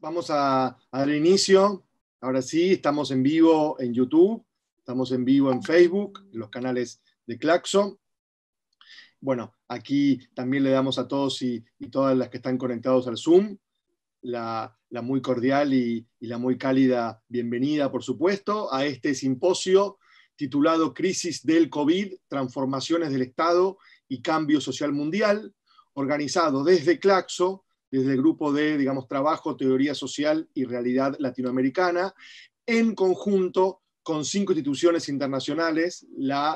Vamos a dar inicio. Ahora sí, estamos en vivo en YouTube, estamos en vivo en Facebook, en los canales de Claxo. Bueno, aquí también le damos a todos y todas las que están conectados al Zoom la muy cordial y la muy cálida bienvenida, por supuesto, a este simposio titulado Crisis del COVID, Transformaciones del Estado y Cambio Social Mundial, organizado desde Claxo, desde el grupo de, trabajo, teoría social y realidad latinoamericana, en conjunto con 5 instituciones internacionales,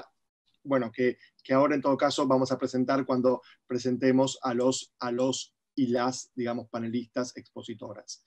que ahora en todo caso vamos a presentar cuando presentemos a los y las, panelistas expositoras.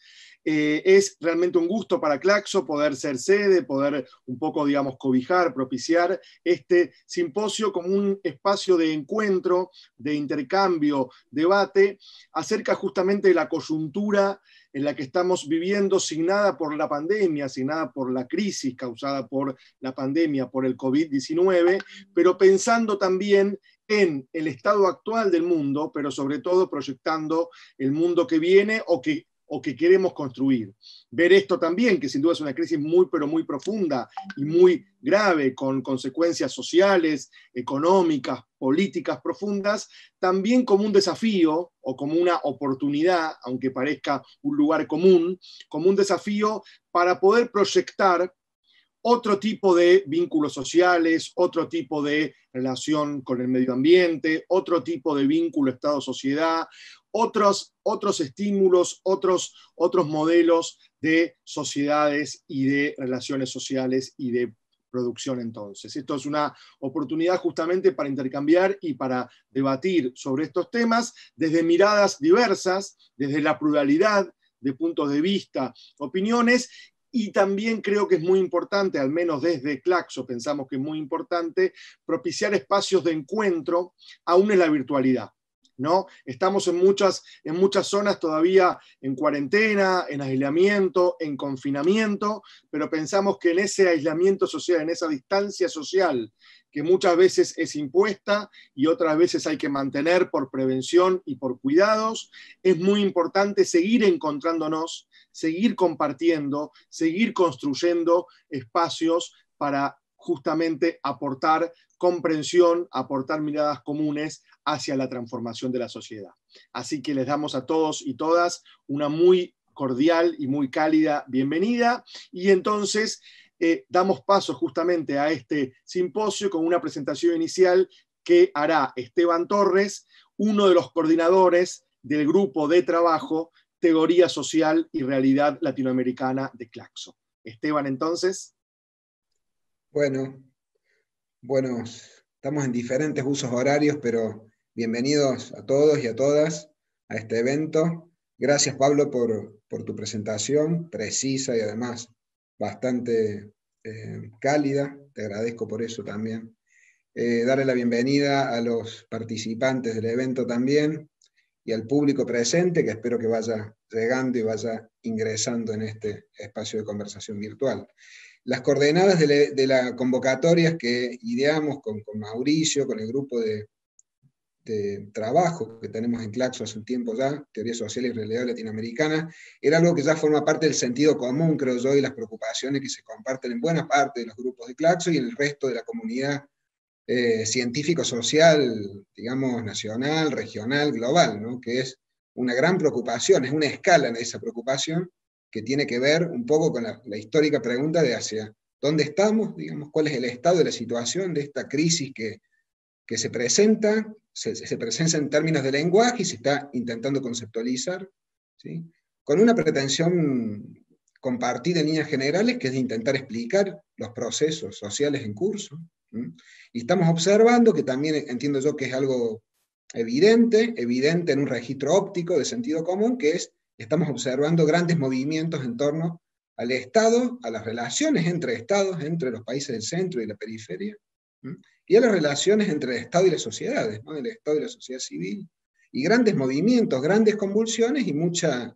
Es realmente un gusto para Claxo poder ser sede, poder un poco, cobijar, propiciar este simposio como un espacio de encuentro, de intercambio, debate, acerca justamente de la coyuntura en la que estamos viviendo, signada por la pandemia, signada por la crisis causada por la pandemia, por el COVID-19, pero pensando también en el estado actual del mundo, pero sobre todo proyectando el mundo que viene o que queremos construir. Ver esto también, que sin duda es una crisis pero muy profunda y muy grave, con consecuencias sociales, económicas, políticas profundas, también como un desafío o como una oportunidad, aunque parezca un lugar común, como un desafío para poder proyectar otro tipo de vínculos sociales, otro tipo de relación con el medio ambiente, otro tipo de vínculo Estado-sociedad, otros estímulos, otros modelos de sociedades y de relaciones sociales y de producción entonces. Esto es una oportunidad justamente para intercambiar y para debatir sobre estos temas desde miradas diversas, desde la pluralidad de puntos de vista, opiniones. Y también creo que es muy importante, al menos desde Claxo pensamos que es muy importante, propiciar espacios de encuentro, aún en la virtualidad, ¿no? Estamos en muchas zonas todavía en cuarentena, en aislamiento, en confinamiento, pero pensamos que en ese aislamiento social, en esa distancia social, que muchas veces es impuesta y otras veces hay que mantener por prevención y por cuidados, es muy importante seguir encontrándonos, seguir compartiendo, seguir construyendo espacios para justamente aportar comprensión, aportar miradas comunes hacia la transformación de la sociedad. Así que les damos a todos y todas una muy cordial y muy cálida bienvenida, y entonces damos paso justamente a este simposio con una presentación inicial que hará Esteban Torres, uno de los coordinadores del grupo de trabajo Teoría Social y Realidad Latinoamericana de Claxo. Esteban, entonces. Bueno, estamos en diferentes usos horarios, pero bienvenidos a todos y a todas a este evento. Gracias, Pablo, por tu presentación, precisa y además bastante cálida. Te agradezco por eso también. Darle la bienvenida a los participantes del evento también, y al público presente, que espero que vaya llegando y vaya ingresando en este espacio de conversación virtual. Las coordenadas de la convocatoria que ideamos con Mauricio, con el grupo de trabajo que tenemos en Claxo hace un tiempo ya, Teoría Social y Realidad Latinoamericana, era algo que ya forma parte del sentido común, creo yo, y las preocupaciones que se comparten en buena parte de los grupos de Claxo y en el resto de la comunidad científico-social, digamos, nacional, regional, global, ¿no? Que es una gran preocupación, es una escala en esa preocupación que tiene que ver un poco con la histórica pregunta de hacia dónde estamos, digamos, cuál es el estado de la situación de esta crisis que se presenta en términos de lenguaje y se está intentando conceptualizar, ¿sí? Con una pretensión compartida en líneas generales, que es de intentar explicar los procesos sociales en curso. Y estamos observando, que también entiendo yo que es algo evidente en un registro óptico de sentido común, que estamos observando grandes movimientos en torno al Estado, a las relaciones entre Estados, entre los países del centro y la periferia, y a las relaciones entre el Estado y las sociedades, ¿no? El Estado y la sociedad civil, y grandes movimientos, grandes convulsiones y mucha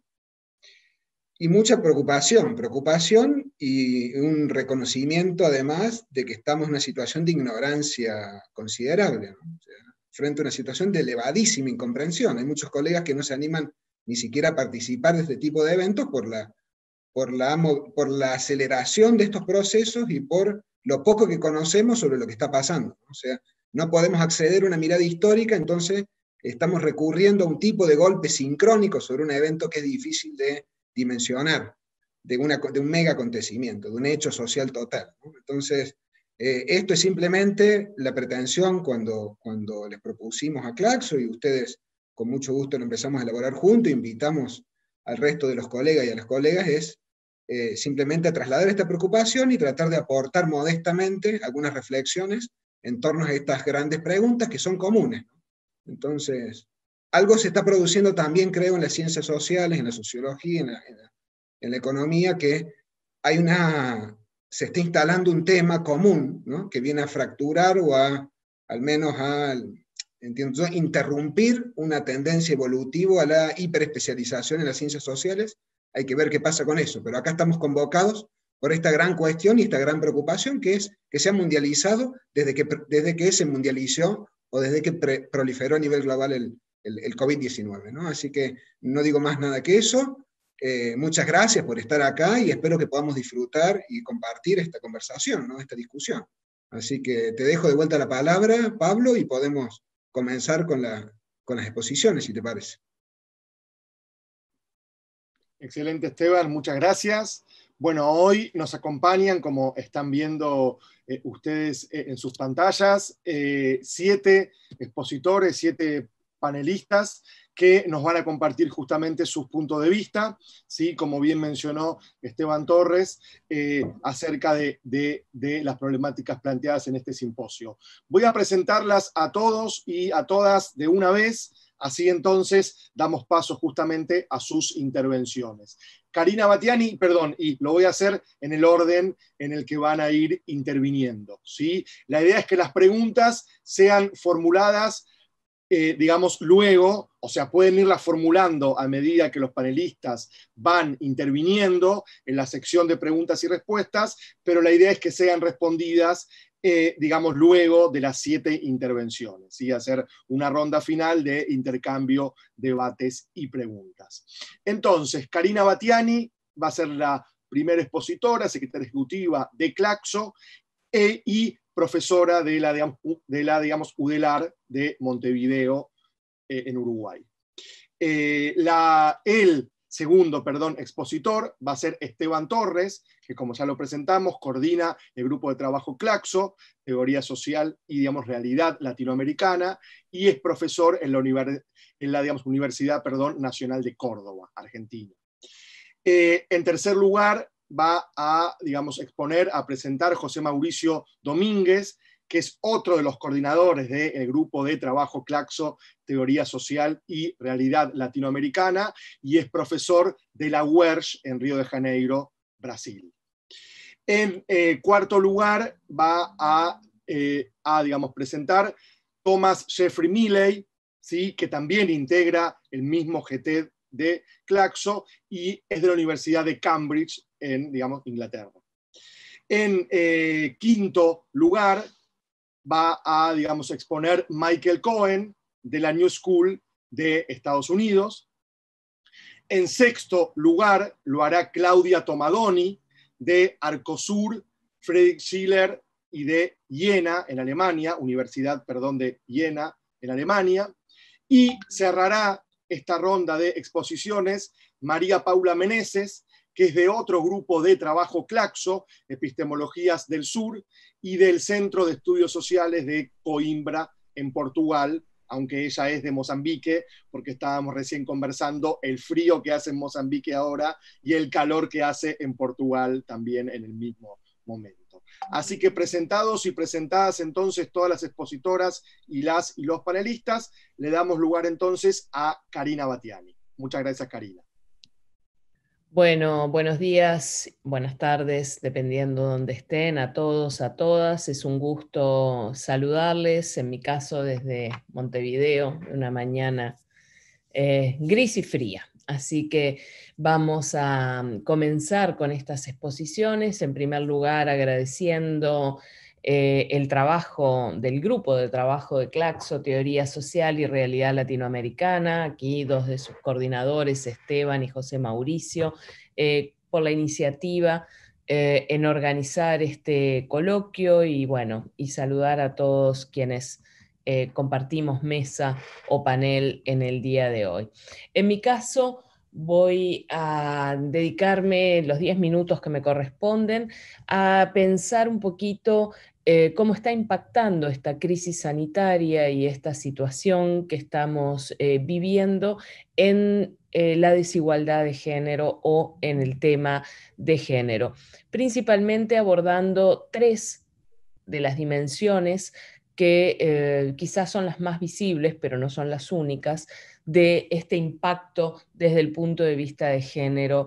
preocupación y un reconocimiento además de que estamos en una situación de ignorancia considerable, ¿no? O sea, frente a una situación de elevadísima incomprensión. Hay muchos colegas que no se animan ni siquiera participar de este tipo de eventos por la aceleración de estos procesos y por lo poco que conocemos sobre lo que está pasando. O sea, no podemos acceder a una mirada histórica, entonces estamos recurriendo a un tipo de golpe sincrónico sobre un evento que es difícil de dimensionar, de un mega acontecimiento, de un hecho social total, ¿no? Entonces, esto es simplemente la pretensión cuando les propusimos a Claxo, y ustedes con mucho gusto lo empezamos a elaborar juntos, invitamos al resto de los colegas y a las colegas, es simplemente a trasladar esta preocupación y tratar de aportar modestamente algunas reflexiones en torno a estas grandes preguntas que son comunes, ¿no? Entonces, algo se está produciendo también, creo, en las ciencias sociales, en la sociología, en la economía, que se está instalando un tema común, ¿no? Que viene a fracturar o al menos entiendo yo, interrumpir una tendencia evolutiva a la hiperespecialización en las ciencias sociales. Hay que ver qué pasa con eso, pero acá estamos convocados por esta gran cuestión y esta gran preocupación, que es que se ha mundializado desde que se mundializó o desde que proliferó a nivel global el COVID-19, ¿no? Así que no digo más nada que eso. Muchas gracias por estar acá y espero que podamos disfrutar y compartir esta conversación, ¿no? Esta discusión. Así que te dejo de vuelta la palabra, Pablo, y podemos comenzar con las exposiciones, si te parece. Excelente, Esteban, muchas gracias. Bueno, hoy nos acompañan, como están viendo ustedes en sus pantallas, 7 expositores, 7 panelistas que nos van a compartir justamente sus puntos de vista, ¿sí? Como bien mencionó Esteban Torres, acerca de las problemáticas planteadas en este simposio. Voy a presentarlas a todos y a todas de una vez. Así entonces damos paso justamente a sus intervenciones. Karina Batiani, perdón, y lo voy a hacer en el orden en el que van a ir interviniendo, ¿sí? La idea es que las preguntas sean formuladas, digamos, luego, o sea, pueden irlas formulando a medida que los panelistas van interviniendo en la sección de preguntas y respuestas, pero la idea es que sean respondidas digamos, luego de las 7 intervenciones, ¿sí? Hacer una ronda final de intercambio, debates y preguntas. Entonces, Karina Batiani va a ser la primera expositora, secretaria ejecutiva de Claxo, y profesora de la digamos, UDELAR de Montevideo, en Uruguay. El segundo, expositor va a ser Esteban Torres, que como ya lo presentamos, coordina el grupo de trabajo Claxo, teoría social y, digamos, realidad latinoamericana, y es profesor en la digamos, Universidad Nacional de Córdoba, Argentina. En tercer lugar, va a, digamos, exponer, a presentar José Mauricio Domínguez, que es otro de los coordinadores del grupo de trabajo Claxo, Teoría Social y Realidad Latinoamericana, y es profesor de la UERJ en Río de Janeiro, Brasil. En cuarto lugar, va a digamos, presentar Thomas Jeffrey Milley, ¿sí? Que también integra el mismo GT de Claxo y es de la Universidad de Cambridge en, digamos, Inglaterra. En quinto lugar, va a, digamos, exponer Michael Cohen, de la New School de Estados Unidos. En sexto lugar, lo hará Claudia Tomadoni, de Arcosur, Friedrich Schiller y de Jena, en Alemania, Universidad, de Jena, en Alemania. Y cerrará esta ronda de exposiciones María Paula Meneses, que es de otro grupo de trabajo Claxo, Epistemologías del Sur, y del Centro de Estudios Sociales de Coimbra, en Portugal, aunque ella es de Mozambique, porque estábamos recién conversando el frío que hace en Mozambique ahora y el calor que hace en Portugal también en el mismo momento. Así que presentados y presentadas entonces todas las expositoras y los panelistas, le damos lugar entonces a Karina Batiani. Muchas gracias, Karina. Bueno, buenos días, buenas tardes, dependiendo de dónde estén, a todos, a todas. Es un gusto saludarles, en mi caso desde Montevideo, una mañana gris y fría. Así que vamos a comenzar con estas exposiciones. En primer lugar, agradeciendo el trabajo del grupo de trabajo de Claxo, Teoría Social y Realidad Latinoamericana, aquí dos de sus coordinadores, Esteban y José Mauricio, por la iniciativa en organizar este coloquio y bueno, y saludar a todos quienes compartimos mesa o panel en el día de hoy. En mi caso, voy a dedicarme los 10 minutos que me corresponden a pensar un poquito cómo está impactando esta crisis sanitaria y esta situación que estamos viviendo en la desigualdad de género o en el tema de género, principalmente abordando 3 de las dimensiones que quizás son las más visibles, pero no son las únicas, de este impacto desde el punto de vista de género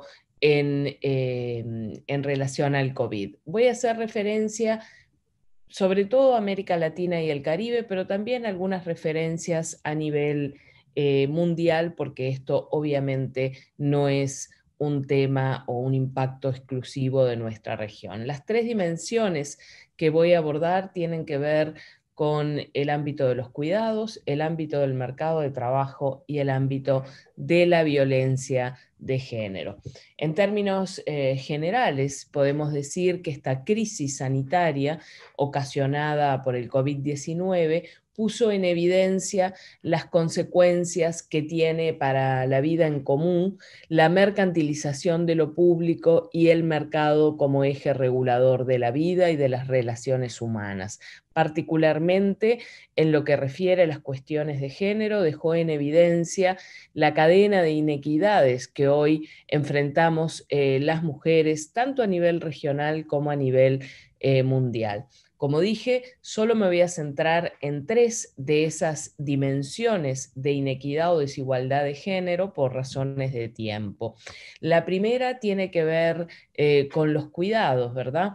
en relación al COVID. Voy a hacer referencia sobre todo a América Latina y el Caribe, pero también algunas referencias a nivel mundial, porque esto obviamente no es un tema o un impacto exclusivo de nuestra región. Las 3 dimensiones que voy a abordar tienen que ver con el ámbito de los cuidados, el ámbito del mercado de trabajo y el ámbito de la violencia de género. En términos generales, podemos decir que esta crisis sanitaria ocasionada por el COVID-19 puso en evidencia las consecuencias que tiene para la vida en común la mercantilización de lo público y el mercado como eje regulador de la vida y de las relaciones humanas. Particularmente en lo que refiere a las cuestiones de género, dejó en evidencia la cadena de inequidades que hoy enfrentamos las mujeres, tanto a nivel regional como a nivel mundial. Como dije, solo me voy a centrar en 3 de esas dimensiones de inequidad o desigualdad de género por razones de tiempo. La primera tiene que ver con los cuidados, ¿verdad?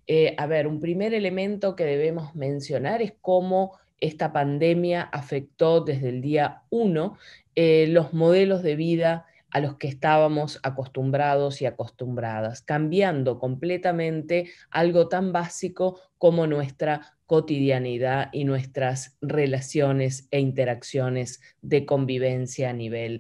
A ver, un primer elemento que debemos mencionar es cómo esta pandemia afectó desde el día 1 los modelos de vida a los que estábamos acostumbrados y acostumbradas, cambiando completamente algo tan básico como nuestra cotidianidad y nuestras relaciones e interacciones de convivencia a nivel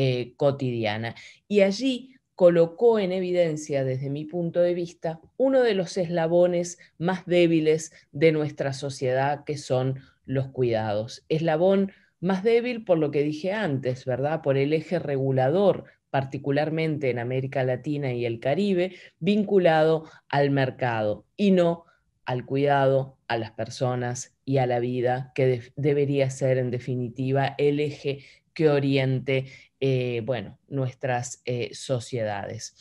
cotidiana. Y allí colocó en evidencia, desde mi punto de vista, uno de los eslabones más débiles de nuestra sociedad, que son los cuidados. Eslabón más débil por lo que dije antes, ¿verdad? Por el eje regulador, particularmente en América Latina y el Caribe, vinculado al mercado y no al cuidado, a las personas y a la vida, que debería ser en definitiva el eje que oriente bueno, nuestras sociedades.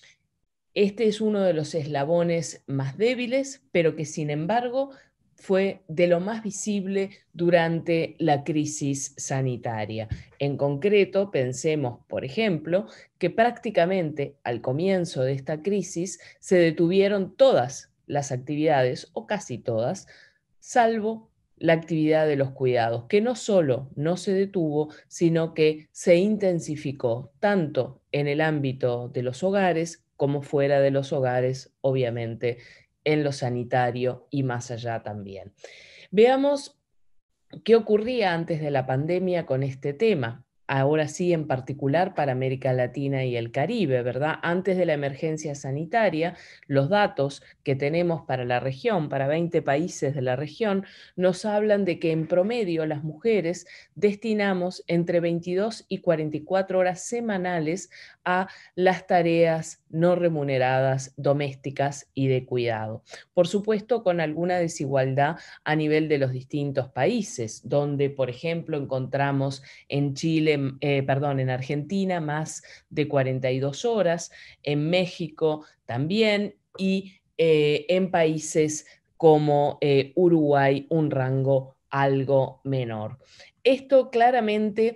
Este es uno de los eslabones más débiles, pero que sin embargo fue de lo más visible durante la crisis sanitaria. En concreto, pensemos, por ejemplo, que prácticamente al comienzo de esta crisis se detuvieron todas las actividades, o casi todas, salvo la actividad de los cuidados, que no solo no se detuvo, sino que se intensificó tanto en el ámbito de los hogares como fuera de los hogares, obviamente en lo sanitario y más allá también. Veamos qué ocurría antes de la pandemia con este tema. Ahora sí, en particular para América Latina y el Caribe, ¿verdad? Antes de la emergencia sanitaria, los datos que tenemos para la región, para 20 países de la región, nos hablan de que en promedio las mujeres destinamos entre 22 y 44 horas semanales a las tareas no remuneradas domésticas y de cuidado. Por supuesto, con alguna desigualdad a nivel de los distintos países, donde, por ejemplo, encontramos en Chile, en Argentina más de 42 horas, en México también y en países como Uruguay un rango algo menor. Esto claramente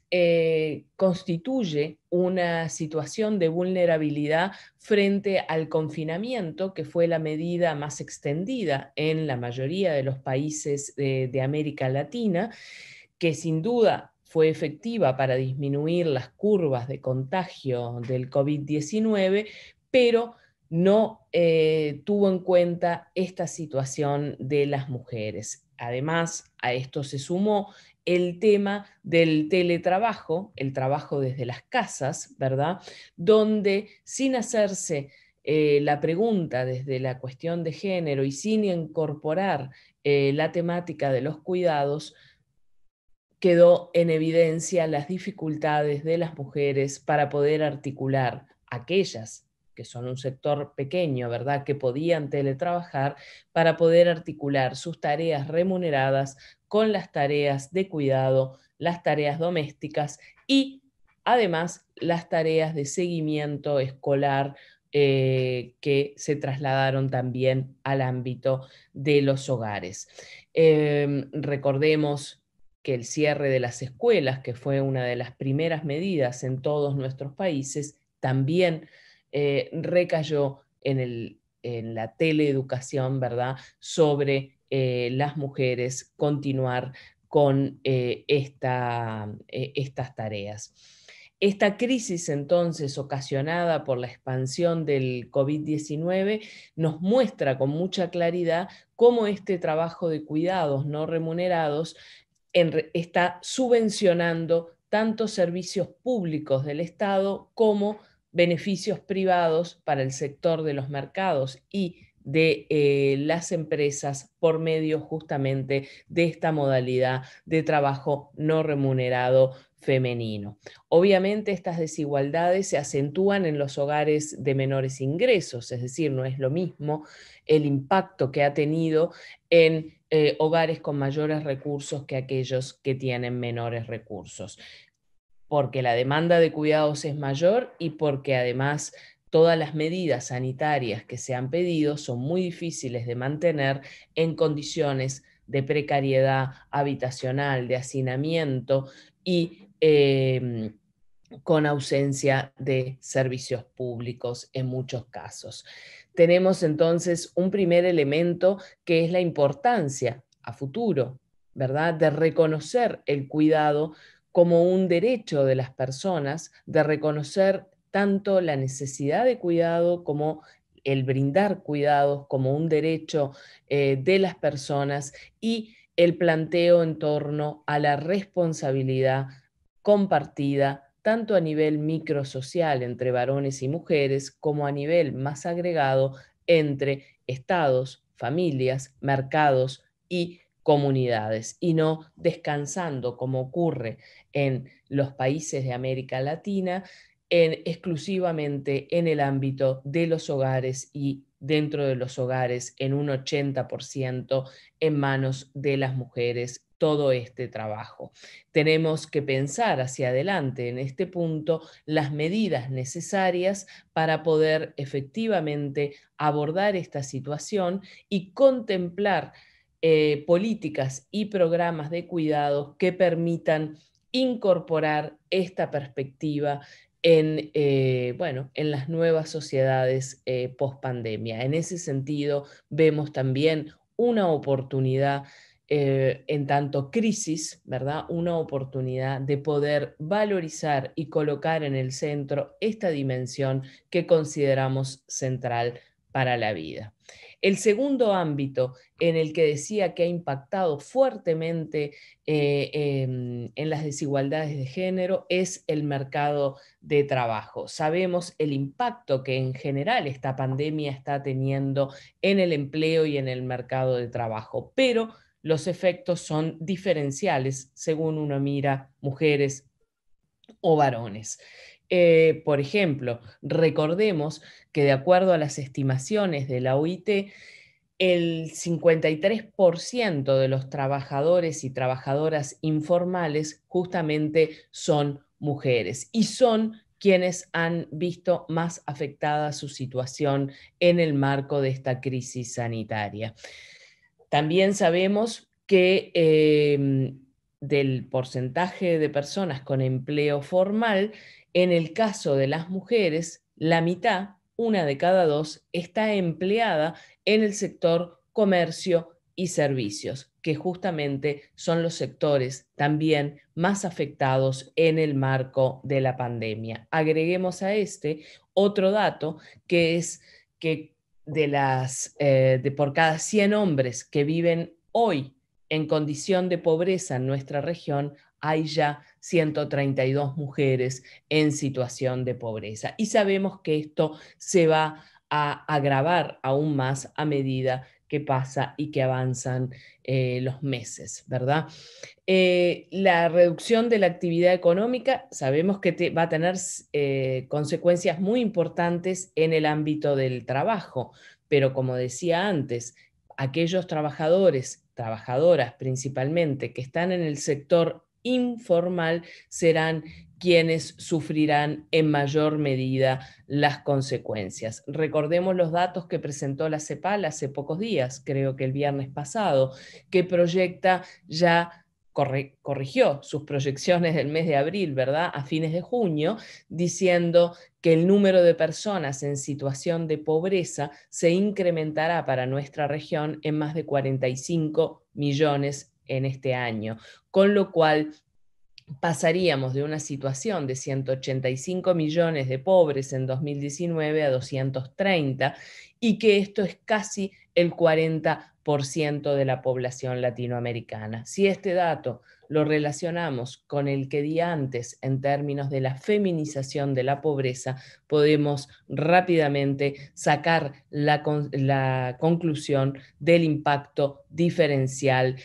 constituye una situación de vulnerabilidad frente al confinamiento, que fue la medida más extendida en la mayoría de los países de América Latina, que sin duda fue efectiva para disminuir las curvas de contagio del COVID-19, pero no tuvo en cuenta esta situación de las mujeres. Además, a esto se sumó el tema del teletrabajo, el trabajo desde las casas, ¿verdad? Donde sin hacerse la pregunta desde la cuestión de género y sin incorporar la temática de los cuidados, quedó en evidencia las dificultades de las mujeres para poder articular aquellas que son un sector pequeño, ¿verdad?, que podían teletrabajar, para poder articular sus tareas remuneradas con las tareas de cuidado, las tareas domésticas y además las tareas de seguimiento escolar que se trasladaron también al ámbito de los hogares. Recordemos que el cierre de las escuelas, que fue una de las primeras medidas en todos nuestros países, también recayó en la teleeducación, ¿verdad?, sobre las mujeres continuar con estas tareas. Esta crisis, entonces, ocasionada por la expansión del COVID-19, nos muestra con mucha claridad cómo este trabajo de cuidados no remunerados está subvencionando tanto servicios públicos del Estado como beneficios privados para el sector de los mercados y de las empresas por medio justamente de esta modalidad de trabajo no remunerado femenino. Obviamente estas desigualdades se acentúan en los hogares de menores ingresos, es decir, no es lo mismo el impacto que ha tenido en hogares con mayores recursos que aquellos que tienen menores recursos, porque la demanda de cuidados es mayor y porque además todas las medidas sanitarias que se han pedido son muy difíciles de mantener en condiciones de precariedad habitacional, de hacinamiento y con ausencia de servicios públicos en muchos casos. Tenemos entonces un primer elemento que es la importancia a futuro, ¿verdad?, de reconocer el cuidado como un derecho de las personas, de reconocer tanto la necesidad de cuidado como el brindar cuidados como un derecho de las personas y el planteo en torno a la responsabilidad compartida tanto a nivel microsocial entre varones y mujeres como a nivel más agregado entre estados, familias, mercados y comunidades, y no descansando como ocurre en los países de América Latina exclusivamente en el ámbito de los hogares y dentro de los hogares en un 80% en manos de las mujeres todo este trabajo. Tenemos que pensar hacia adelante en este punto las medidas necesarias para poder efectivamente abordar esta situación y contemplar políticas y programas de cuidados que permitan incorporar esta perspectiva en las nuevas sociedades post pandemia. En ese sentido, vemos también una oportunidad en tanto crisis, ¿verdad? Una oportunidad de poder valorizar y colocar en el centro esta dimensión que consideramos central para la vida. El segundo ámbito en el que decía que ha impactado fuertemente en las desigualdades de género es el mercado de trabajo. Sabemos el impacto que en general esta pandemia está teniendo en el empleo y en el mercado de trabajo, pero los efectos son diferenciales según uno mira mujeres o varones. Por ejemplo, recordemos que de acuerdo a las estimaciones de la OIT, el 53% de los trabajadores y trabajadoras informales justamente son mujeres y son quienes han visto más afectada su situación en el marco de esta crisis sanitaria. También sabemos que del porcentaje de personas con empleo formal, en el caso de las mujeres, la mitad, una de cada dos, está empleada en el sector comercio y servicios, que justamente son los sectores también más afectados en el marco de la pandemia. Agreguemos a este otro dato que es que por cada 100 hombres que viven hoy en condición de pobreza en nuestra región, hay ya 132 mujeres en situación de pobreza. Y sabemos que esto se va a agravar aún más a medida que pasa y que avanzan los meses, ¿verdad? La reducción de la actividad económica sabemos que va a tener consecuencias muy importantes en el ámbito del trabajo, pero como decía antes, aquellos trabajadores, trabajadoras principalmente, que están en el sector informal serán quienes sufrirán en mayor medida las consecuencias. Recordemos los datos que presentó la CEPAL hace pocos días, creo que el viernes pasado, que proyecta ya corrigió sus proyecciones del mes de abril, ¿verdad?, a fines de junio, diciendo que el número de personas en situación de pobreza se incrementará para nuestra región en más de 45 millones en este año, con lo cual pasaríamos de una situación de 185 millones de pobres en 2019 a 230, y que esto es casi el 40% de la población latinoamericana. Si este dato lo relacionamos con el que di antes en términos de la feminización de la pobreza, podemos rápidamente sacar la conclusión del impacto diferencial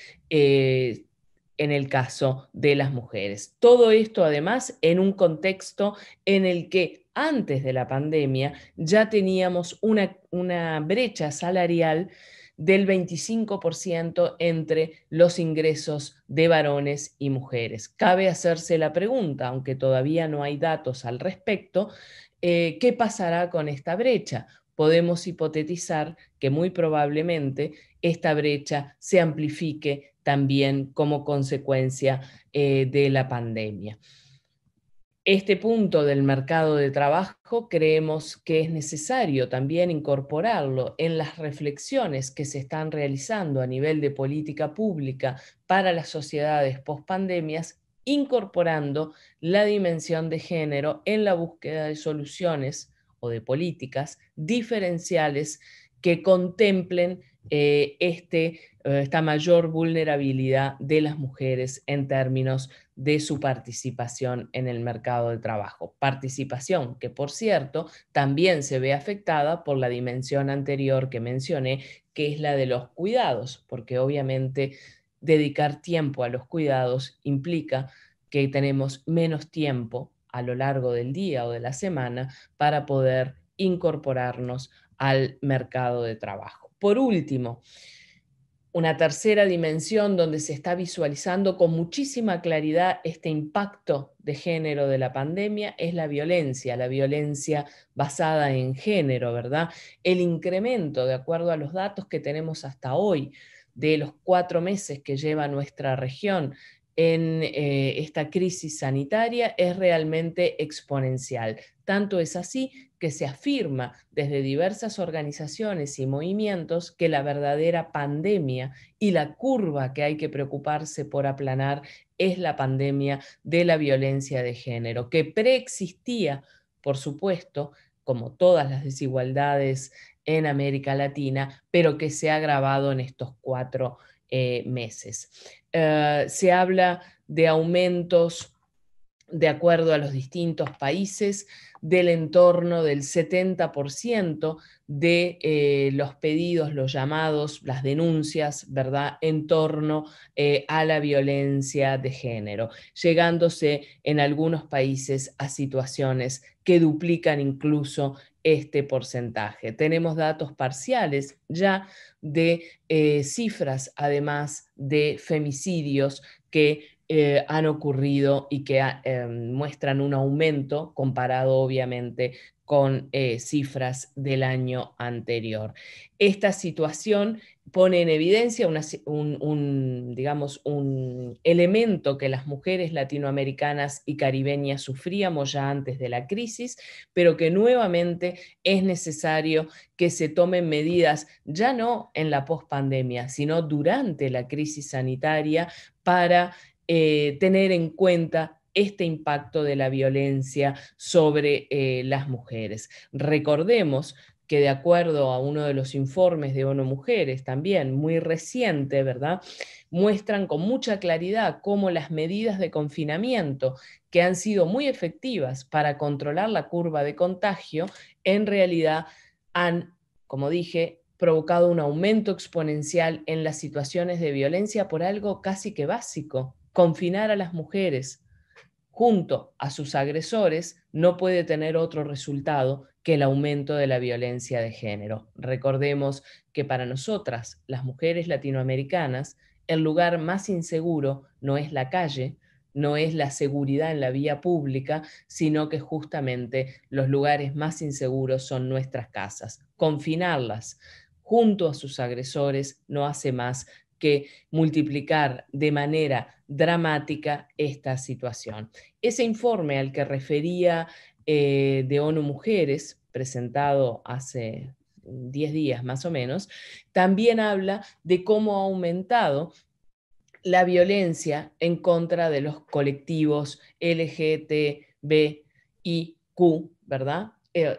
en el caso de las mujeres. Todo esto además en un contexto en el que antes de la pandemia ya teníamos una brecha salarial del 25% entre los ingresos de varones y mujeres. Cabe hacerse la pregunta, aunque todavía no hay datos al respecto, ¿qué pasará con esta brecha? Podemos hipotetizar que muy probablemente esta brecha se amplifique también como consecuencia de la pandemia. Este punto del mercado de trabajo creemos que es necesario también incorporarlo en las reflexiones que se están realizando a nivel de política pública para las sociedades pospandemias, incorporando la dimensión de género en la búsqueda de soluciones o de políticas diferenciales que contemplen esta mayor vulnerabilidad de las mujeres en términos de su participación en el mercado de trabajo. Participación que, por cierto, también se ve afectada por la dimensión anterior que mencioné, que es la de los cuidados, porque obviamente dedicar tiempo a los cuidados implica que tenemos menos tiempo a lo largo del día o de la semana para poder incorporarnos al mercado de trabajo. Por último, una tercera dimensión donde se está visualizando con muchísima claridad este impacto de género de la pandemia es la violencia basada en género, ¿verdad? El incremento, de acuerdo a los datos que tenemos hasta hoy, de los 4 meses que lleva nuestra región en esta crisis sanitaria es realmente exponencial. Tanto es así que se afirma desde diversas organizaciones y movimientos que la verdadera pandemia y la curva que hay que preocuparse por aplanar es la pandemia de la violencia de género, que preexistía, por supuesto, como todas las desigualdades en América Latina, pero que se ha agravado en estos 4 meses. Se habla de aumentos de acuerdo a los distintos países, del entorno del 70% de los pedidos, los llamados, las denuncias, ¿verdad?, en torno a la violencia de género, llegándose en algunos países a situaciones que duplican incluso este porcentaje. Tenemos datos parciales ya de cifras, además de femicidios que han ocurrido y que muestran un aumento comparado obviamente con cifras del año anterior. Esta situación pone en evidencia digamos, un elemento que las mujeres latinoamericanas y caribeñas sufríamos ya antes de la crisis, pero que nuevamente es necesario que se tomen medidas ya no en la pospandemia, sino durante la crisis sanitaria para tener en cuenta este impacto de la violencia sobre las mujeres. Recordemos que de acuerdo a uno de los informes de ONU Mujeres, también muy reciente, ¿verdad?, muestran con mucha claridad cómo las medidas de confinamiento que han sido muy efectivas para controlar la curva de contagio, en realidad han, como dije, provocado un aumento exponencial en las situaciones de violencia por algo casi que básico: confinar a las mujeres junto a sus agresores no puede tener otro resultado que el aumento de la violencia de género. Recordemos que para nosotras, las mujeres latinoamericanas, el lugar más inseguro no es la calle, no es la seguridad en la vía pública, sino que justamente los lugares más inseguros son nuestras casas. Confinarlas junto a sus agresores no hace más que multiplicar de manera dramática esta situación. Ese informe al que refería de ONU Mujeres, presentado hace 10 días más o menos, también habla de cómo ha aumentado la violencia en contra de los colectivos LGTBIQ, ¿verdad?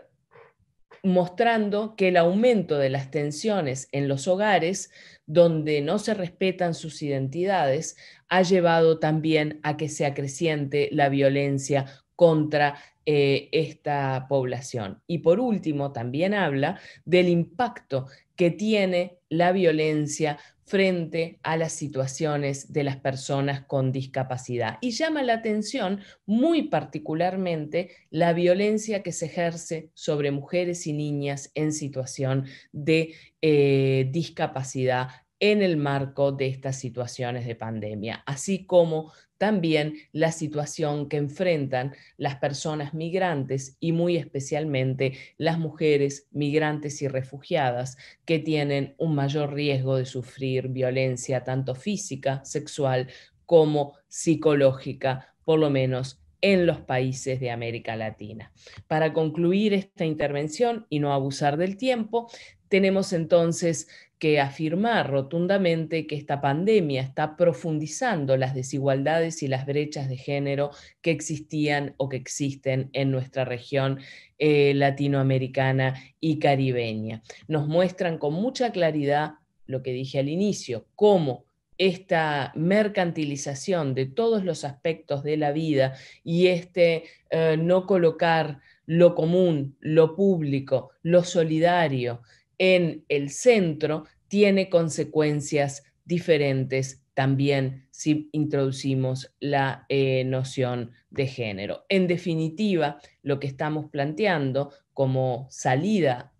Mostrando que el aumento de las tensiones en los hogares donde no se respetan sus identidades ha llevado también a que se acreciente la violencia contra esta población. Y por último, también habla del impacto que tiene la violencia frente a las situaciones de las personas con discapacidad. Y llama la atención muy particularmente la violencia que se ejerce sobre mujeres y niñas en situación de discapacidad en el marco de estas situaciones de pandemia, así como también la situación que enfrentan las personas migrantes y muy especialmente las mujeres migrantes y refugiadas, que tienen un mayor riesgo de sufrir violencia tanto física, sexual como psicológica, por lo menos en los países de América Latina. Para concluir esta intervención y no abusar del tiempo, tenemos entonces que afirmar rotundamente que esta pandemia está profundizando las desigualdades y las brechas de género que existían o que existen en nuestra región latinoamericana y caribeña. Nos muestran con mucha claridad lo que dije al inicio: cómo esta mercantilización de todos los aspectos de la vida y no colocar lo común, lo público, lo solidario en el centro tiene consecuencias diferentes también si introducimos la noción de género. En definitiva, lo que estamos planteando como salida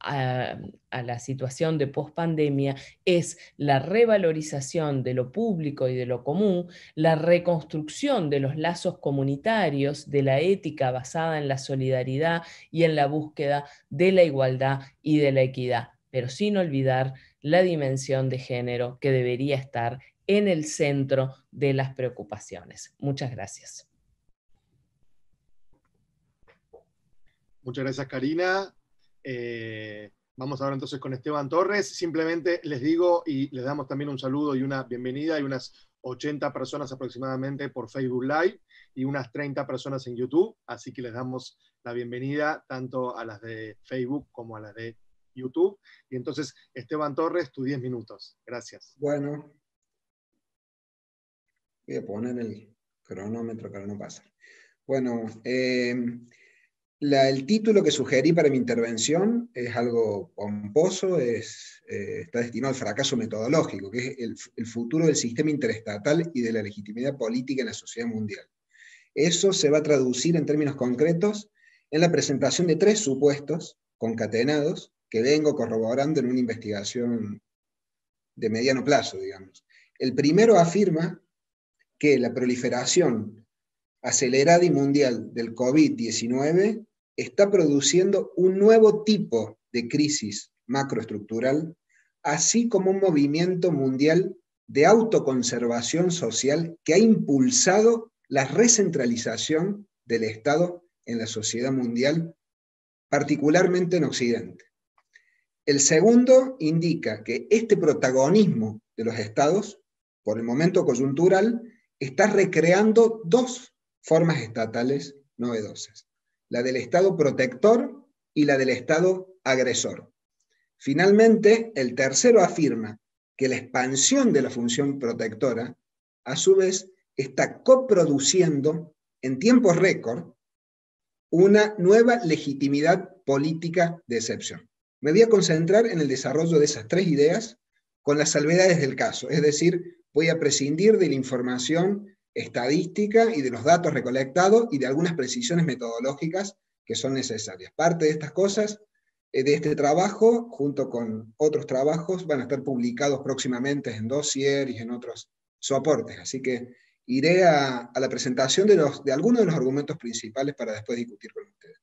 a la situación de pospandemia es la revalorización de lo público y de lo común, la reconstrucción de los lazos comunitarios, de la ética basada en la solidaridad y en la búsqueda de la igualdad y de la equidad, pero sin olvidar la dimensión de género que debería estar en el centro de las preocupaciones. Muchas gracias. Muchas gracias, Karina. Vamos ahora entonces con Esteban Torres. Simplemente les digo y les damos también un saludo y una bienvenida. Hay unas 80 personas aproximadamente por Facebook Live y unas 30 personas en YouTube, así que les damos la bienvenida tanto a las de Facebook como a las de YouTube. Y entonces, Esteban Torres, tus 10 minutos. Gracias. Bueno, voy a poner el cronómetro para no pasar. Bueno, el título que sugerí para mi intervención es algo pomposo, está destinado al fracaso metodológico, que es el futuro del sistema interestatal y de la legitimidad política en la sociedad mundial. Eso se va a traducir en términos concretos en la presentación de 3 supuestos concatenados que vengo corroborando en una investigación de mediano plazo, digamos. El primero afirma que la proliferación acelerada y mundial del COVID-19 está produciendo un nuevo tipo de crisis macroestructural, así como un movimiento mundial de autoconservación social que ha impulsado la recentralización del Estado en la sociedad mundial, particularmente en Occidente. El segundo indica que este protagonismo de los Estados, por el momento coyuntural, está recreando 2 formas estatales novedosas: la del Estado protector y la del Estado agresor. Finalmente, el tercero afirma que la expansión de la función protectora, a su vez, está coproduciendo en tiempo récord una nueva legitimidad política de excepción. Me voy a concentrar en el desarrollo de esas tres ideas con las salvedades del caso, es decir, voy a prescindir de la información estadística y de los datos recolectados y de algunas precisiones metodológicas que son necesarias. Parte de estas cosas, de este trabajo, junto con otros trabajos, van a estar publicados próximamente en dossier y en otros soportes, así que iré a la presentación de algunos de los argumentos principales para después discutir con ustedes.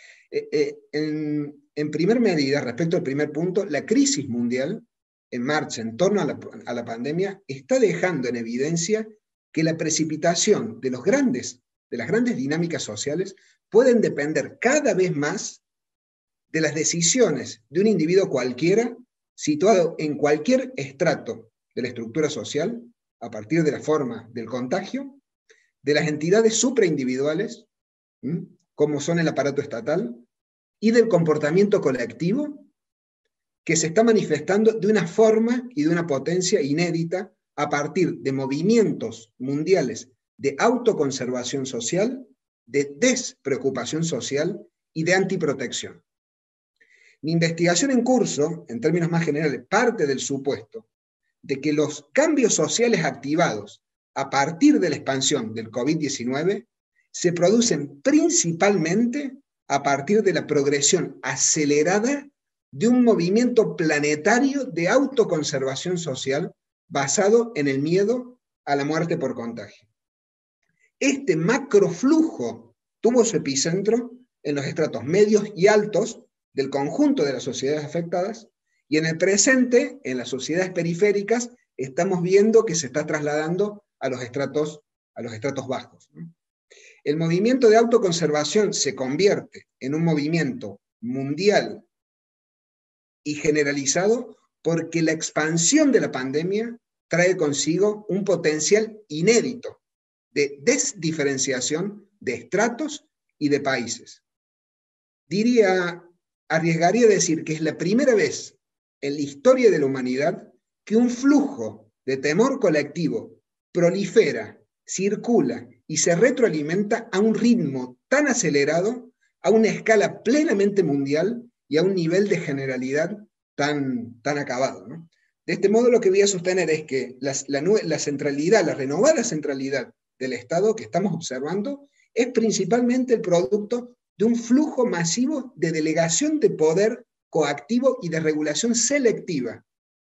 En primer medida, respecto al primer punto, la crisis mundial en marcha en torno a la pandemia está dejando en evidencia que la precipitación de las grandes dinámicas sociales pueden depender cada vez más de las decisiones de un individuo cualquiera situado en cualquier estrato de la estructura social, a partir de la forma del contagio, de las entidades supraindividuales, como son el aparato estatal, y del comportamiento colectivo, que se está manifestando de una forma y de una potencia inédita a partir de movimientos mundiales de autoconservación social, de despreocupación social y de antiprotección. Mi investigación en curso, en términos más generales, parte del supuesto de que los cambios sociales activados a partir de la expansión del COVID-19 se producen principalmente a partir de la progresión acelerada de un movimiento planetario de autoconservación social basado en el miedo a la muerte por contagio. Este macroflujo tuvo su epicentro en los estratos medios y altos del conjunto de las sociedades afectadas, y en el presente, en las sociedades periféricas, estamos viendo que se está trasladando a los estratos bajos. El movimiento de autoconservación se convierte en un movimiento mundial y generalizado porque la expansión de la pandemia trae consigo un potencial inédito de desdiferenciación de estratos y de países. Arriesgaría a decir que es la primera vez en la historia de la humanidad que un flujo de temor colectivo prolifera, circula y se retroalimenta a un ritmo tan acelerado, a una escala plenamente mundial y a un nivel de generalidad tan acabado, ¿no? De este modo, lo que voy a sostener es que la centralidad, la renovada centralidad del Estado que estamos observando es principalmente el producto de un flujo masivo de delegación de poder coactivo y de regulación selectiva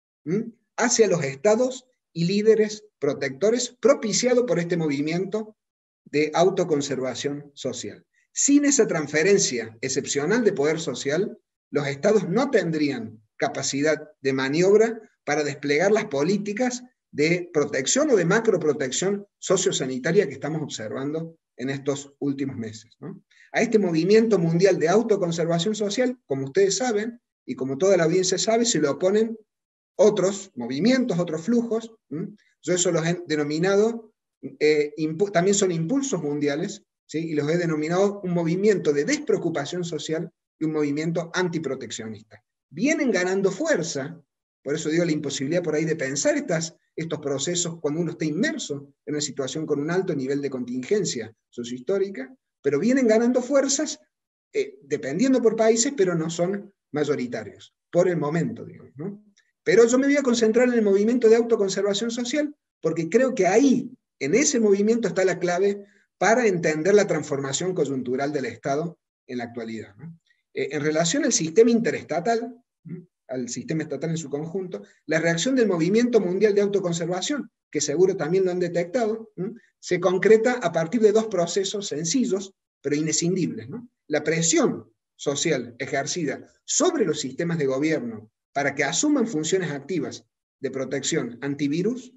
hacia los estados y líderes protectores propiciado por este movimiento de autoconservación social. Sin esa transferencia excepcional de poder social, los estados no tendrían capacidad de maniobra para desplegar las políticas de protección o de macroprotección sociosanitaria que estamos observando en estos últimos meses, ¿no? A este movimiento mundial de autoconservación social, como ustedes saben, y como toda la audiencia sabe, se le oponen otros movimientos, otros flujos. Yo eso los he denominado, también son impulsos mundiales, ¿sí? Y los he denominado un movimiento de despreocupación social y un movimiento antiproteccionista. Vienen ganando fuerza, por eso digo la imposibilidad por ahí de pensar estos procesos cuando uno está inmerso en una situación con un alto nivel de contingencia sociohistórica, pero vienen ganando fuerzas, dependiendo por países, pero no son mayoritarios, por el momento, digamos, ¿no? Pero yo me voy a concentrar en el movimiento de autoconservación social, porque creo que ahí, en ese movimiento, está la clave para entender la transformación coyuntural del Estado en la actualidad, ¿no? En relación al sistema interestatal, al sistema estatal en su conjunto, la reacción del movimiento mundial de autoconservación, que seguro también lo han detectado, se concreta a partir de dos procesos sencillos, pero inescindibles, ¿no? La presión social ejercida sobre los sistemas de gobierno para que asuman funciones activas de protección antivirus,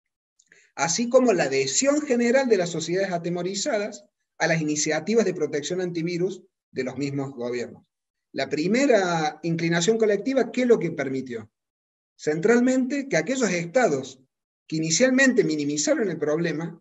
así como la adhesión general de las sociedades atemorizadas a las iniciativas de protección antivirus de los mismos gobiernos. La primera inclinación colectiva, ¿qué es lo que permitió? Centralmente, que aquellos estados que inicialmente minimizaron el problema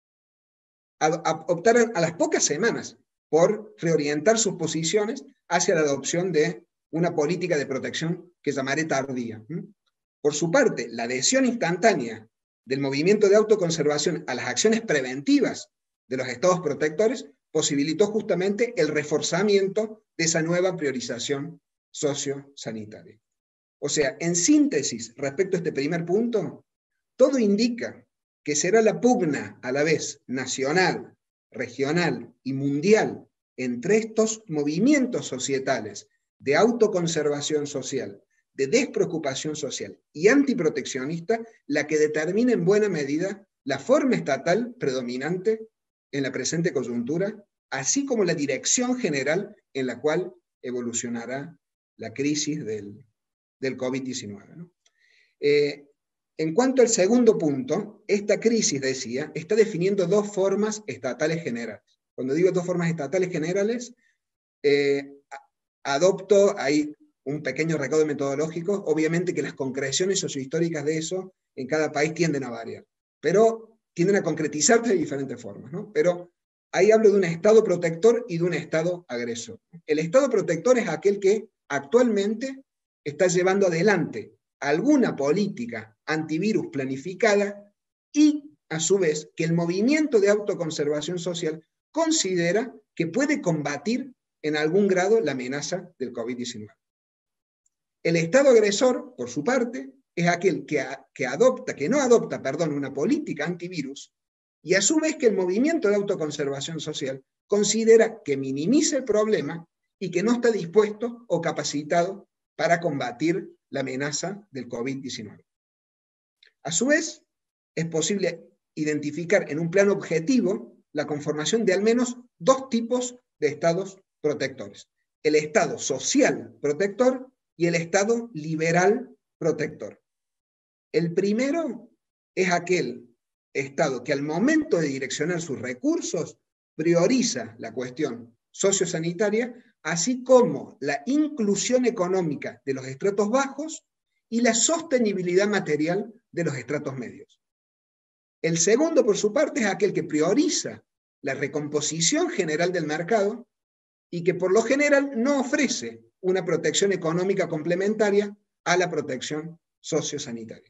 optaran a las pocas semanas por reorientar sus posiciones hacia la adopción de una política de protección que llamaré tardía. Por su parte, la adhesión instantánea del movimiento de autoconservación a las acciones preventivas de los estados protectores posibilitó justamente el reforzamiento de esa nueva priorización sociosanitaria. O sea, en síntesis, respecto a este primer punto, todo indica que será la pugna a la vez nacional, regional y mundial entre estos movimientos societales de autoconservación social, de despreocupación social y antiproteccionista, la que determina en buena medida la forma estatal predominante en la presente coyuntura, así como la dirección general en la cual evolucionará la crisis del COVID-19, ¿no? En cuanto al segundo punto, esta crisis, decía, está definiendo dos formas estatales generales. Cuando digo dos formas estatales generales, adopto ahí un pequeño recaudo metodológico, obviamente que las concreciones sociohistóricas de eso en cada país tienden a variar, pero tienden a concretizarse de diferentes formas, ¿no? Pero ahí hablo de un Estado protector y de un Estado agresor. El Estado protector es aquel que actualmente está llevando adelante alguna política antivirus planificada y, a su vez, que el movimiento de autoconservación social considera que puede combatir en algún grado la amenaza del COVID-19. El Estado agresor, por su parte, es aquel que no adopta una política antivirus y a su vez que el movimiento de autoconservación social considera que minimiza el problema y que no está dispuesto o capacitado para combatir la amenaza del COVID-19. A su vez, es posible identificar en un plano objetivo la conformación de al menos dos tipos de estados protectores: el Estado social protector y el Estado liberal protector. El primero es aquel Estado que al momento de direccionar sus recursos prioriza la cuestión sociosanitaria, así como la inclusión económica de los estratos bajos y la sostenibilidad material de los estratos medios. El segundo, por su parte, es aquel que prioriza la recomposición general del mercado y que por lo general no ofrece una protección económica complementaria a la protección sociosanitaria.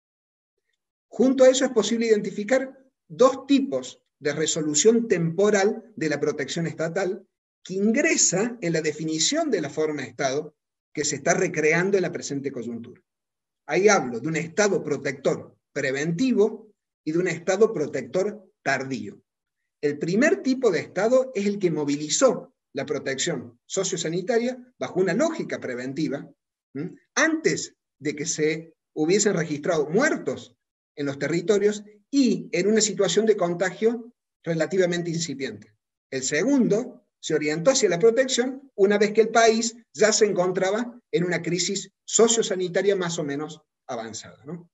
Junto a eso es posible identificar dos tipos de resolución temporal de la protección estatal que ingresa en la definición de la forma de Estado que se está recreando en la presente coyuntura. Ahí hablo de un Estado protector preventivo y de un Estado protector tardío. El primer tipo de Estado es el que movilizó la protección sociosanitaria bajo una lógica preventiva, antes de que se hubiesen registrado muertos en los territorios y en una situación de contagio relativamente incipiente. El segundo se orientó hacia la protección una vez que el país ya se encontraba en una crisis sociosanitaria más o menos avanzada, ¿no?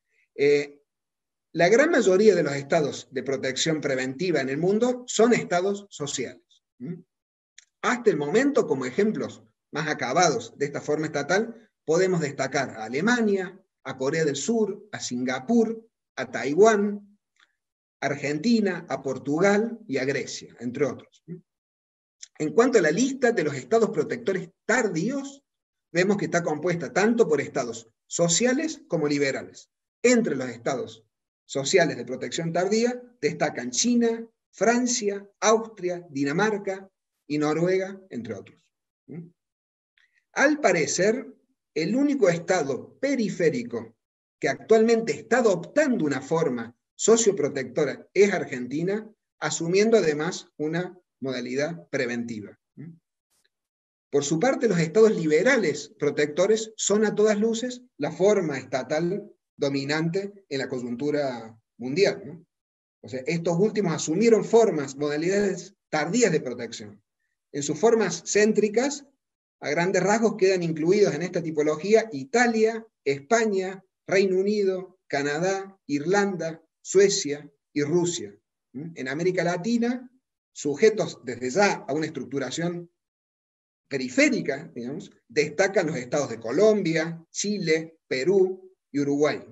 La gran mayoría de los estados de protección preventiva en el mundo son estados sociales. Hasta el momento, como ejemplos más acabados de esta forma estatal, podemos destacar a Alemania, a Corea del Sur, a Singapur, a Taiwán, a Argentina, a Portugal y a Grecia, entre otros. En cuanto a la lista de los estados protectores tardíos, vemos que está compuesta tanto por estados sociales como liberales. Entre los estados sociales de protección tardía destacan China, Francia, Austria, Dinamarca y Noruega, entre otros. Al parecer, el único estado periférico que actualmente está adoptando una forma socioprotectora es Argentina, asumiendo además una modalidad preventiva. Por su parte, los estados liberales protectores son a todas luces la forma estatal dominante en la coyuntura mundial, ¿no? O sea, estos últimos asumieron modalidades tardías de protección. En sus formas céntricas, a grandes rasgos quedan incluidos en esta tipología Italia, España, Reino Unido, Canadá, Irlanda, Suecia y Rusia. En América Latina, sujetos desde ya a una estructuración periférica, digamos, destacan los estados de Colombia, Chile, Perú y Uruguay.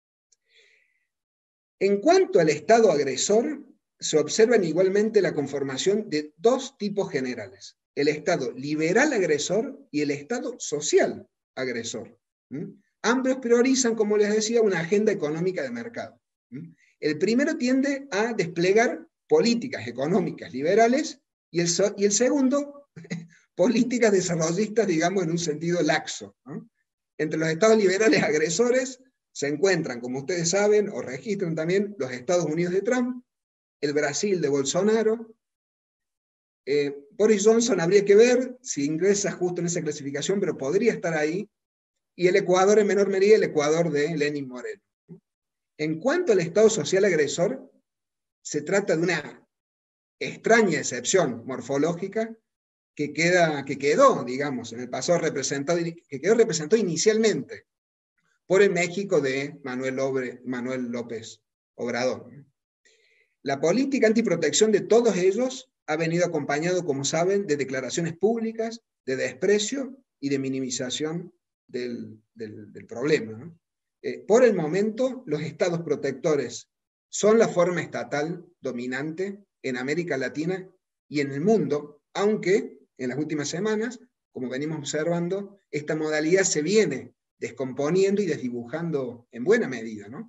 En cuanto al estado agresor, se observan igualmente la conformación de dos tipos generales: el estado liberal agresor y el estado social agresor, Ambos priorizan, como les decía, una agenda económica de mercado. El primero tiende a desplegar políticas económicas liberales y el segundo, políticas desarrollistas, digamos, en un sentido laxo. Entre los estados liberales agresores se encuentran, como ustedes saben, o registran también, los Estados Unidos de Trump, el Brasil de Bolsonaro. Boris Johnson habría que ver si ingresa justo en esa clasificación, pero podría estar ahí. Y el Ecuador, en menor medida, el Ecuador de Lenín Moreno. En cuanto al Estado social agresor, se trata de una extraña excepción morfológica que quedó, digamos, en el pasado que quedó representado inicialmente por el México de Manuel López Obrador. La política antiprotección de todos ellos ha venido acompañado, como saben, de declaraciones públicas, de desprecio y de minimización del problema, ¿no? Por el momento, los estados protectores son la forma estatal dominante en América Latina y en el mundo, aunque en las últimas semanas, como venimos observando, esta modalidad se viene descomponiendo y desdibujando en buena medida, ¿no?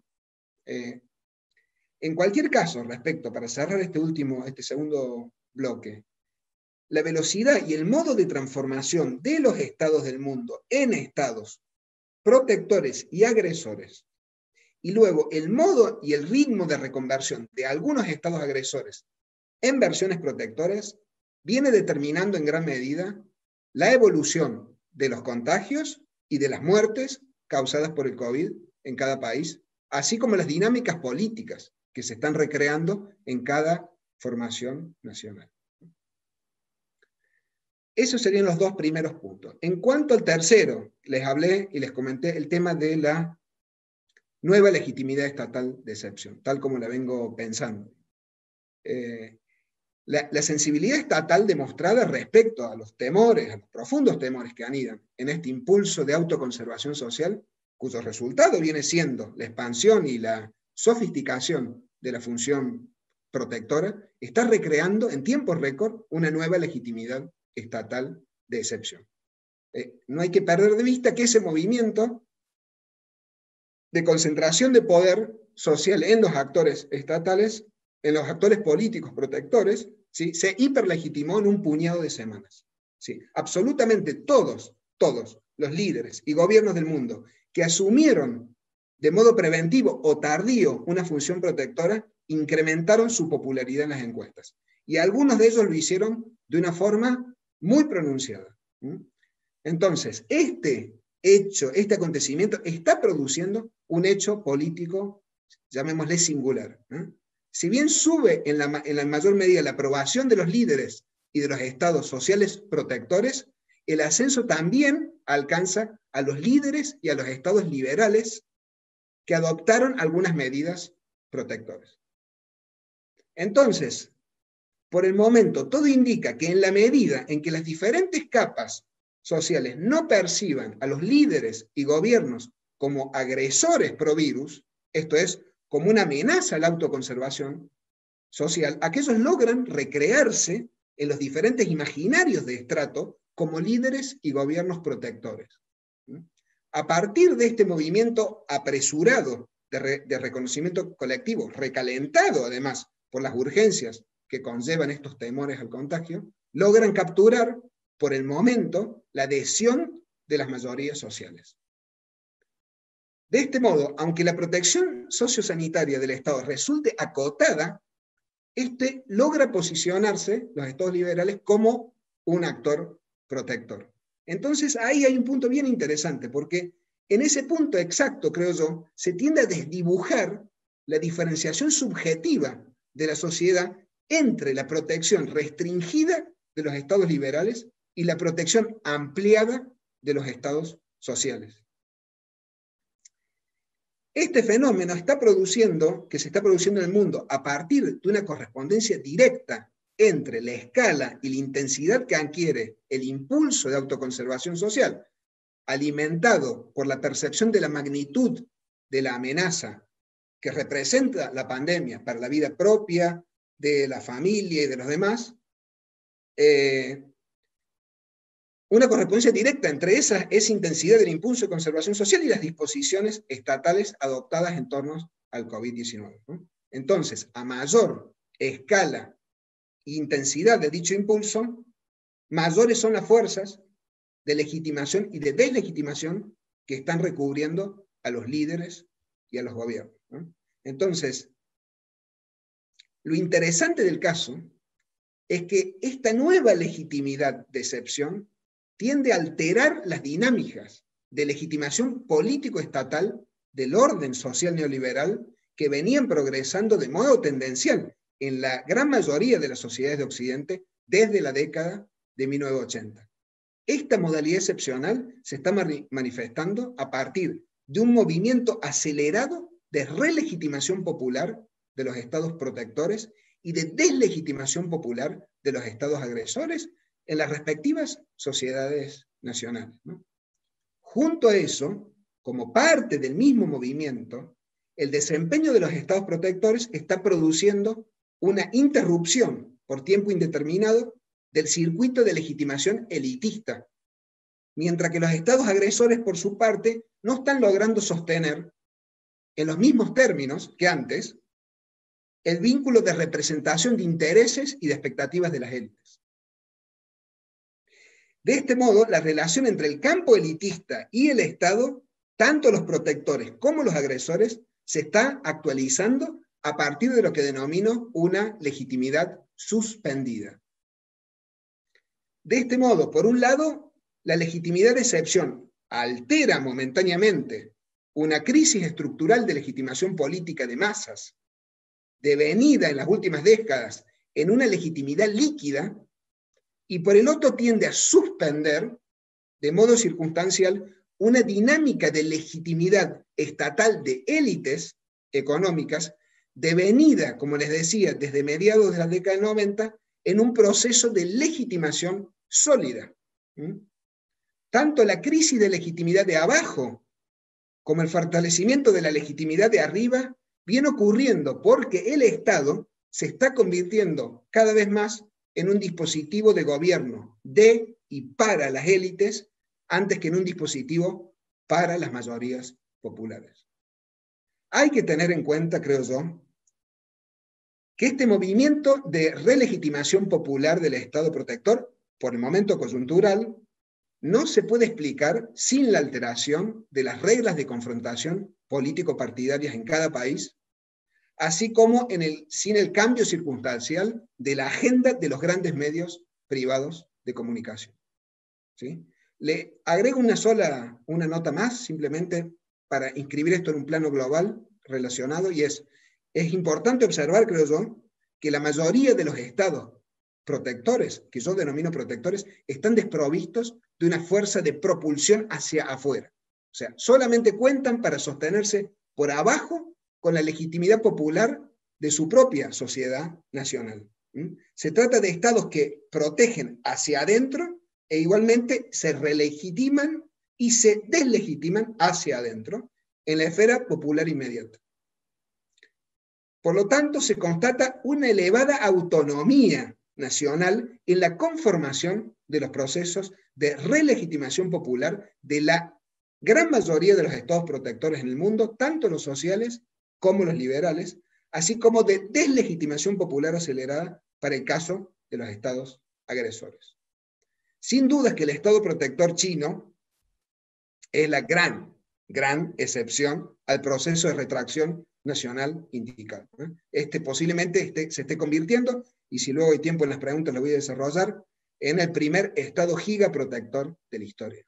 En cualquier caso, para cerrar este segundo bloque, la velocidad y el modo de transformación de los estados del mundo en estados protectores y agresores, y luego el modo y el ritmo de reconversión de algunos estados agresores en versiones protectoras, viene determinando en gran medida la evolución de los contagios y de las muertes causadas por el COVID en cada país, así como las dinámicas políticas que se están recreando en cada formación nacional. Esos serían los dos primeros puntos. En cuanto al tercero, les hablé y les comenté el tema de la nueva legitimidad estatal de excepción, tal como la vengo pensando. La sensibilidad estatal demostrada respecto a los temores, a los profundos temores que anidan en este impulso de autoconservación social, cuyo resultado viene siendo la expansión y la sofisticación de la función protectora, está recreando en tiempo récord una nueva legitimidad estatal de excepción. No hay que perder de vista que ese movimiento de concentración de poder social en los actores estatales, en los actores políticos protectores, ¿sí?, se hiperlegitimó en un puñado de semanas. ¿Sí? Absolutamente todos los líderes y gobiernos del mundo que asumieron de modo preventivo o tardío una función protectora, incrementaron su popularidad en las encuestas. Y algunos de ellos lo hicieron de una forma muy pronunciada. Entonces, este acontecimiento está produciendo un hecho político, llamémosle singular. Si bien sube en la mayor medida la aprobación de los líderes y de los estados sociales protectores, el ascenso también alcanza a los líderes y a los estados liberales que adoptaron algunas medidas protectoras. Entonces, por el momento, todo indica que en la medida en que las diferentes capas sociales no perciban a los líderes y gobiernos como agresores pro virus, esto es, como una amenaza a la autoconservación social, aquellos logran recrearse en los diferentes imaginarios de estrato como líderes y gobiernos protectores. A partir de este movimiento apresurado de reconocimiento colectivo, recalentado además por las urgencias que conllevan estos temores al contagio, logran capturar por el momento la adhesión de las mayorías sociales. De este modo, aunque la protección sociosanitaria del Estado resulte acotada, este logra posicionarse, los estados liberales, como un actor protector. Entonces ahí hay un punto bien interesante, porque en ese punto exacto, creo yo, se tiende a desdibujar la diferenciación subjetiva de la sociedad entre la protección restringida de los estados liberales y la protección ampliada de los estados sociales. Este fenómeno que se está produciendo en el mundo a partir de una correspondencia directa entre la escala y la intensidad que adquiere el impulso de autoconservación social, alimentado por la percepción de la magnitud de la amenaza que representa la pandemia para la vida propia, de la familia y de los demás, una correspondencia directa entre esa intensidad del impulso de conservación social y las disposiciones estatales adoptadas en torno al COVID-19, ¿no? Entonces, a mayor escala e intensidad de dicho impulso, mayores son las fuerzas de legitimación y de deslegitimación que están recubriendo a los líderes y a los gobiernos, ¿no? Entonces, lo interesante del caso es que esta nueva legitimidad de excepción tiende a alterar las dinámicas de legitimación político-estatal del orden social neoliberal que venían progresando de modo tendencial en la gran mayoría de las sociedades de Occidente desde la década de 1980. Esta modalidad excepcional se está manifestando a partir de un movimiento acelerado de relegitimación popular de los estados protectores y de deslegitimación popular de los estados agresores en las respectivas sociedades nacionales, ¿no? Junto a eso, como parte del mismo movimiento, el desempeño de los estados protectores está produciendo una interrupción por tiempo indeterminado del circuito de legitimación elitista, mientras que los estados agresores, por su parte, no están logrando sostener, en los mismos términos que antes, el vínculo de representación de intereses y de expectativas de las élites. De este modo, la relación entre el campo elitista y el Estado, tanto los protectores como los agresores, se está actualizando a partir de lo que denomino una legitimidad suspendida. De este modo, por un lado, la legitimidad de excepción altera momentáneamente una crisis estructural de legitimación política de masas, devenida en las últimas décadas en una legitimidad líquida, y por el otro tiende a suspender, de modo circunstancial, una dinámica de legitimidad estatal de élites económicas, devenida, como les decía, desde mediados de la década del 90, en un proceso de legitimación sólida. Tanto la crisis de legitimidad de abajo como el fortalecimiento de la legitimidad de arriba viene ocurriendo porque el Estado se está convirtiendo cada vez más en un dispositivo de gobierno de y para las élites, antes que en un dispositivo para las mayorías populares. Hay que tener en cuenta, creo yo, que este movimiento de relegitimación popular del Estado protector, por el momento coyuntural, no se puede explicar sin la alteración de las reglas de confrontación político-partidarias en cada país, así como sin el cambio circunstancial de la agenda de los grandes medios privados de comunicación. ¿Sí? Le agrego una nota más, simplemente para inscribir esto en un plano global relacionado, y es importante observar, creo yo, que la mayoría de los estados protectores, que yo denomino protectores, están desprovistos de una fuerza de propulsión hacia afuera. O sea, solamente cuentan para sostenerse por abajo con la legitimidad popular de su propia sociedad nacional. Se trata de estados que protegen hacia adentro e igualmente se relegitiman y se deslegitiman hacia adentro en la esfera popular inmediata. Por lo tanto, se constata una elevada autonomía nacional en la conformación de los procesos de relegitimación popular de la gran mayoría de los estados protectores en el mundo, tanto los sociales como los liberales, así como de deslegitimación popular acelerada para el caso de los estados agresores. Sin duda que el estado protector chino es la gran excepción al proceso de retracción nacional indicado. Posiblemente se esté convirtiendo, y si luego hay tiempo en las preguntas lo voy a desarrollar, en el primer estado gigaprotector de la historia.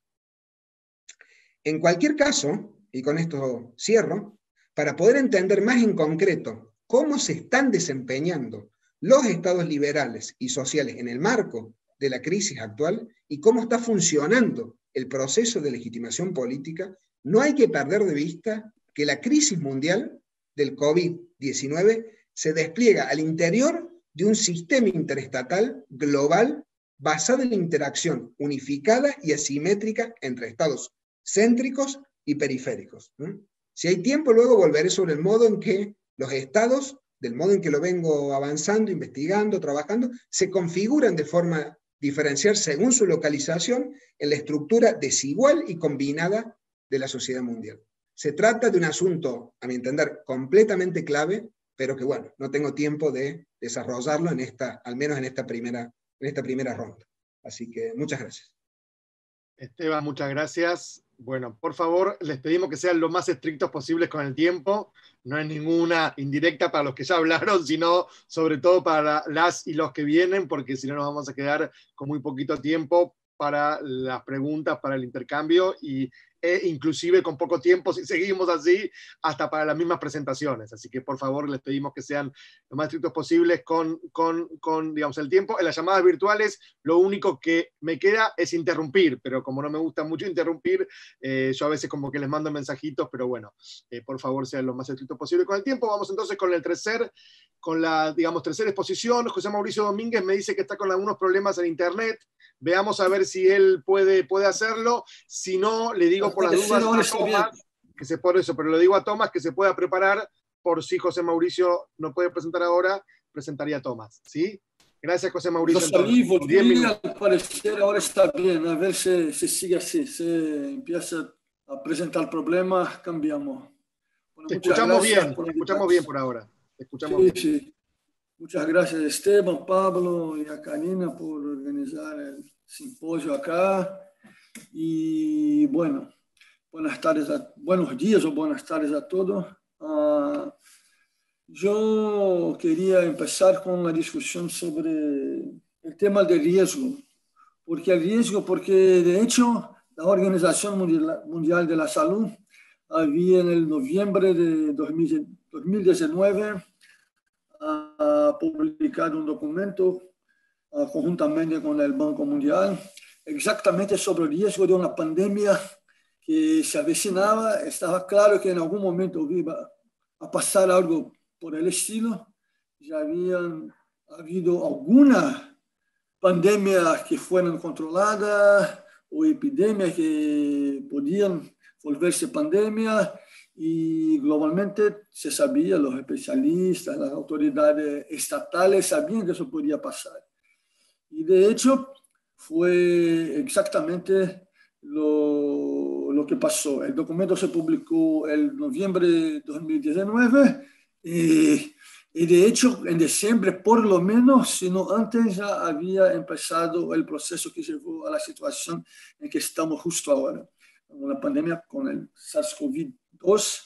En cualquier caso, y con esto cierro, para poder entender más en concreto cómo se están desempeñando los estados liberales y sociales en el marco de la crisis actual y cómo está funcionando el proceso de legitimación política, no hay que perder de vista que la crisis mundial del COVID-19 se despliega al interior de un sistema interestatal global basado en la interacción unificada y asimétrica entre estados céntricos y periféricos. Si hay tiempo, luego volveré sobre el modo en que los estados, del modo en que lo vengo avanzando, investigando, trabajando, se configuran de forma diferenciar según su localización en la estructura desigual y combinada de la sociedad mundial. Se trata de un asunto, a mi entender, completamente clave, pero que, bueno, no tengo tiempo de desarrollarlo al menos en esta primera ronda. Así que muchas gracias. Esteban, muchas gracias. Bueno, por favor, les pedimos que sean lo más estrictos posibles con el tiempo. No es ninguna indirecta para los que ya hablaron, sino sobre todo para las y los que vienen, porque si no nos vamos a quedar con muy poquito tiempo para las preguntas, para el intercambio e inclusive con poco tiempo, si seguimos así, hasta para las mismas presentaciones. Así que por favor les pedimos que sean lo más estrictos posibles con digamos, el tiempo. En las llamadas virtuales lo único que me queda es interrumpir, pero como no me gusta mucho interrumpir, yo a veces como que les mando mensajitos, pero bueno, por favor sean lo más estrictos posible con el tiempo. Vamos entonces con la tercera exposición. José Mauricio Domínguez me dice que está con algunos problemas en internet. Veamos a ver si él puede hacerlo. Si no, le digo por las dudas a Tomás, pero le digo a Tomás que se pueda preparar por si José Mauricio no puede presentar ahora, presentaría a Tomás, ¿sí? Gracias, José Mauricio. Yo salí, volví, al parecer ahora está bien, a ver si sigue así, se empieza a presentar problemas, cambiamos. Bueno, te escuchamos bien por ahora. Te escuchamos bien. Sí. Muchas gracias a Esteban, Pablo y a Karina por organizar el simposio acá. Y bueno, buenos días o buenas tardes a todos. Yo quería empezar con una discusión sobre el tema del riesgo. Porque de hecho la Organización Mundial de la Salud había en el noviembre de 2019 publicado un documento conjuntamente con el Banco Mundial exactamente sobre el riesgo de una pandemia que se avecinaba. Estaba claro que en algún momento iba a pasar algo por el estilo. Ya habían habido algunas pandemias que fueron controladas o epidemias que podían volverse pandemias. Y globalmente se sabía, los especialistas, las autoridades estatales sabían que eso podía pasar. Y de hecho fue exactamente lo que pasó. El documento se publicó en noviembre de 2019 y de hecho en diciembre por lo menos, si no antes, ya había empezado el proceso que llevó a la situación en que estamos justo ahora. Una pandemia con el SARS-CoV-2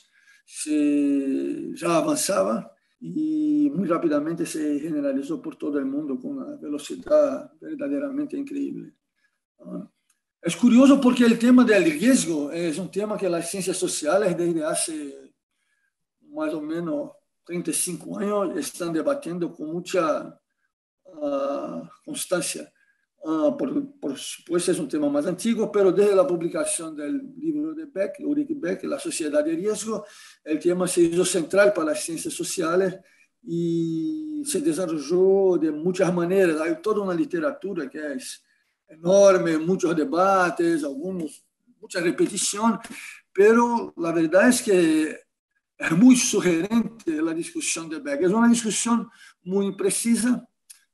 ya avanzaba y muy rápidamente se generalizó por todo el mundo con una velocidad verdaderamente increíble. Es curioso porque el tema del riesgo es un tema que las ciencias sociales desde hace más o menos 35 años están debatiendo con mucha constancia. Por supuesto es un tema más antiguo, pero desde la publicación del libro de Beck, Ulrich Beck, La sociedad de riesgo, el tema se hizo central para las ciencias sociales y se desarrolló de muchas maneras. Hay toda una literatura que es enorme, muchos debates, mucha repetición, pero la verdad es que es muy sugerente la discusión de Beck. Es una discusión muy precisa.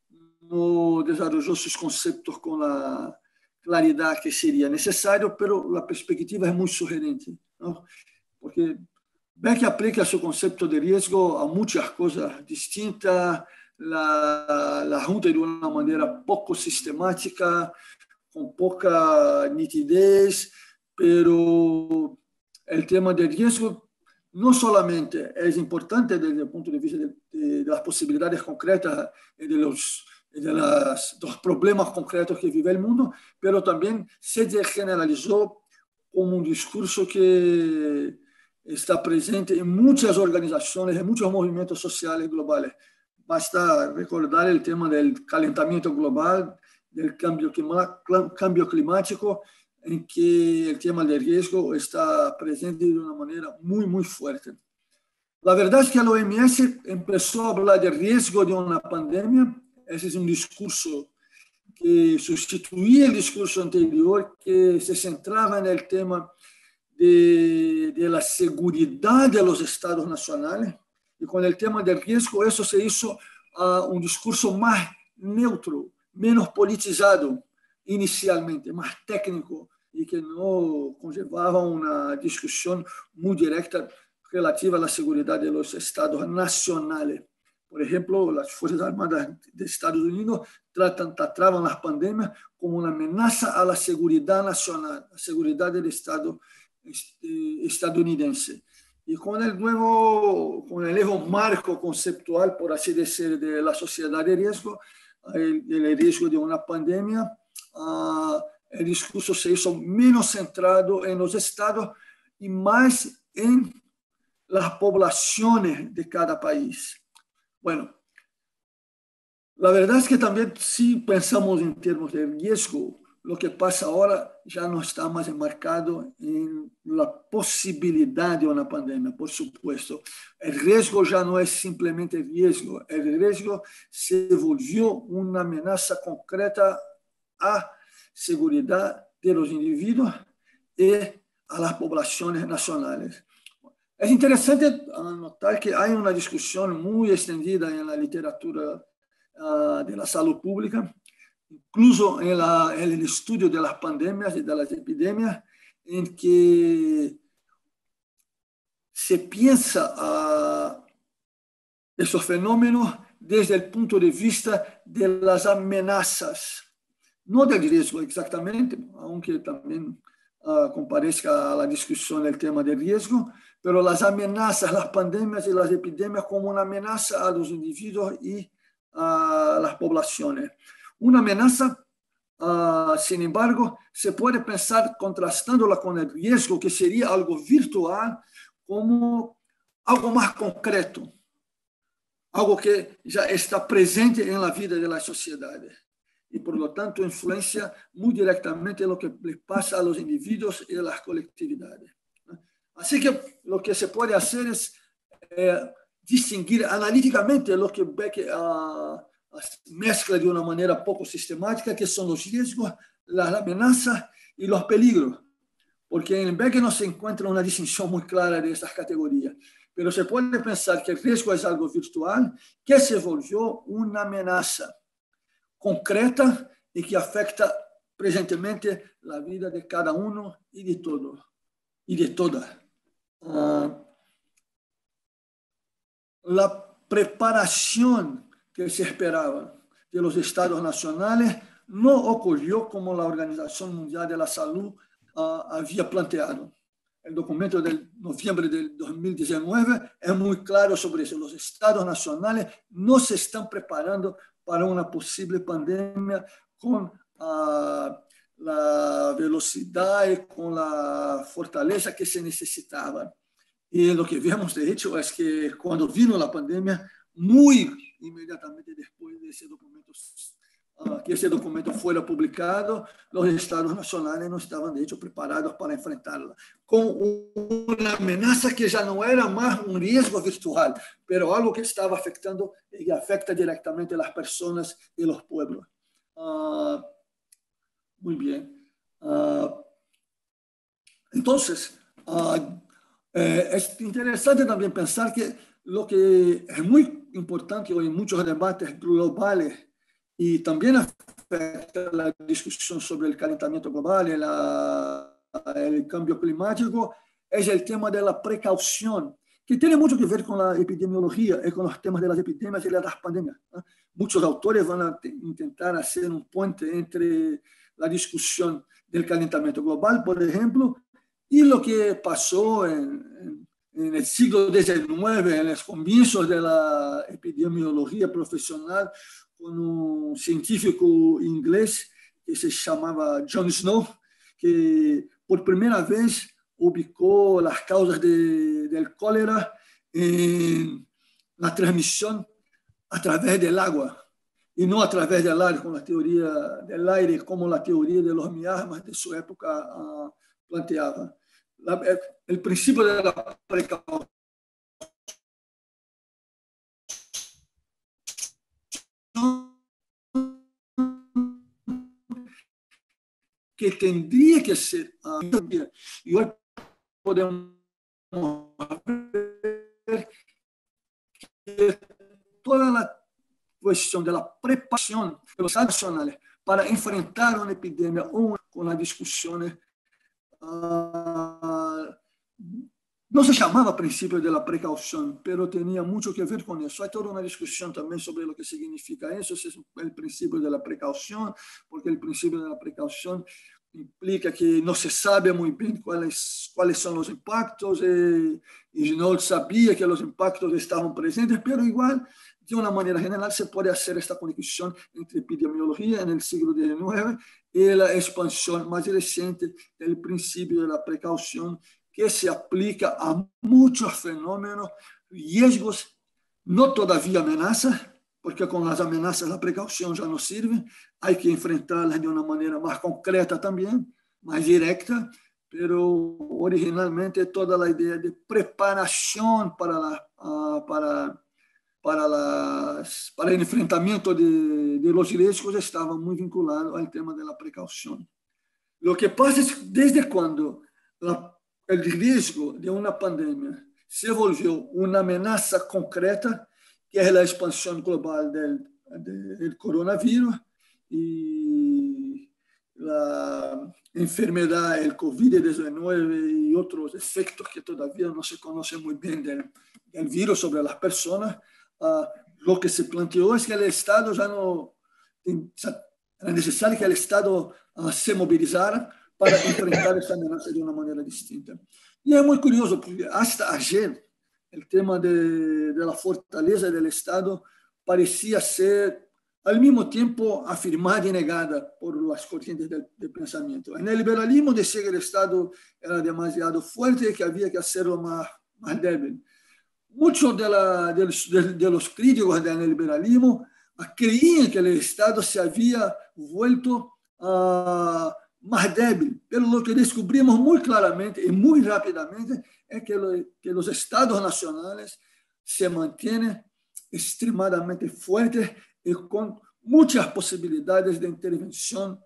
No desarrolló sus conceptos con la claridad que sería necesario, pero la perspectiva es muy sugerente, ¿no? Porque Beck aplica su concepto de riesgo a muchas cosas distintas, la junta de una manera poco sistemática, con poca nitidez, pero el tema del riesgo no solamente es importante desde el punto de vista de las posibilidades concretas y de los problemas concretos que vive el mundo, pero también se generalizó como un discurso que está presente en muchas organizaciones, en muchos movimientos sociales globales. Basta recordar el tema del calentamiento global, del cambio climático, en que el tema del riesgo está presente de una manera muy, muy fuerte. La verdad es que la OMS empezó a hablar del riesgo de una pandemia. Ese es un discurso que sustituía el discurso anterior, que se centraba en el tema de la seguridad de los estados nacionales. Y con el tema del riesgo, eso se hizo un discurso más neutro, menos politizado inicialmente, más técnico y que no conllevaba una discusión muy directa relativa a la seguridad de los estados nacionales. Por ejemplo, las Fuerzas Armadas de Estados Unidos trataban las pandemias como una amenaza a la seguridad nacional, la seguridad del Estado estadounidense. Y con el nuevo marco conceptual, por así decir, de la sociedad de riesgo, el riesgo de una pandemia, el discurso se hizo menos centrado en los estados y más en las poblaciones de cada país. Bueno, la verdad es que también si pensamos en términos de riesgo, lo que pasa ahora ya no está más enmarcado en la posibilidad de una pandemia, por supuesto. El riesgo ya no es simplemente riesgo, el riesgo se volvió una amenaza concreta a seguridad de los individuos y a las poblaciones nacionales. Es interesante notar que hay una discusión muy extendida en la literatura de la salud pública, incluso en el estudio de las pandemias y de las epidemias, en que se piensa esos fenómenos desde el punto de vista de las amenazas, no del riesgo exactamente, aunque también comparezca a la discusión el tema del riesgo, pero las amenazas, las pandemias y las epidemias como una amenaza a los individuos y a las poblaciones. Una amenaza, sin embargo, se puede pensar contrastándola con el riesgo, que sería algo virtual, como algo más concreto, algo que ya está presente en la vida de las sociedades y, por lo tanto, influencia muy directamente lo que les pasa a los individuos y a las colectividades. Así que lo que se puede hacer es distinguir analíticamente lo que Beck mezcla de una manera poco sistemática, que son los riesgos, las amenazas y los peligros. Porque en Beck no se encuentra una distinción muy clara de estas categorías. Pero se puede pensar que el riesgo es algo virtual que se volvió una amenaza concreta y que afecta presentemente la vida de cada uno y de todos y de todas. La preparación que se esperaba de los estados nacionales no ocurrió como la Organización Mundial de la Salud había planteado. El documento de noviembre del 2019 es muy claro sobre eso. Los estados nacionales no se están preparando para una posible pandemia con la velocidad y con la fortaleza que se necesitaba. Y lo que vemos, de hecho, es que cuando vino la pandemia, muy inmediatamente después de ese documento, que ese documento fuera publicado, los estados nacionales no estaban, de hecho, preparados para enfrentarla, con una amenaza que ya no era más un riesgo virtual, pero algo que estaba afectando y afecta directamente a las personas y los pueblos. Muy bien. Entonces, es interesante también pensar que lo que es muy importante hoy en muchos debates globales y también afecta la discusión sobre el calentamiento global y el cambio climático es el tema de la precaución, que tiene mucho que ver con la epidemiología y con los temas de las epidemias y de las pandemias. Muchos autores van a intentar hacer un puente entre la discusión del calentamiento global, por ejemplo, y lo que pasó en el siglo XIX, en los comienzos de la epidemiología profesional, con un científico inglés que se llamaba John Snow, que por primera vez ubicó las causas del cólera en la transmisión a través del agua y no a través del aire, con la teoría del aire, como la teoría de los miasmas de su época planteaba. El principio de la precaución que tendría que ser, y hoy podemos ver que toda la cuestión de la preparación de los estados nacionales para enfrentar una epidemia o con las discusiones. No se llamaba principio de la precaución, pero tenía mucho que ver con eso. Hay toda una discusión también sobre lo que significa eso, si es el principio de la precaución, porque el principio de la precaución implica que no se sabe muy bien cuáles son los impactos y no sabía que los impactos estaban presentes, pero igual, de una manera general, se puede hacer esta conexión entre epidemiología en el siglo XIX y la expansión más reciente del principio de la precaución, que se aplica a muchos fenómenos, riesgos, no todavía amenazas, porque con las amenazas la precaución ya no sirve, hay que enfrentarlas de una manera más concreta también, más directa, pero originalmente toda la idea de preparación para el enfrentamiento de los riesgos estaba muy vinculado al tema de la precaución. Lo que pasa es que desde cuando el riesgo de una pandemia se volvió una amenaza concreta, que es la expansión global del coronavirus y la enfermedad, el COVID-19 y otros efectos que todavía no se conocen muy bien del virus sobre las personas, lo que se planteó es que el Estado ya no... Era necesario que el Estado se movilizara para enfrentar esa amenaza de una manera distinta. Y es muy curioso, porque hasta ayer el tema de la fortaleza del Estado parecía ser al mismo tiempo afirmada y negada por las corrientes de pensamiento. En el liberalismo decía que el Estado era demasiado fuerte y que había que hacerlo más débil. Muchos de los críticos del neoliberalismo creían que el Estado se había vuelto más débil, pero lo que descubrimos muy claramente y muy rápidamente es que los estados nacionales se mantienen extremadamente fuertes y con muchas posibilidades de intervención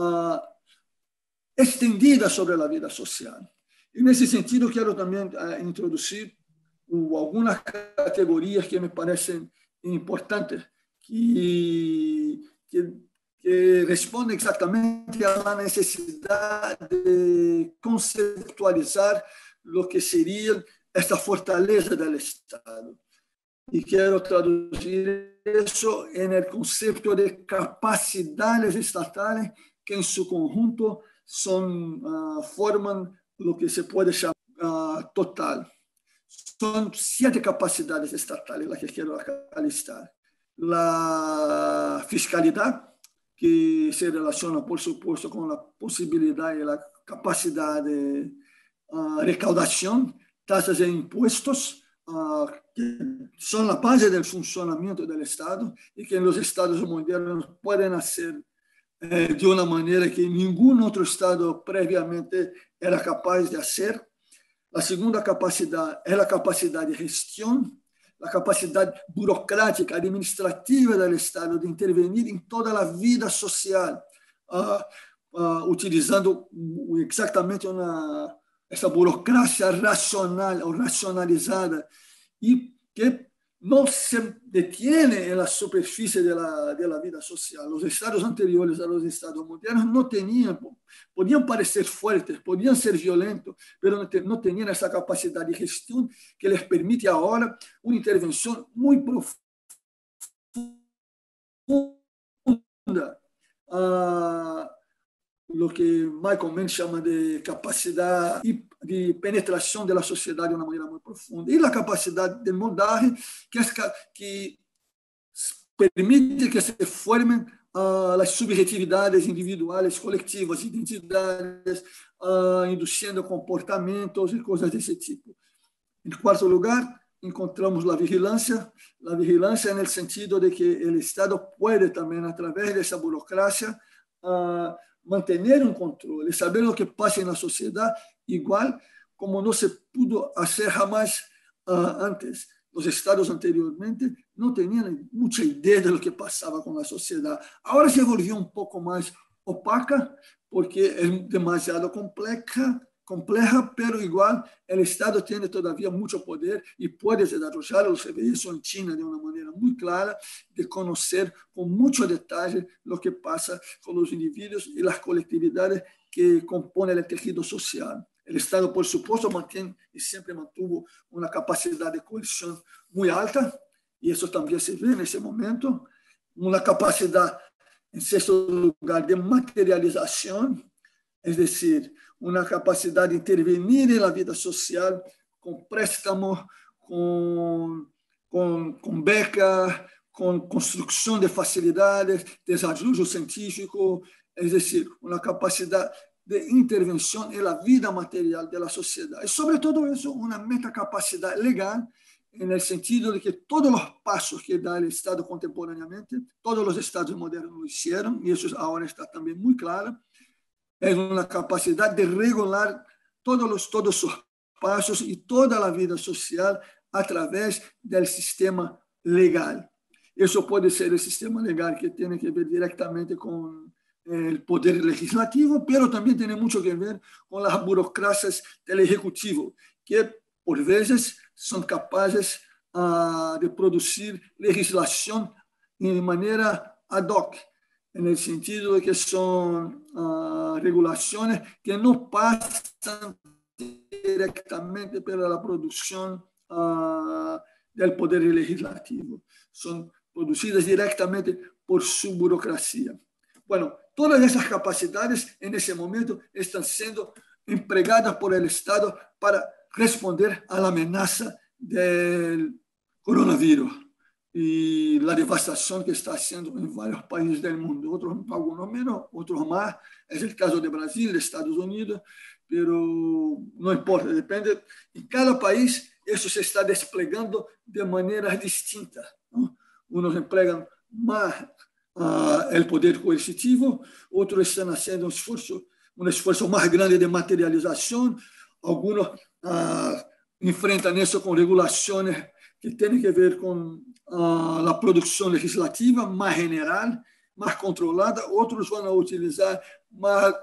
extendida sobre la vida social. En ese sentido, quiero también introducir algunas categorías que me parecen importantes, que responde exactamente a la necesidad de conceptualizar lo que sería esta fortaleza del Estado. Y quiero traducir eso en el concepto de capacidades estatales que en su conjunto forman lo que se puede llamar total. Son 7 capacidades estatales las que quiero alistar. La fiscalidad, que se relaciona, por supuesto, con la posibilidad y la capacidad de recaudación, tasas de impuestos, que son la base del funcionamiento del Estado y que en los estados modernos pueden hacer de una manera que ningún otro Estado previamente era capaz de hacer. La segunda capacidad es la capacidad de gestión, la capacidad burocrática, administrativa del Estado de intervenir en toda la vida social, utilizando exactamente esa burocracia racional o racionalizada y que no se detiene en la superficie de la vida social. Los estados anteriores a los estados modernos no tenían, podían parecer fuertes, podían ser violentos, pero no tenían esa capacidad de gestión que les permite ahora una intervención muy profunda, lo que Michael Mann llama de capacidad de penetración de la sociedad de una manera muy profunda. Y la capacidad de moldaje, que permite que se formen las subjetividades individuales, colectivas, identidades, induciendo comportamientos y cosas de ese tipo. En cuarto lugar, encontramos la vigilancia en el sentido de que el Estado puede también, a través de esa burocracia, mantener un control y saber lo que pasa en la sociedad, igual como no se pudo hacer jamás antes. Los estados anteriormente no tenían mucha idea de lo que pasaba con la sociedad. Ahora se volvió un poco más opaca porque es demasiado compleja compleja, pero igual el Estado tiene todavía mucho poder y puede desarrollarlo. Se ve eso en China de una manera muy clara, de conocer con mucho detalle lo que pasa con los individuos y las colectividades que componen el tejido social. El Estado, por supuesto, mantiene y siempre mantuvo una capacidad de cohesión muy alta, y eso también se ve en ese momento, una capacidad, en sexto lugar, de materialización, es decir, una capacidad de intervenir en la vida social con préstamos, con becas, con construcción de facilidades, desarrollo científico, es decir, una capacidad de intervención en la vida material de la sociedad. Y sobre todo eso, una metacapacidad legal, en el sentido de que todos los pasos que da el Estado contemporáneamente, todos los estados modernos lo hicieron, y eso ahora está también muy claro, es una capacidad de regular todos sus pasos y toda la vida social a través del sistema legal. Eso puede ser el sistema legal que tiene que ver directamente con el poder legislativo, pero también tiene mucho que ver con las burocracias del Ejecutivo, que por veces son capaces de producir legislación de manera ad hoc, en el sentido de que son regulaciones que no pasan directamente por la producción del poder legislativo, son producidas directamente por su burocracia. Bueno, todas esas capacidades en ese momento están siendo empregadas por el Estado para responder a la amenaza del coronavirus y la devastación que está haciendo en varios países del mundo, otros algunos menos, otros más. Es el caso de Brasil, de Estados Unidos, pero no importa, depende. En cada país eso se está desplegando de maneras distintas, ¿no? Unos emplean más el poder coercitivo, otros están haciendo un esfuerzo más grande de materialización, algunos enfrentan eso con regulaciones que tienen que ver con la producción legislativa más general, más controlada, otros van a utilizar más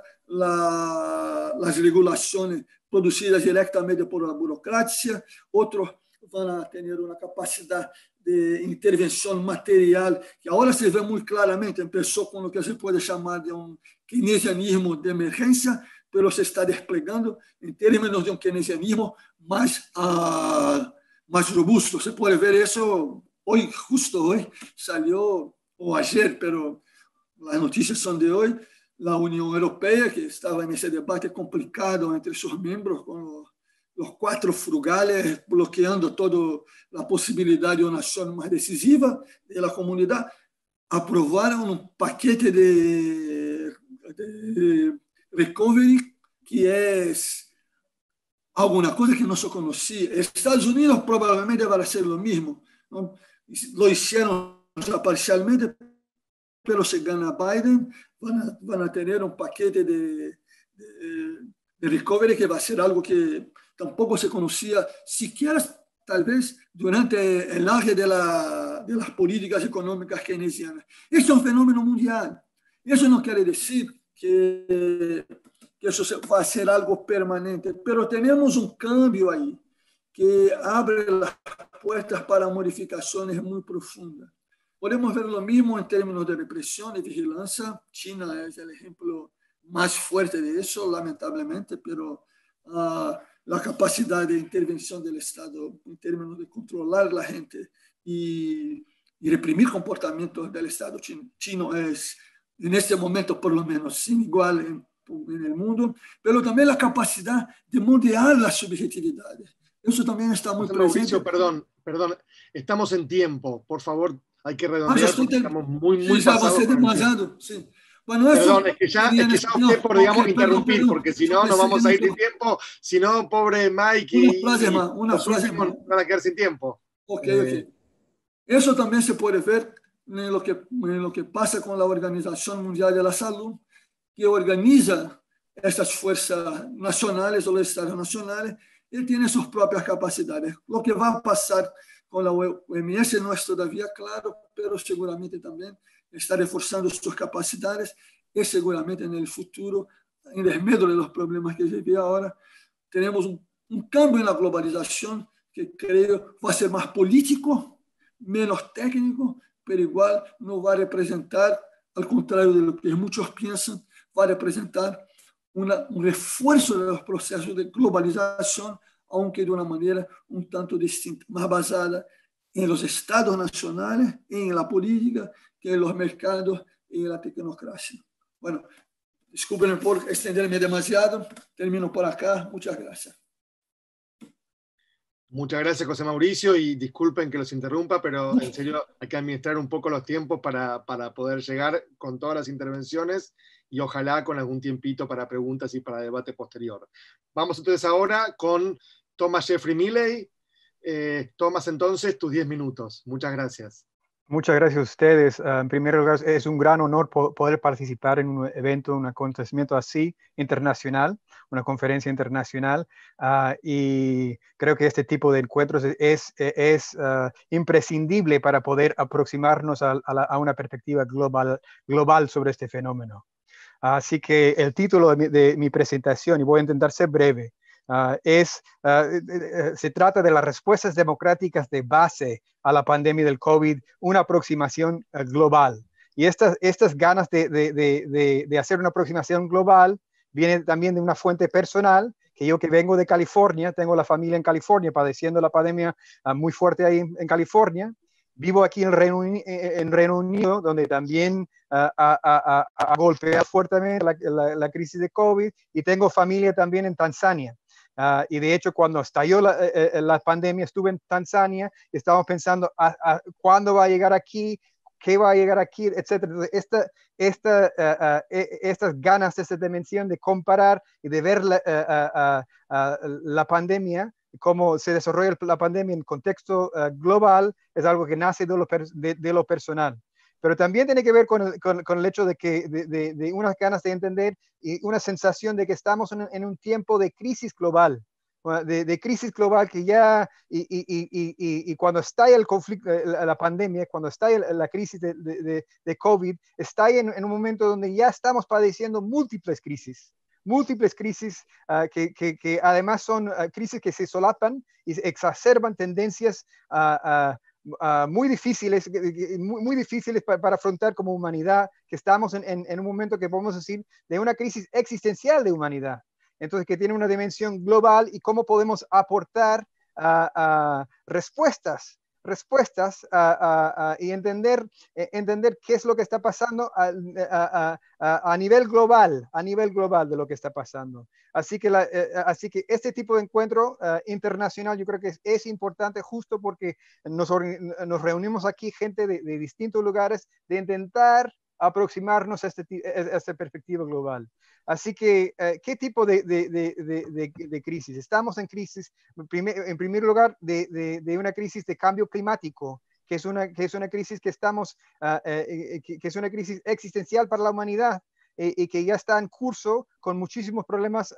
las regulaciones producidas directamente por la burocracia, otros van a tener una capacidad de intervención material, que ahora se ve muy claramente, empezó con lo que se puede llamar de un keynesianismo de emergencia, pero se está desplegando en términos de un keynesianismo más robusto. Se puede ver eso hoy, justo hoy, salió, o ayer, pero las noticias son de hoy, la Unión Europea, que estaba en ese debate complicado entre sus miembros, con los 4 frugales bloqueando toda la posibilidad de una acción más decisiva de la comunidad, aprobaron un paquete de recovery que es alguna cosa que no se conocía. Estados Unidos probablemente va a hacer lo mismo, ¿no? Lo hicieron ya parcialmente, pero si gana Biden, van a tener un paquete de recovery que va a ser algo que tampoco se conocía, siquiera tal vez durante el auge de las políticas económicas keynesianas. Esto es un fenómeno mundial. Eso no quiere decir que eso va a ser algo permanente, pero tenemos un cambio ahí que abre las puertas para modificaciones muy profundas. Podemos ver lo mismo en términos de represión y vigilancia. China es el ejemplo más fuerte de eso, lamentablemente, pero la capacidad de intervención del Estado en términos de controlar la gente y reprimir comportamientos del Estado chino es, en este momento por lo menos, sin igual en el mundo, pero también la capacidad de moldear las subjetividades. Eso también está muy presente. Mauricio, perdón, estamos en tiempo, por favor, hay que redondear porque estamos muy pasados. Demasiado, sí. Bueno, perdón, es que ya opté por, digamos, interrumpir, porque si no, nos vamos a ir sin tiempo. Si no, pobre Mike una frase más. Van a quedar sin tiempo. Okay. Eso también se puede ver en lo que pasa con la Organización Mundial de la Salud, que organiza estas fuerzas nacionales o los estados nacionales y tiene sus propias capacidades. Lo que va a pasar con la OMS no es todavía claro, pero seguramente también está reforzando sus capacidades y seguramente en el futuro en desmedro de los problemas que se ve ahora. Tenemos un cambio en la globalización que creo va a ser más político, menos técnico, pero igual no va a representar, al contrario de lo que muchos piensan, va a representar un refuerzo de los procesos de globalización, aunque de una manera un tanto distinta, más basada en los estados nacionales, en la política, que en los mercados y en la tecnocracia. Bueno, disculpen por extenderme demasiado, termino por acá, muchas gracias. Muchas gracias, José Mauricio, y disculpen que los interrumpa, pero en serio hay que administrar un poco los tiempos para poder llegar con todas las intervenciones y ojalá con algún tiempito para preguntas y para debate posterior. Vamos entonces ahora con Thomas Jeffrey Milley. Thomas, entonces, tus 10 minutos. Muchas gracias. Muchas gracias a ustedes. En primer lugar, es un gran honor poder participar en un evento, un acontecimiento así internacional, una conferencia internacional, y creo que este tipo de encuentros es imprescindible para poder aproximarnos a una perspectiva global sobre este fenómeno. Así que el título de mi presentación, y voy a intentar ser breve, se trata de las respuestas democráticas de base a la pandemia del COVID, una aproximación global. Y estas ganas de hacer una aproximación global vienen también de una fuente personal, que yo que vengo de California, tengo la familia en California padeciendo la pandemia muy fuerte ahí en California. Vivo aquí en Reino Unido, donde también ha golpeado fuertemente la crisis de COVID, y tengo familia también en Tanzania. Y de hecho, cuando estalló la pandemia, estuve en Tanzania y estábamos pensando cuándo va a llegar aquí, qué va a llegar aquí, etcétera. Estas ganas, esta dimensión de comparar y de ver la pandemia, cómo se desarrolla la pandemia en contexto global, es algo que nace de lo personal. Pero también tiene que ver con el hecho de unas ganas de entender y una sensación de que estamos en un tiempo de crisis global, de crisis global que ya, y cuando estalla el conflicto, la pandemia, cuando estalla la crisis de COVID, estalla en un momento donde ya estamos padeciendo múltiples crisis que además son crisis que se solapan y exacerban tendencias muy difíciles para afrontar como humanidad, que estamos en un momento que podemos decir de una crisis existencial de humanidad. Entonces, que tiene una dimensión global y cómo podemos aportar respuestas y entender qué es lo que está pasando a nivel global de lo que está pasando. Así que este tipo de encuentro internacional yo creo que es importante, justo porque nos reunimos aquí gente de distintos lugares, de intentar aproximarnos a esta perspectiva global. Así que, ¿qué tipo de crisis? Estamos en crisis, en primer lugar, de una crisis de cambio climático, que es una crisis que es una crisis existencial para la humanidad, y que ya está en curso con muchísimos problemas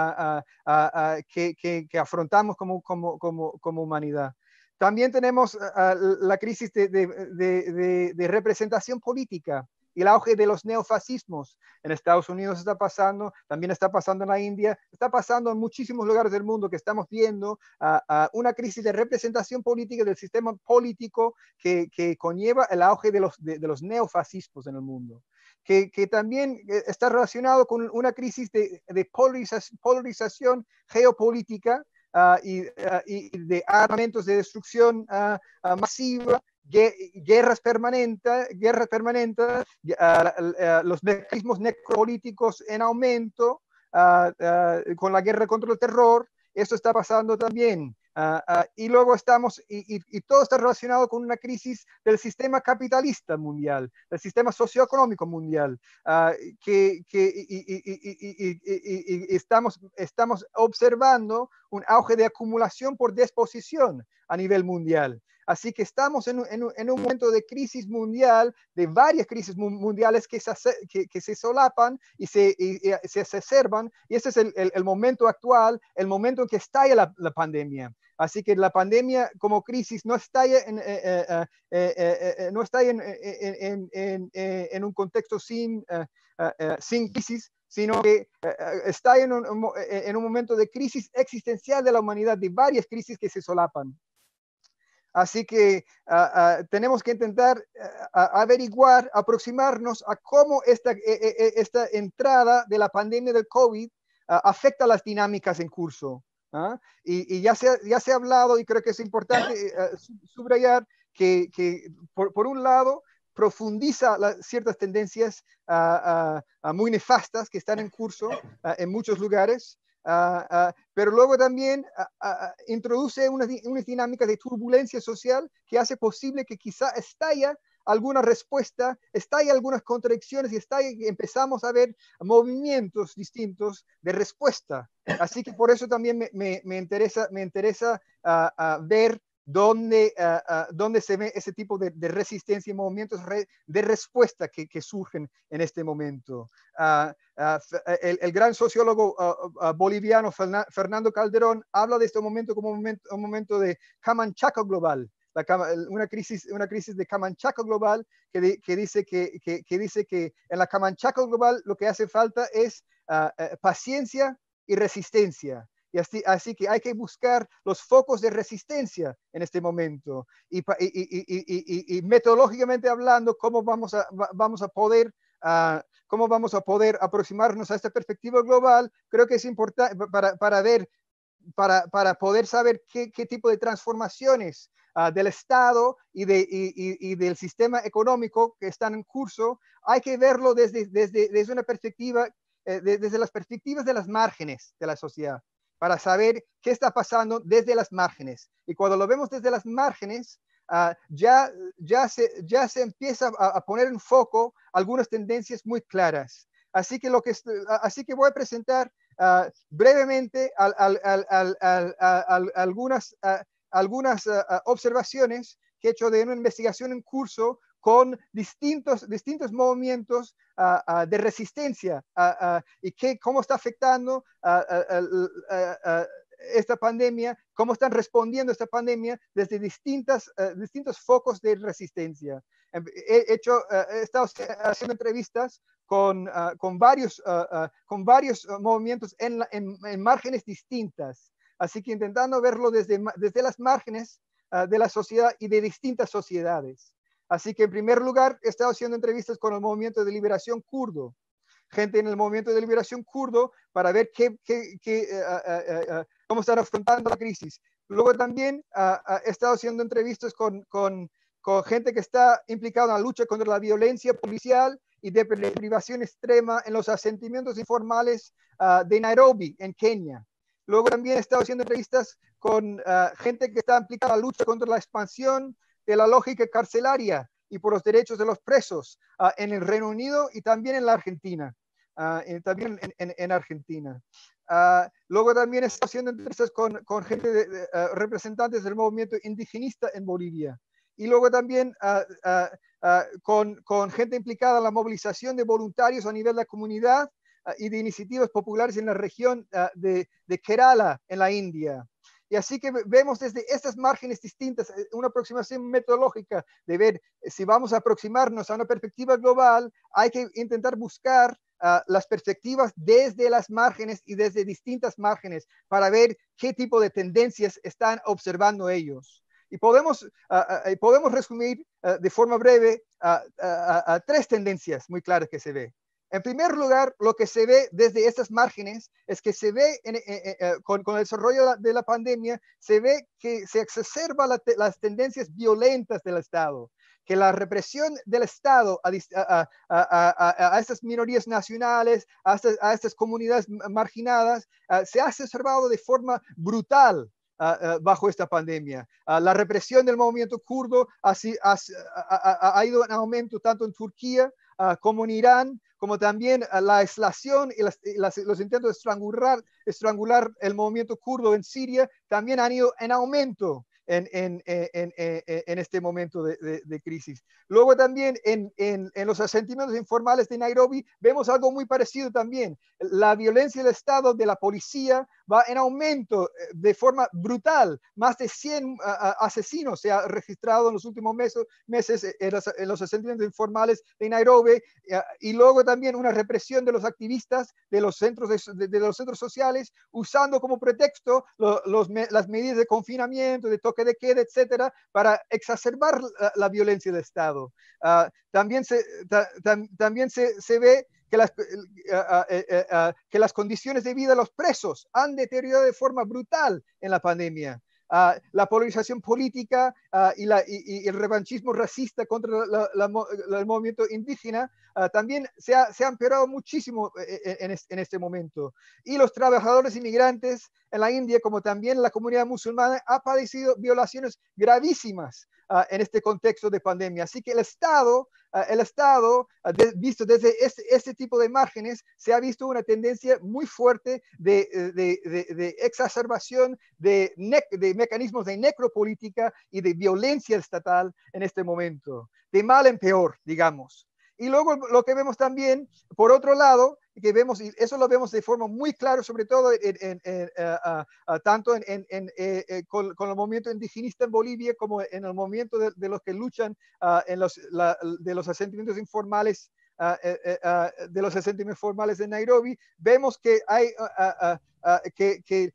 que afrontamos como humanidad. También tenemos la crisis de representación política y el auge de los neofascismos. En Estados Unidos está pasando, también está pasando en la India, está pasando en muchísimos lugares del mundo, que estamos viendo una crisis de representación política del sistema político que conlleva el auge de los neofascismos en el mundo. Que también está relacionado con una crisis de polarización geopolítica y de armamentos de destrucción masiva, guerras permanentes, los mecanismos necropolíticos en aumento, con la guerra contra el terror. Esto está pasando también. Y luego y todo está relacionado con una crisis del sistema capitalista mundial, del sistema socioeconómico mundial, estamos observando un auge de acumulación por disposición a nivel mundial. Así que estamos en un momento de crisis mundial, de varias crisis mundiales que se solapan y se exacerban, y ese es el momento actual, el momento en que estalla la pandemia. Así que la pandemia como crisis no estalla en un contexto sin crisis, sino que está en un momento de crisis existencial de la humanidad, de varias crisis que se solapan. Así que tenemos que intentar averiguar, aproximarnos a cómo esta entrada de la pandemia del COVID afecta las dinámicas en curso. Y ya se ha hablado, y creo que es importante subrayar que por un lado profundiza ciertas tendencias muy nefastas que están en curso en muchos lugares, pero luego también introduce unas dinámicas de turbulencia social que hace posible que quizá estalla alguna respuesta, estalla algunas contradicciones y empezamos a ver movimientos distintos de respuesta. Así que por eso también me interesa ver dónde se ve ese tipo de resistencia y movimientos de respuesta que surgen en este momento. El gran sociólogo boliviano Fernando Calderón habla de este momento como un momento de Camanchaco global, una crisis de Camanchaco global que dice que en la Camanchaco global lo que hace falta es paciencia y resistencia. Así que hay que buscar los focos de resistencia en este momento. Y metodológicamente hablando, ¿cómo vamos a poder aproximarnos a esta perspectiva global? Creo que es importante para poder saber qué tipo de transformaciones del Estado y del sistema económico que están en curso. Hay que verlo desde una perspectiva, desde las perspectivas de las márgenes de la sociedad, para saber qué está pasando desde las márgenes. Y cuando lo vemos desde las márgenes, ya se empieza a poner en foco algunas tendencias muy claras. Así que voy a presentar brevemente algunas observaciones que he hecho de una investigación en curso con distintos movimientos de resistencia y cómo está afectando esta pandemia, cómo están respondiendo a esta pandemia desde distintos focos de resistencia. He estado haciendo entrevistas con varios movimientos en márgenes distintas, así que intentando verlo desde las márgenes de la sociedad y de distintas sociedades. Así que en primer lugar he estado haciendo entrevistas con el movimiento de liberación kurdo, gente en el movimiento de liberación kurdo, para ver cómo están afrontando la crisis. Luego también he estado haciendo entrevistas con gente que está implicada en la lucha contra la violencia policial y de privación extrema en los asentamientos informales de Nairobi, en Kenia. Luego también he estado haciendo entrevistas con gente que está implicada en la lucha contra la expansión de la lógica carcelaria y por los derechos de los presos en el Reino Unido y también en la Argentina. Luego también he estado haciendo entrevistas con gente representantes del movimiento indigenista en Bolivia. Y luego también con gente implicada en la movilización de voluntarios a nivel de la comunidad y de iniciativas populares en la región de Kerala, en la India. Y así que vemos desde estas márgenes distintas una aproximación metodológica de ver si vamos a aproximarnos a una perspectiva global, hay que intentar buscar las perspectivas desde las márgenes y desde distintas márgenes para ver qué tipo de tendencias están observando ellos. Y podemos resumir de forma breve tres tendencias muy claras que se ve. En primer lugar, lo que se ve desde estas márgenes es que se ve con el desarrollo de la pandemia, se ve que se exacerban las tendencias violentas del Estado, que la represión del Estado a estas minorías nacionales, a estas comunidades marginadas, se ha exacerbado de forma brutal bajo esta pandemia. La represión del movimiento kurdo ha ido en aumento tanto en Turquía como en Irán, como también la aislación y los intentos de estrangular el movimiento kurdo en Siria también han ido en aumento en este momento de crisis. Luego también en los asentamientos informales de Nairobi vemos algo muy parecido también. La violencia del Estado, de la policía, va en aumento de forma brutal. Más de 100 asesinos se han registrado en los últimos meses en los asentamientos informales de Nairobi, y luego también una represión de los activistas de los centros, de los centros sociales, usando como pretexto las medidas de confinamiento, de toque de queda, etcétera, para exacerbar la violencia del Estado. También se ve que las condiciones de vida de los presos han deteriorado de forma brutal en la pandemia. La polarización política y el revanchismo racista contra el movimiento indígena también se ha empeorado muchísimo en este momento. Y los trabajadores inmigrantes en la India, como también la comunidad musulmana, ha padecido violaciones gravísimas en este contexto de pandemia. Así que el Estado, visto desde este tipo de márgenes, se ha visto una tendencia muy fuerte de exacerbación de mecanismos de necropolítica y de violencia estatal en este momento, de mal en peor, digamos. Y luego lo que vemos también, por otro lado, que vemos, y eso lo vemos de forma muy clara, sobre todo tanto con el movimiento indigenista en Bolivia como en el movimiento de los que luchan de los asentamientos informales de los asentamientos formales de Nairobi, vemos que hay que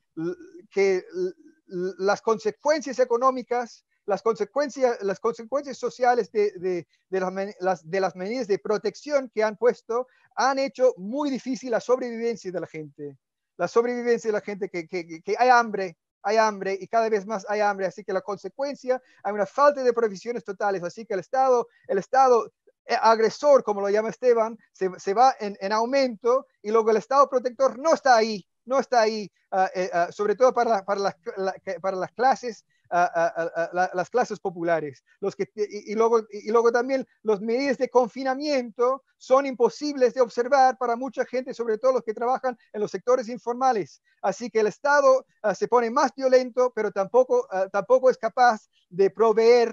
las consecuencias económicas, las consecuencias sociales de las medidas de protección que han puesto han hecho muy difícil la sobrevivencia de la gente. La sobrevivencia de la gente, que hay hambre y cada vez más hay hambre. Así que la consecuencia, hay una falta de provisiones totales. Así que el Estado agresor, como lo llama Esteban, se va en aumento, y luego el Estado protector no está ahí, sobre todo para las clases. Las clases populares, y luego también las medidas de confinamiento son imposibles de observar para mucha gente, sobre todo los que trabajan en los sectores informales. Así que el Estado se pone más violento, pero tampoco es capaz de proveer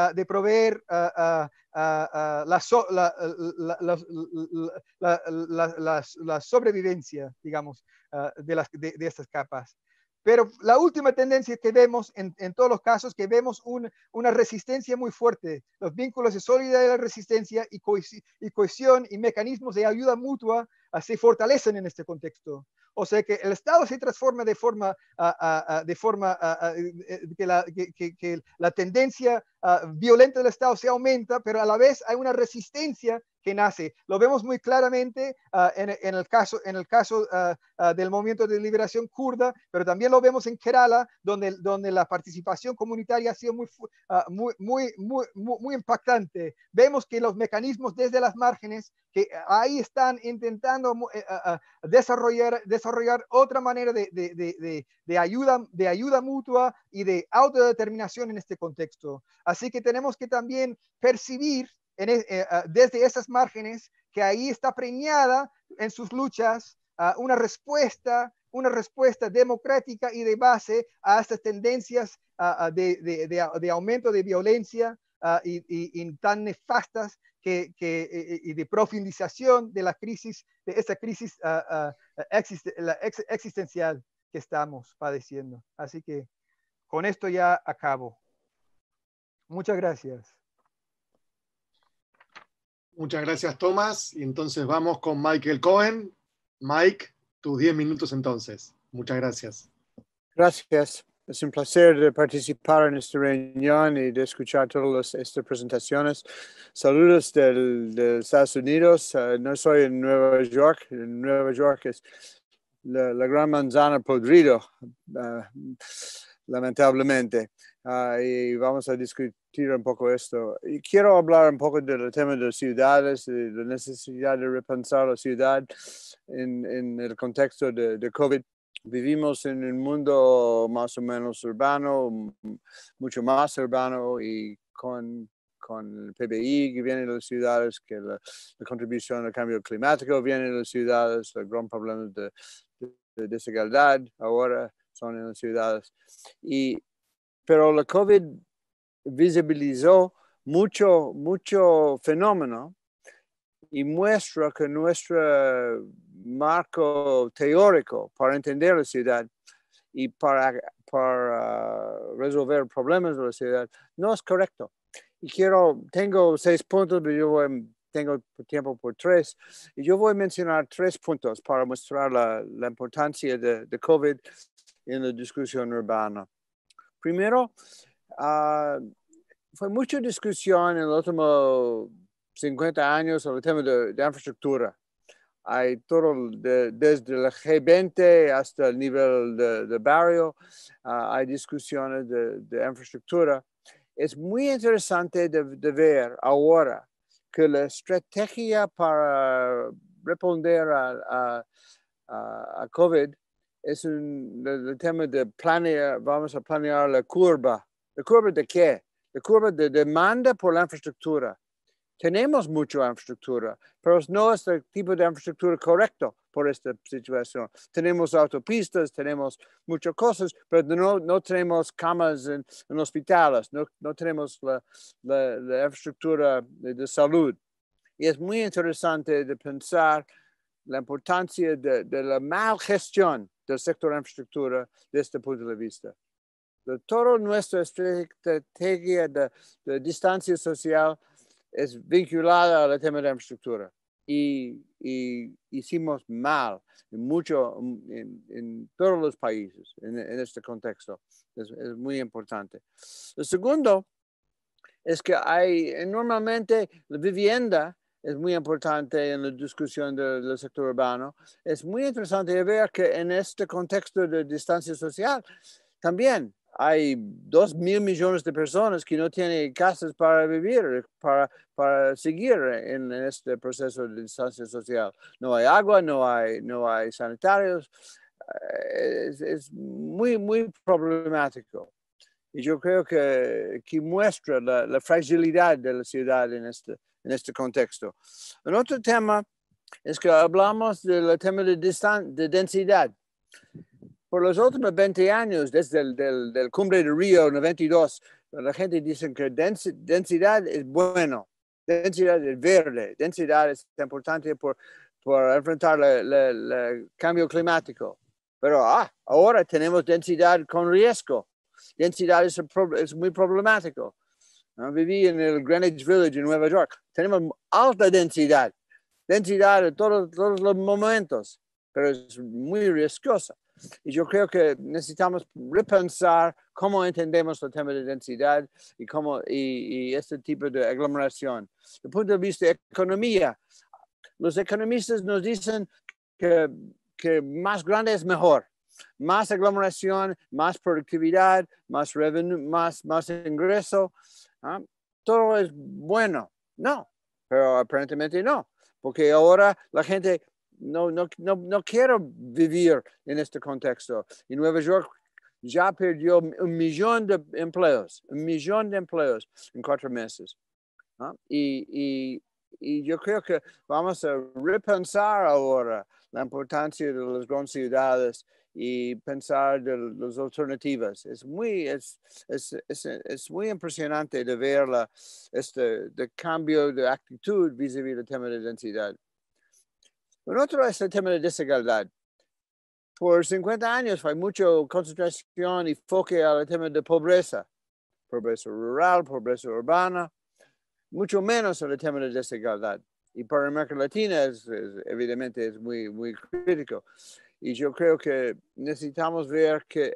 la sobrevivencia, digamos, de estas capas. Pero la última tendencia que vemos en todos los casos, que vemos una resistencia muy fuerte. Los vínculos de solidaridad, resistencia y cohesión y mecanismos de ayuda mutua se fortalecen en este contexto. O sea que el Estado se transforma de forma que la tendencia violenta del Estado se aumenta, pero a la vez hay una resistencia que nace. Lo vemos muy claramente en el caso del movimiento de liberación kurda, pero también lo vemos en Kerala, donde la participación comunitaria ha sido muy impactante. Vemos que los mecanismos desde las márgenes, que ahí están intentando desarrollar otra manera de ayuda mutua y de autodeterminación en este contexto. Así que tenemos que también percibir desde esas márgenes que ahí está preñada en sus luchas una respuesta democrática y de base a estas tendencias de aumento de violencia y tan nefastas y de profundización de esta crisis existencial que estamos padeciendo. Así que con esto ya acabo. Muchas gracias. Muchas gracias, Tomás. Y entonces vamos con Michael Cohen. Mike, tus 10 minutos entonces. Muchas gracias. Gracias. Es un placer participar en esta reunión y de escuchar todas estas presentaciones. Saludos de Estados Unidos. No soy en Nueva York. En Nueva York es la gran manzana podrido, lamentablemente. Y vamos a discutir un poco esto. Y quiero hablar un poco del tema de ciudades, de la necesidad de repensar la ciudad en el contexto de COVID. Vivimos en un mundo más o menos urbano, mucho más urbano, y con el PBI que viene de las ciudades, que la contribución al cambio climático viene de las ciudades, los grandes problemas de desigualdad ahora son en las ciudades. Pero la COVID visibilizó mucho fenómeno y muestra que nuestro marco teórico para entender la ciudad y para resolver problemas de la ciudad, no es correcto. Y tengo 6 puntos, pero tengo tiempo por 3. Y yo voy a mencionar 3 puntos para mostrar la importancia de COVID en la discusión urbana. Primero, fue mucha discusión en los últimos 50 años sobre el tema de infraestructura. Hay todo, desde el G20 hasta el nivel de barrio, hay discusiones de infraestructura. Es muy interesante de ver ahora que la estrategia para responder a COVID es el tema de planear, vamos a planear la curva. ¿La curva de qué? La curva de demanda por la infraestructura. Tenemos mucha infraestructura, pero no es el tipo de infraestructura correcto por esta situación. Tenemos autopistas, tenemos muchas cosas, pero no tenemos camas en hospitales, no tenemos la infraestructura de salud. Y es muy interesante de pensar la importancia de la mal gestión del sector de infraestructura desde este punto de vista. De toda nuestra estrategia de distancia social es vinculada al tema de infraestructura y hicimos mal en todos los países en este contexto. Es muy importante. Lo segundo es que normalmente la vivienda es muy importante en la discusión del sector urbano. Es muy interesante ver que en este contexto de distancia social también hay 2.000 millones de personas que no tienen casas para vivir, para seguir en este proceso de distancia social. No hay agua, no hay sanitarios. Es muy, muy problemático. Y yo creo que muestra la fragilidad de la ciudad en este contexto. Un otro tema es que hablamos del tema de densidad. Por los últimos 20 años, desde el Cumbre de Río 92, la gente dice que densidad es bueno, densidad es verde, densidad es importante por enfrentar el cambio climático. Pero ahora tenemos densidad con riesgo. Densidad es muy problemático. Viví en el Greenwich Village en Nueva York. Tenemos alta densidad en todos los momentos, pero es muy riesgosa. Y yo creo que necesitamos repensar cómo entendemos el tema de densidad y este tipo de aglomeración. Desde el punto de vista de economía, los economistas nos dicen que más grande es mejor. Más aglomeración, más productividad, más revenue, más ingreso. Todo es bueno. No, pero aparentemente no. Porque ahora la gente no quiere vivir en este contexto. Y Nueva York ya perdió 1 millón de empleos. 1 millón de empleos en 4 meses. Y yo creo que vamos a repensar ahora la importancia de las grandes ciudades y pensar de las alternativas. Es muy impresionante de ver de cambio de actitud vis-a-vis el tema de densidad. Un otro es el tema de desigualdad. Por 50 años hay mucha concentración y enfoque al tema de pobreza rural, pobreza urbana, mucho menos el tema de desigualdad. Y para América Latina evidentemente es muy, muy crítico. Y yo creo que necesitamos ver que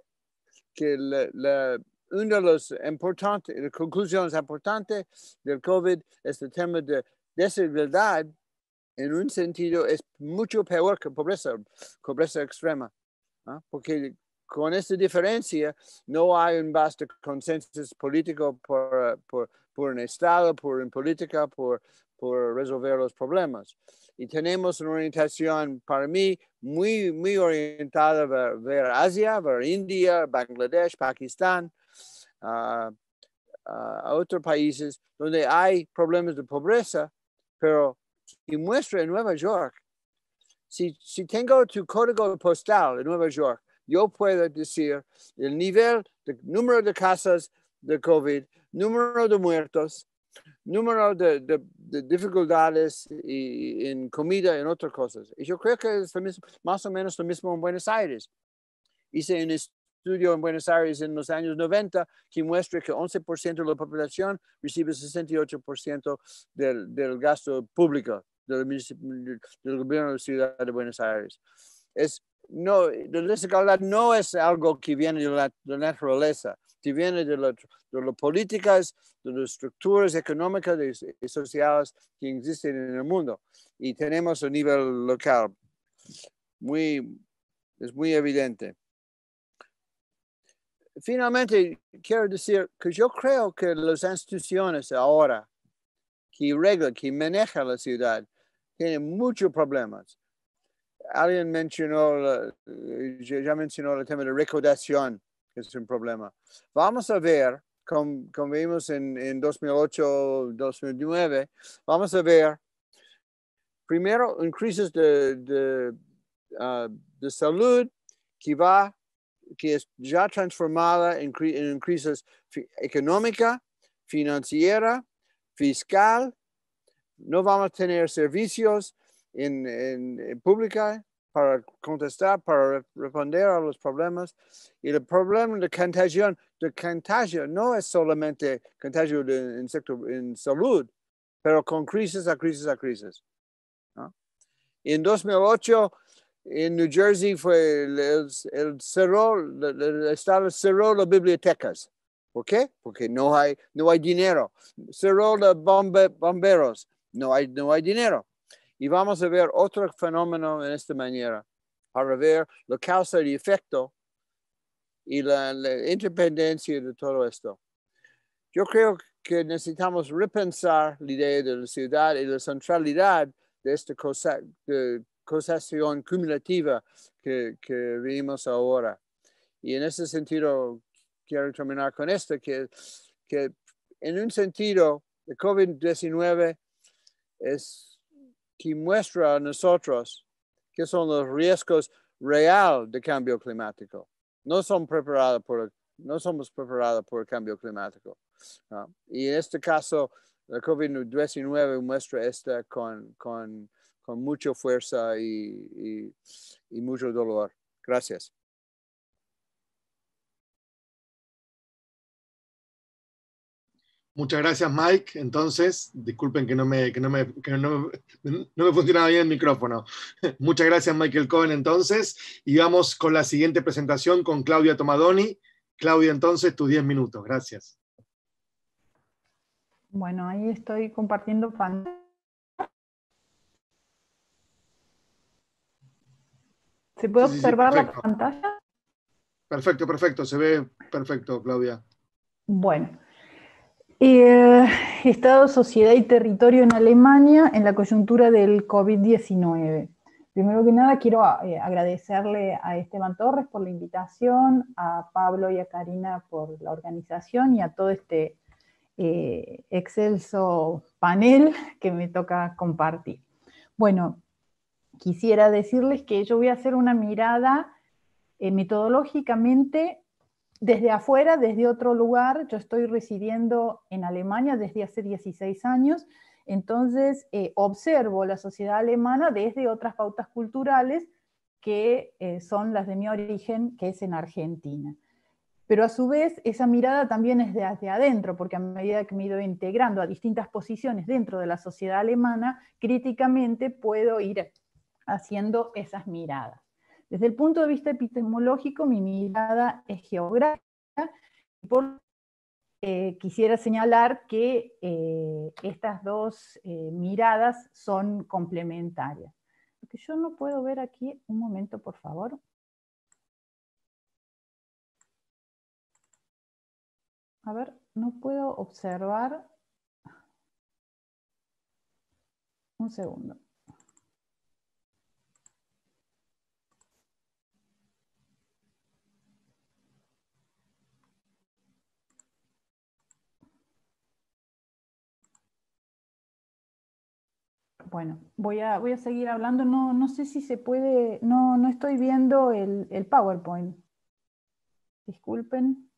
una de las conclusiones importantes del COVID es el tema de desigualdad. En un sentido es mucho peor que pobreza extrema, porque con esta diferencia no hay un vasto consenso político por un Estado, por una política, por resolver los problemas. Y tenemos una orientación, para mí, muy, muy orientada a ver Asia, ver India, Bangladesh, Pakistán, a otros países donde hay problemas de pobreza, pero y muestra en Nueva York. Si tengo tu código postal en Nueva York, yo puedo decir el número de casos de COVID, número de muertos, número de dificultades en comida y en otras cosas. Y yo creo que es más o menos lo mismo en Buenos Aires. Hice un estudio en Buenos Aires en los años 90 que muestra que 11% de la población recibe 68% del gasto público del gobierno de la ciudad de Buenos Aires. La desigualdad no es algo que viene de la naturaleza, que viene de las políticas, de las estructuras económicas y sociales que existen en el mundo. Y tenemos a nivel local. Es muy evidente. Finalmente, quiero decir que yo creo que las instituciones ahora que manejan la ciudad tienen muchos problemas. Alguien ya mencionó el tema de recaudación, que es un problema. Vamos a ver, como vimos en 2008, 2009, vamos a ver primero en crisis de salud que es ya transformada en crisis económica, financiera, fiscal. No vamos a tener servicios en pública para contestar, para responder a los problemas. Y el problema de contagio no es solamente contagio en salud, pero con crisis a crisis a crisis, ¿no? En 2008, en New Jersey, el Estado cerró las bibliotecas. ¿Por qué? Porque no hay dinero. Cerró los bomberos. No hay dinero. Y vamos a ver otro fenómeno en esta manera, para ver la causa y efecto y la independencia de todo esto. Yo creo que necesitamos repensar la idea de la ciudad y la centralidad de esta causación cumulativa que vivimos ahora. Y en ese sentido, quiero terminar con esto, que en un sentido, el COVID-19 que muestra a nosotros qué son los riesgos reales de cambio climático. No somos preparados por el cambio climático, ¿no? Y en este caso, el COVID-19 muestra esto con mucha fuerza y mucho dolor. Gracias. Muchas gracias, Mike. Entonces, disculpen que no me funcionaba bien el micrófono. Muchas gracias, Michael Cohen, entonces. Y vamos con la siguiente presentación con Claudia Tomadoni. Claudia, entonces, tus 10 minutos. Gracias. Bueno, ahí estoy compartiendo pantalla. ¿Se puede observar la pantalla? Perfecto. Se ve perfecto, Claudia. Bueno. Estado, sociedad y territorio en Alemania en la coyuntura del COVID-19. Primero que nada quiero agradecerle a Esteban Torres por la invitación, a Pablo y a Karina por la organización y a todo este excelso panel que me toca compartir. Bueno, quisiera decirles que yo voy a hacer una mirada metodológicamente desde afuera, desde otro lugar. Yo estoy residiendo en Alemania desde hace 16 años, entonces observo la sociedad alemana desde otras pautas culturales que son las de mi origen, que es en Argentina. Pero a su vez, esa mirada también es desde adentro, porque a medida que me he ido integrando a distintas posiciones dentro de la sociedad alemana, críticamente puedo ir haciendo esas miradas. Desde el punto de vista epistemológico, mi mirada es geográfica. Quisiera señalar que estas dos miradas son complementarias. Lo que yo no puedo ver aquí, un momento, por favor. A ver, no puedo observar. Un segundo. Bueno, voy a seguir hablando. No sé si se puede, no estoy viendo el PowerPoint. Disculpen.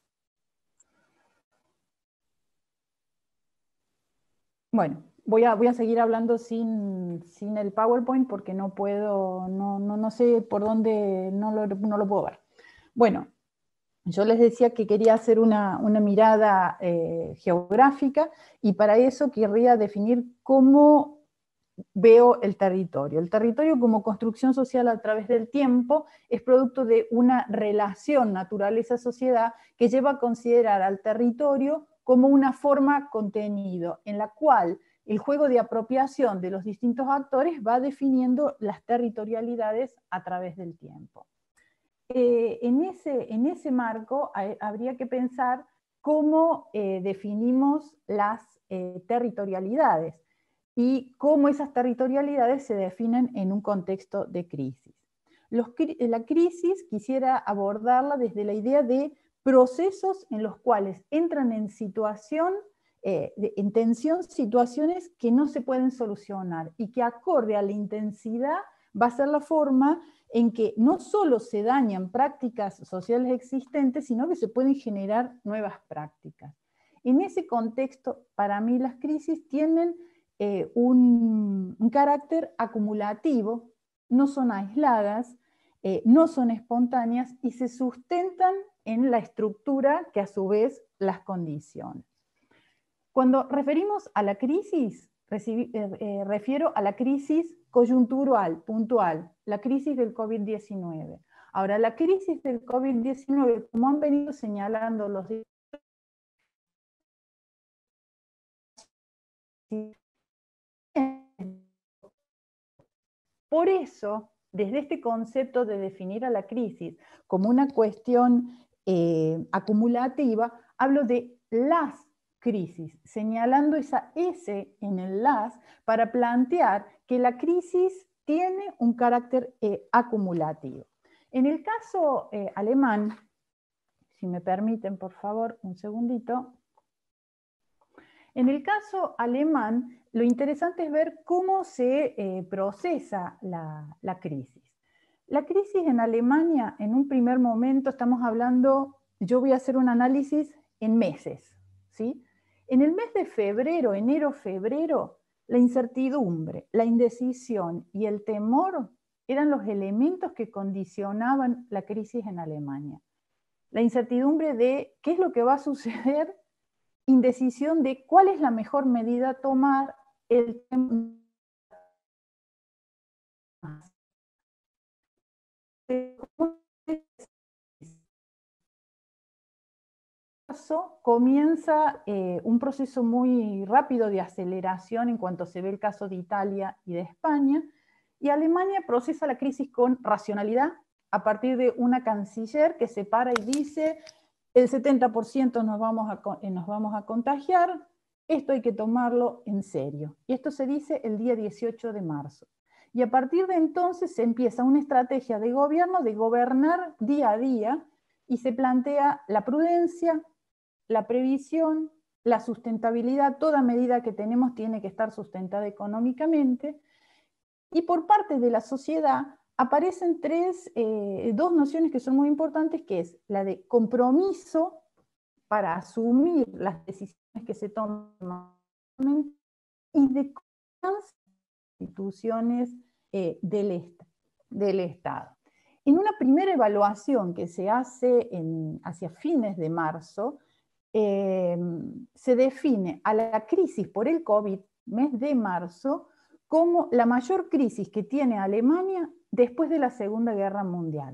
Bueno, voy a seguir hablando sin el PowerPoint porque no puedo, no sé por dónde, no lo puedo ver. Bueno, yo les decía que quería hacer una mirada geográfica, y para eso querría definir cómo veo el territorio. El territorio como construcción social a través del tiempo es producto de una relación naturaleza-sociedad que lleva a considerar al territorio como una forma contenido, en la cual el juego de apropiación de los distintos actores va definiendo las territorialidades a través del tiempo. En ese marco habría que pensar cómo definimos las territorialidades y cómo esas territorialidades se definen en un contexto de crisis. La crisis quisiera abordarla desde la idea de procesos en los cuales entran en tensión situaciones que no se pueden solucionar, y que acorde a la intensidad va a ser la forma en que no solo se dañan prácticas sociales existentes, sino que se pueden generar nuevas prácticas. En ese contexto, para mí las crisis tienen un carácter acumulativo, no son aisladas, no son espontáneas, y se sustentan en la estructura que a su vez las condiciona. Cuando referimos a la crisis, refiero a la crisis coyuntural, puntual, la crisis del COVID-19. Ahora, la crisis del COVID-19, como han venido señalando los por eso, desde este concepto de definir a la crisis como una cuestión acumulativa, hablo de las crisis, señalando esa S en el las para plantear que la crisis tiene un carácter acumulativo. En el caso alemán, si me permiten por favor un segundito, en el caso alemán lo interesante es ver cómo se procesa la crisis. La crisis en Alemania, en un primer momento estamos hablando, yo voy a hacer un análisis en meses, ¿sí? En el mes de febrero, enero-febrero, la incertidumbre, la indecisión y el temor eran los elementos que condicionaban la crisis en Alemania. La incertidumbre de qué es lo que va a suceder, indecisión de cuál es la mejor medida a tomar, el comienza un proceso muy rápido de aceleración en cuanto se ve el caso de Italia y de España, y Alemania procesa la crisis con racionalidad a partir de una canciller que se para y dice: el 70% nos vamos a contagiar, esto hay que tomarlo en serio. Y esto se dice el día 18 de marzo. Y a partir de entonces se empieza una estrategia de gobierno de gobernar día a día, y se plantea la prudencia, la previsión, la sustentabilidad. Toda medida que tenemos tiene que estar sustentada económicamente. Y por parte de la sociedad aparecen dos nociones que son muy importantes, que es la de compromiso para asumir las decisiones que se toman y de instituciones del Estado. En una primera evaluación que se hace hacia fines de marzo, se define a la crisis por el COVID, mes de marzo, como la mayor crisis que tiene Alemania después de la Segunda Guerra Mundial.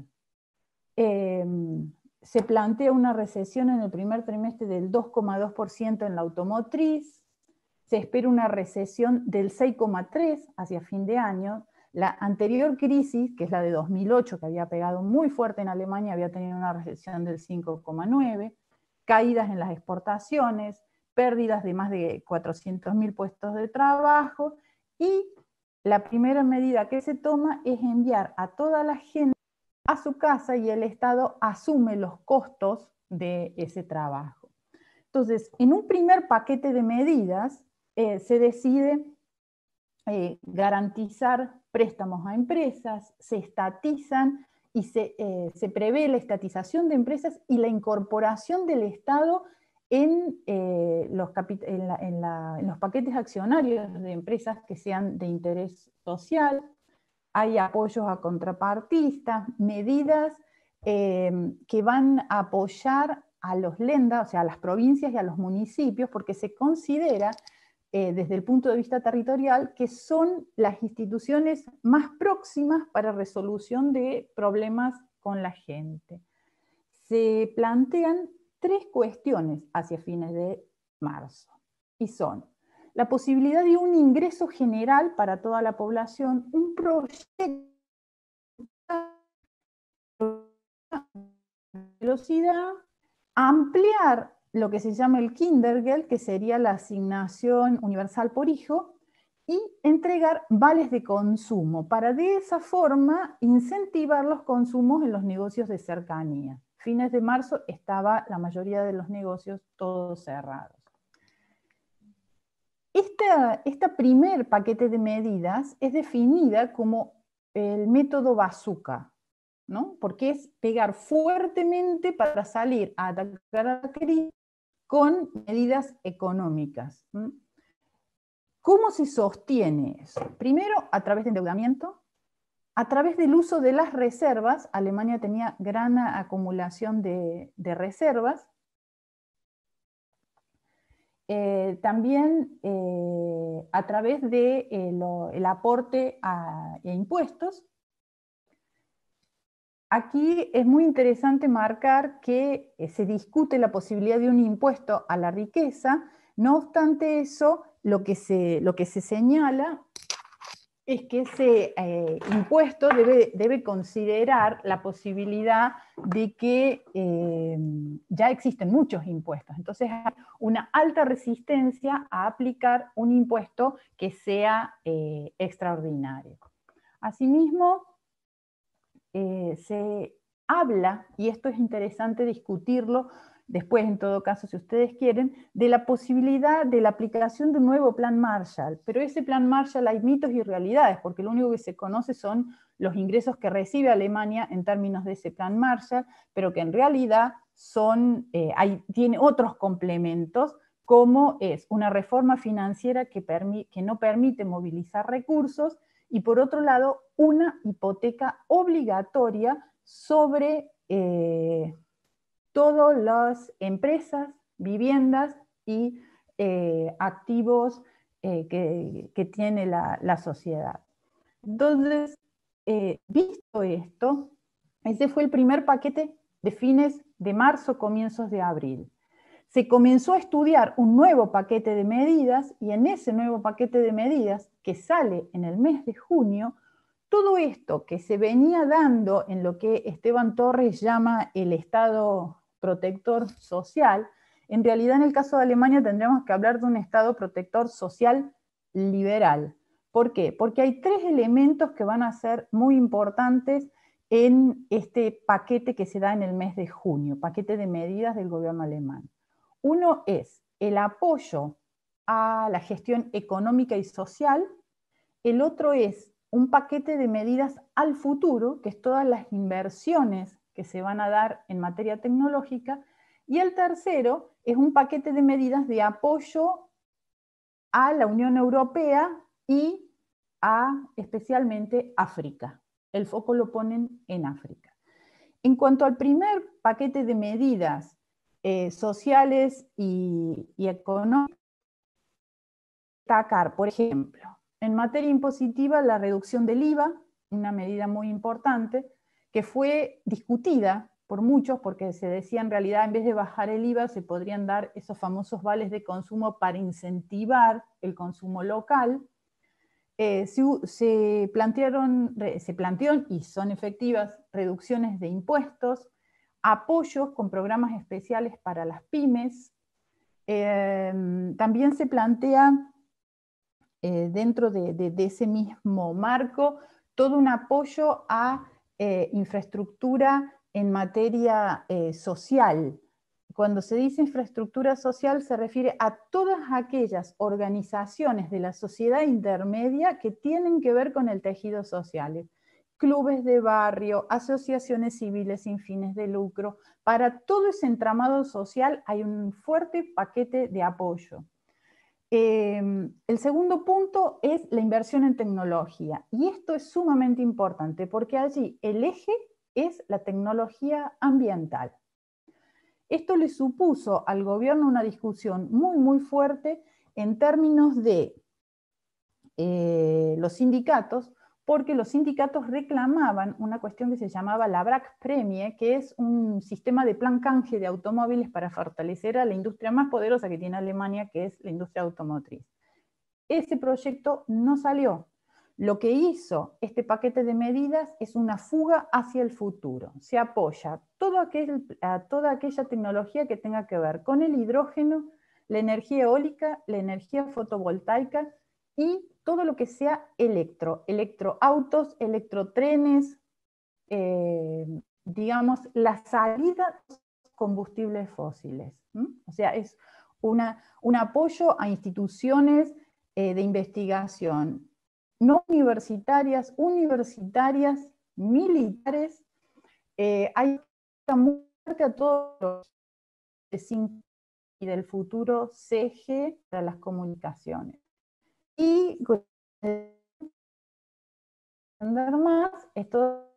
Se plantea una recesión en el primer trimestre del 2,2% en la automotriz, se espera una recesión del 6,3% hacia fin de año. La anterior crisis, que es la de 2008, que había pegado muy fuerte en Alemania, había tenido una recesión del 5,9%, caídas en las exportaciones, pérdidas de más de 400.000 puestos de trabajo, y la primera medida que se toma es enviar a toda la gente a su casa, y el Estado asume los costos de ese trabajo. Entonces, en un primer paquete de medidas se decide garantizar préstamos a empresas, se estatizan y se prevé la estatización de empresas y la incorporación del Estado en los paquetes accionarios de empresas que sean de interés social. Hay apoyos a contrapartistas, medidas que van a apoyar a los Länder, o sea, a las provincias y a los municipios, porque se considera, desde el punto de vista territorial, que son las instituciones más próximas para resolución de problemas con la gente. Se plantean 3 cuestiones hacia fines de marzo, y son la posibilidad de un ingreso general para toda la población, un proyecto de velocidad, ampliar lo que se llama el Kindergeld, que sería la asignación universal por hijo, y entregar vales de consumo, para de esa forma incentivar los consumos en los negocios de cercanía. Fines de marzo estaba la mayoría de los negocios todos cerrados. Esta primer paquete de medidas es definida como el método bazooka, ¿no? Porque es pegar fuertemente para salir a atacar a la crisis con medidas económicas. ¿Cómo se sostiene eso? Primero, a través de endeudamiento, a través del uso de las reservas. Alemania tenía gran acumulación de reservas. También a través del aporte a impuestos. Aquí es muy interesante marcar que se discute la posibilidad de un impuesto a la riqueza. No obstante eso, lo que se señala es que ese impuesto debe considerar la posibilidad de que ya existen muchos impuestos. Entonces hay una alta resistencia a aplicar un impuesto que sea extraordinario. Asimismo, se habla, y esto es interesante discutirlo después, en todo caso, si ustedes quieren, de la posibilidad de la aplicación de un nuevo plan Marshall. Pero ese plan Marshall hay mitos y realidades, porque lo único que se conoce son los ingresos que recibe Alemania en términos de ese plan Marshall, pero que en realidad tiene otros complementos, como es una reforma financiera que no permite movilizar recursos, y por otro lado, una hipoteca obligatoria sobre todas las empresas, viviendas y activos que tiene la sociedad. Entonces, visto esto, ese fue el primer paquete de fines de marzo, comienzos de abril. Se comenzó a estudiar un nuevo paquete de medidas, y en ese nuevo paquete de medidas, que sale en el mes de junio, todo esto que se venía dando en lo que Esteban Torres llama el Estado protector social, en realidad en el caso de Alemania tendríamos que hablar de un Estado protector social liberal. ¿Por qué? Porque hay 3 elementos que van a ser muy importantes en este paquete que se da en el mes de junio, paquete de medidas del gobierno alemán. Uno es el apoyo a la gestión económica y social. El otro es un paquete de medidas al futuro, que es todas las inversiones que se van a dar en materia tecnológica. Y el tercero es un paquete de medidas de apoyo a la Unión Europea y especialmente África. El foco lo ponen en África. En cuanto al primer paquete de medidas sociales y económicas, destacar, por ejemplo, en materia impositiva, la reducción del IVA, una medida muy importante, que fue discutida por muchos, porque se decía en realidad, en vez de bajar el IVA, se podrían dar esos famosos vales de consumo para incentivar el consumo local. Se plantearon y son efectivas reducciones de impuestos, apoyos con programas especiales para las pymes. También se plantea dentro de ese mismo marco todo un apoyo a infraestructura en materia social. Cuando se dice infraestructura social se refiere a todas aquellas organizaciones de la sociedad intermedia que tienen que ver con el tejido social. Clubes de barrio, asociaciones civiles sin fines de lucro. Para todo ese entramado social hay un fuerte paquete de apoyo. El segundo punto es la inversión en tecnología, y esto es sumamente importante porque allí el eje es la tecnología ambiental. Esto le supuso al gobierno una discusión muy, muy fuerte en términos de los sindicatos, porque los sindicatos reclamaban una cuestión que se llamaba la BRAC-Premie, que es un sistema de plan canje de automóviles para fortalecer a la industria más poderosa que tiene Alemania, que es la industria automotriz. Ese proyecto no salió. Lo que hizo este paquete de medidas es una fuga hacia el futuro. Se apoya a toda aquella tecnología que tenga que ver con el hidrógeno, la energía eólica, la energía fotovoltaica y todo lo que sea electroautos, electrotrenes, digamos, la salida de combustibles fósiles. O sea, es un apoyo a instituciones de investigación no universitarias, militares. Hay muerte a todos los y del futuro CG para las comunicaciones. Y entender más, esto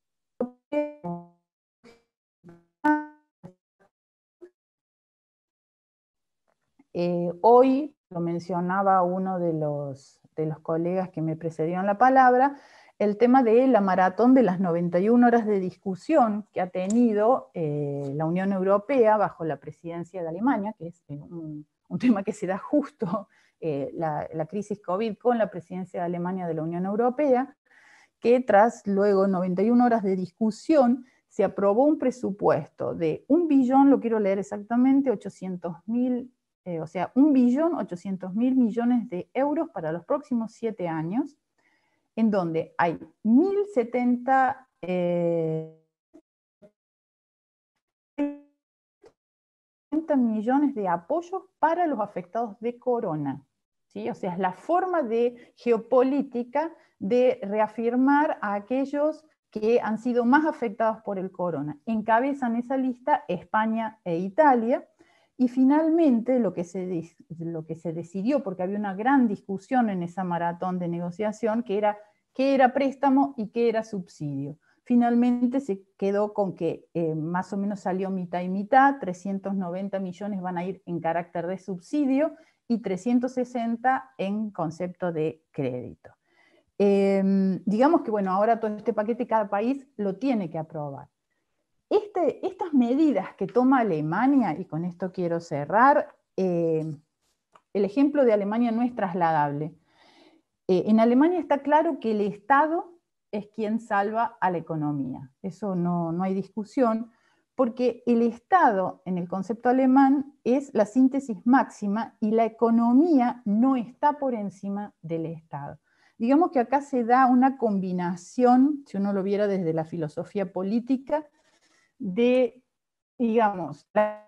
hoy, lo mencionaba uno de los colegas que me precedieron la palabra, el tema de la maratón de las 91 horas de discusión que ha tenido la Unión Europea bajo la presidencia de Alemania, que es un tema que se da justo la crisis COVID con la presidencia de Alemania de la Unión Europea, que tras luego 91 horas de discusión se aprobó un presupuesto de 1 billón, lo quiero leer exactamente, 800.000, o sea, 1.800.000 millones de euros para los próximos 7 años, en donde hay 1.070 millones de apoyos para los afectados de corona. ¿Sí? O sea, es la forma de geopolítica de reafirmar a aquellos que han sido más afectados por el corona. Encabezan esa lista España e Italia, y finalmente lo que se decidió, porque había una gran discusión en esa maratón de negociación, que era qué era préstamo y qué era subsidio. Finalmente se quedó con que más o menos salió mitad y mitad, 390 millones van a ir en carácter de subsidio y 360 en concepto de crédito. Digamos que bueno, ahora todo este paquete cada país lo tiene que aprobar. Estas medidas que toma Alemania, y con esto quiero cerrar, el ejemplo de Alemania no es trasladable. En Alemania está claro que el Estado es quien salva a la economía. Eso no hay discusión, porque el Estado, en el concepto alemán, es la síntesis máxima y la economía no está por encima del Estado. Digamos que acá se da una combinación, si uno lo viera desde la filosofía política, de, digamos, la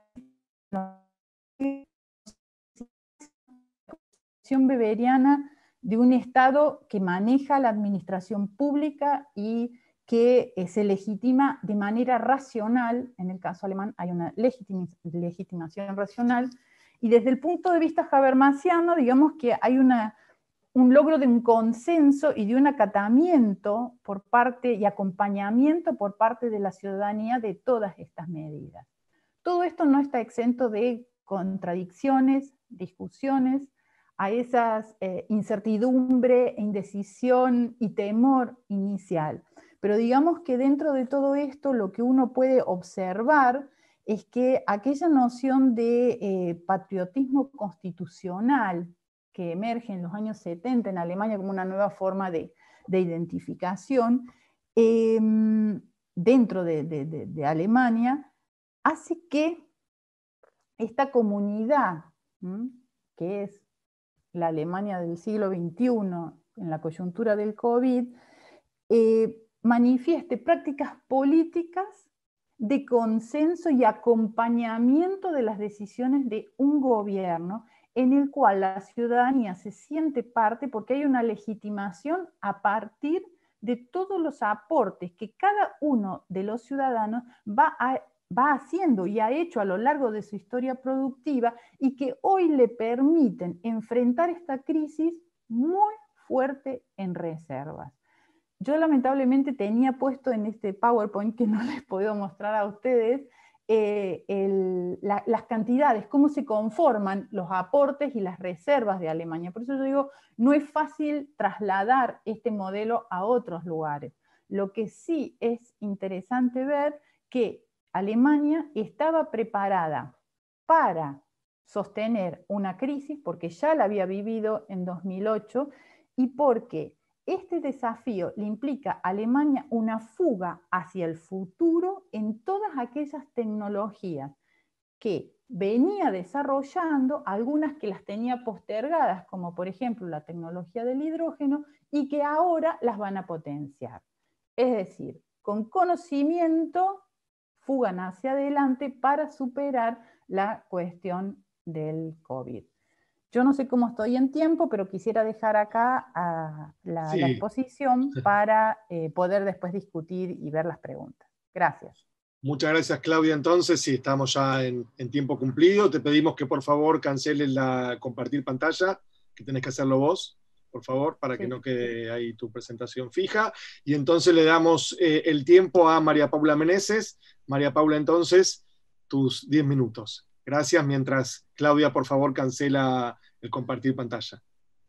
concepción weberiana de un Estado que maneja la administración pública y que se legitima de manera racional. En el caso alemán hay una legitimación racional, y desde el punto de vista habermasiano, digamos que hay un logro de un consenso y de un acatamiento por parte y acompañamiento por parte de la ciudadanía de todas estas medidas. Todo esto no está exento de contradicciones, discusiones, a esas incertidumbre, indecisión y temor inicial. Pero digamos que dentro de todo esto lo que uno puede observar es que aquella noción de patriotismo constitucional que emerge en los años 70 en Alemania como una nueva forma de identificación dentro de Alemania, hace que esta comunidad, que es la Alemania del siglo XXI, en la coyuntura del COVID, manifieste prácticas políticas de consenso y acompañamiento de las decisiones de un gobierno en el cual la ciudadanía se siente parte porque hay una legitimación a partir de todos los aportes que cada uno de los ciudadanos va haciendo y ha hecho a lo largo de su historia productiva, y que hoy le permiten enfrentar esta crisis muy fuerte en reservas. yo lamentablemente tenía puesto en este PowerPoint, que no les puedo mostrar a ustedes, las cantidades, cómo se conforman los aportes y las reservas de Alemania. Por eso yo digo, no es fácil trasladar este modelo a otros lugares. Lo que sí es interesante ver que Alemania estaba preparada para sostener una crisis, porque ya la había vivido en 2008, y porque este desafío le implica a Alemania una fuga hacia el futuro en todas aquellas tecnologías que venía desarrollando, algunas que las tenía postergadas, como por ejemplo la tecnología del hidrógeno, y que ahora las van a potenciar. Es decir, con conocimiento fugan hacia adelante para superar la cuestión del COVID. Yo no sé cómo estoy en tiempo, pero quisiera dejar acá la exposición para poder después discutir y ver las preguntas. Gracias. Muchas gracias, Claudia. Entonces, sí, estamos ya en tiempo cumplido. Te pedimos que por favor canceles la compartir pantalla, que tenés que hacerlo vos, por favor, para que no quede ahí tu presentación fija. Y entonces le damos el tiempo a María Paula Meneses. María Paula, entonces, tus 10 minutos. Gracias, mientras Claudia, por favor, cancela el compartir pantalla.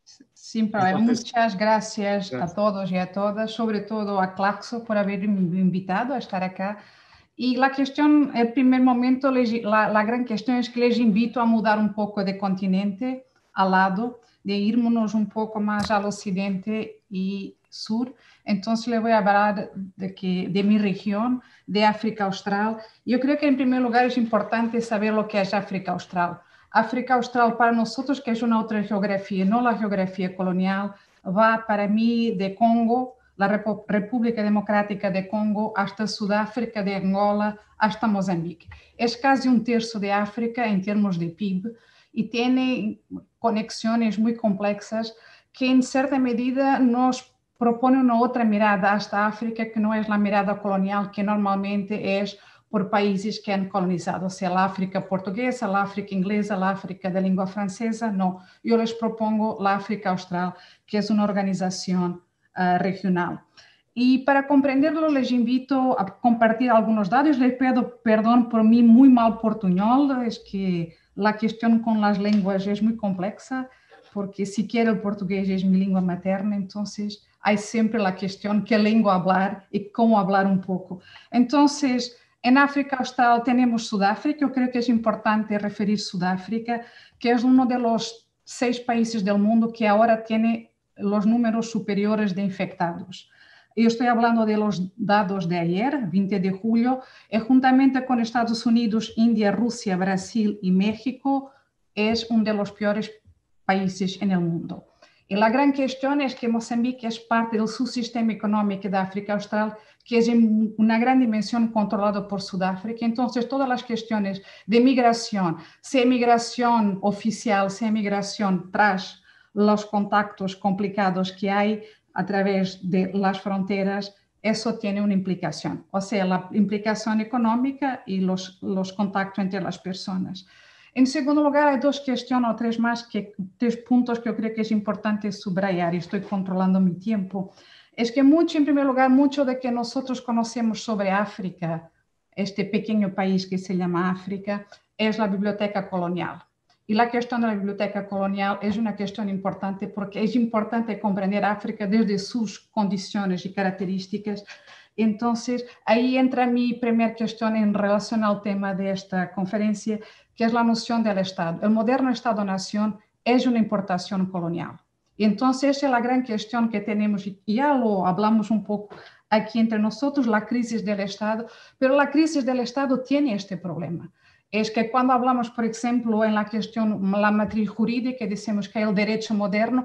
Sin problema. Muchas gracias a todos y a todas, sobre todo a Claxo por haberme invitado a estar acá. Y la cuestión, el primer momento, la gran cuestión es que les invito a mudar un poco de continente al lado, de irnos un poco más al occidente y sur. Entonces le voy a hablar de mi región, de África Austral. Yo creo que en primer lugar es importante saber lo que es África Austral. África Austral para nosotros, que es una otra geografía, no la geografía colonial, va para mí de Congo, la República Democrática de Congo, hasta Sudáfrica, de Angola, hasta Mozambique. Es casi un tercio de África en términos de PIB y tiene conexiones muy complexas que en cierta medida nos propone una otra mirada hasta África, que no es la mirada colonial que normalmente es por países que han colonizado, sea la África portuguesa, la África inglesa, la África de língua francesa, no. Yo les propongo la África Austral, que es una organización regional. Y para comprenderlo les invito a compartir algunos datos. Les pido perdón por mi muy mal portuñol, es que la cuestión con las lenguas es muy compleja, porque siquiera el portugués es mi lengua materna, entonces hay siempre la cuestión qué lengua hablar y cómo hablar un poco. Entonces, en África Austral tenemos Sudáfrica. Yo creo que es importante referir Sudáfrica, que es uno de los 6 países del mundo que ahora tiene los números superiores de infectados. Yo estoy hablando de los datos de ayer, 20 de julio, y juntamente con Estados Unidos, India, Rusia, Brasil y México, es uno de los peores países en el mundo. Y la gran cuestión es que Mozambique es parte del subsistema económico de África Austral, que es en una gran dimensión controlado por Sudáfrica. Entonces, todas las cuestiones de migración, sea migración oficial, sea migración tras los contactos complicados que hay a través de las fronteras, eso tiene una implicación, o sea, la implicación económica y los contactos entre las personas. En segundo lugar, hay 2 cuestiones o 3 más, 3 puntos que yo creo que es importante subrayar, y estoy controlando mi tiempo. Es que en primer lugar, mucho de que nosotros conocemos sobre África, este pequeño país que se llama África, es la biblioteca colonial. Y la cuestión de la biblioteca colonial es una cuestión importante porque es importante comprender África desde sus condiciones y características. Entonces, ahí entra mi primera cuestión en relación al tema de esta conferencia, que es la noción del Estado. El moderno Estado-nación es una importación colonial. Y entonces, esa es la gran cuestión que tenemos, y ya lo hablamos un poco aquí entre nosotros, la crisis del Estado, pero la crisis del Estado tiene este problema. Es que cuando hablamos, por ejemplo, en la cuestión, la matriz jurídica, decimos que el derecho moderno,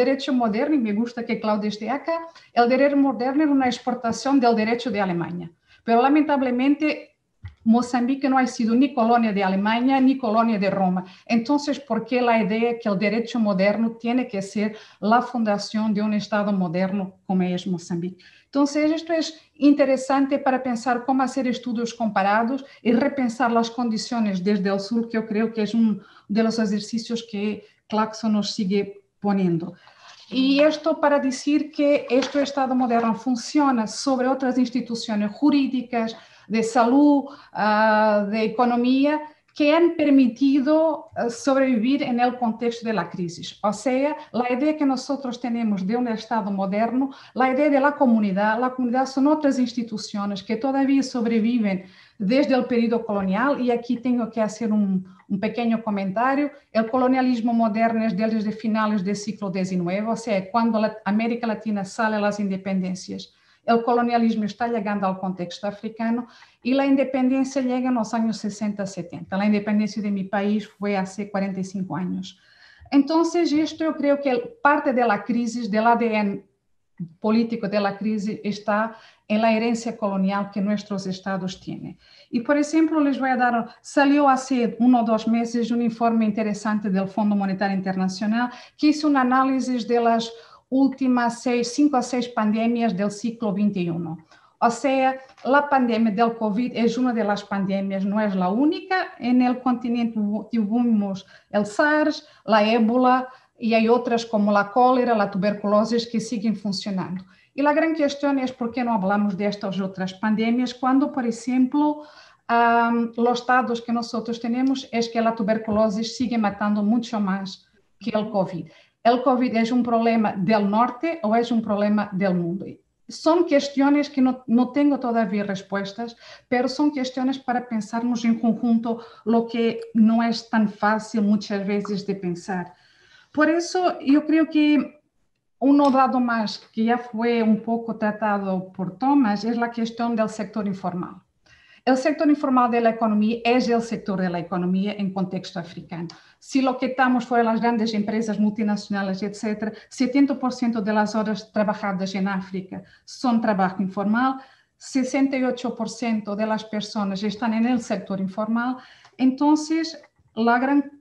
y me gusta que Claudia esté acá, el derecho moderno es una exportación del derecho de Alemania. Pero lamentablemente, Mozambique no ha sido ni colonia de Alemania ni colonia de Roma. Entonces, ¿por qué la idea que el derecho moderno tiene que ser la fundación de un Estado moderno como es Mozambique? Entonces, esto es interesante para pensar cómo hacer estudios comparados y repensar las condiciones desde el sur, que yo creo que es uno de los ejercicios que Claxo nos sigue poniendo. Y esto para decir que este Estado moderno funciona sobre otras instituciones jurídicas, de salud, de economía, que han permitido sobrevivir en el contexto de la crisis. O sea, la idea que nosotros tenemos de un Estado moderno, la idea de la comunidad son otras instituciones que todavía sobreviven desde el periodo colonial, y aquí tengo que hacer un pequeño comentario. El colonialismo moderno es desde finales del siglo XIX, o sea, cuando la América Latina sale a las independencias, el colonialismo está llegando al contexto africano y la independencia llega en los años 60, 70. La independencia de mi país fue hace 45 años. Entonces, esto yo creo que parte de la crisis, del ADN político de la crisis, está en la herencia colonial que nuestros estados tienen. Y, por ejemplo, les voy a dar, salió hace 1 o 2 meses un informe interesante del Fondo Monetario Internacional que hizo un análisis de las últimas 5 a 6 pandemias del siglo XXI. O sea, la pandemia del COVID es una de las pandemias, no es la única. En el continente tuvimos el SARS, la ébola, y hay otras como la cólera, la tuberculosis que siguen funcionando. Y la gran cuestión es por qué no hablamos de estas otras pandemias cuando, por ejemplo, los datos que nosotros tenemos es que la tuberculosis sigue matando mucho más que el COVID. ¿El COVID es un problema del norte o es un problema del mundo? Son cuestiones que no tengo todavía respuestas, pero son cuestiones para pensarnos en conjunto, lo que no es tan fácil muchas veces de pensar. Por eso yo creo que uno dado más que ya fue un poco tratado por Thomas es la cuestión del sector informal. El sector informal de la economía es el sector de la economía en contexto africano. Si lo quitamos fuera las grandes empresas multinacionales, etc., 70% de las horas trabajadas en África son trabajo informal, 68% de las personas están en el sector informal. Entonces, la gran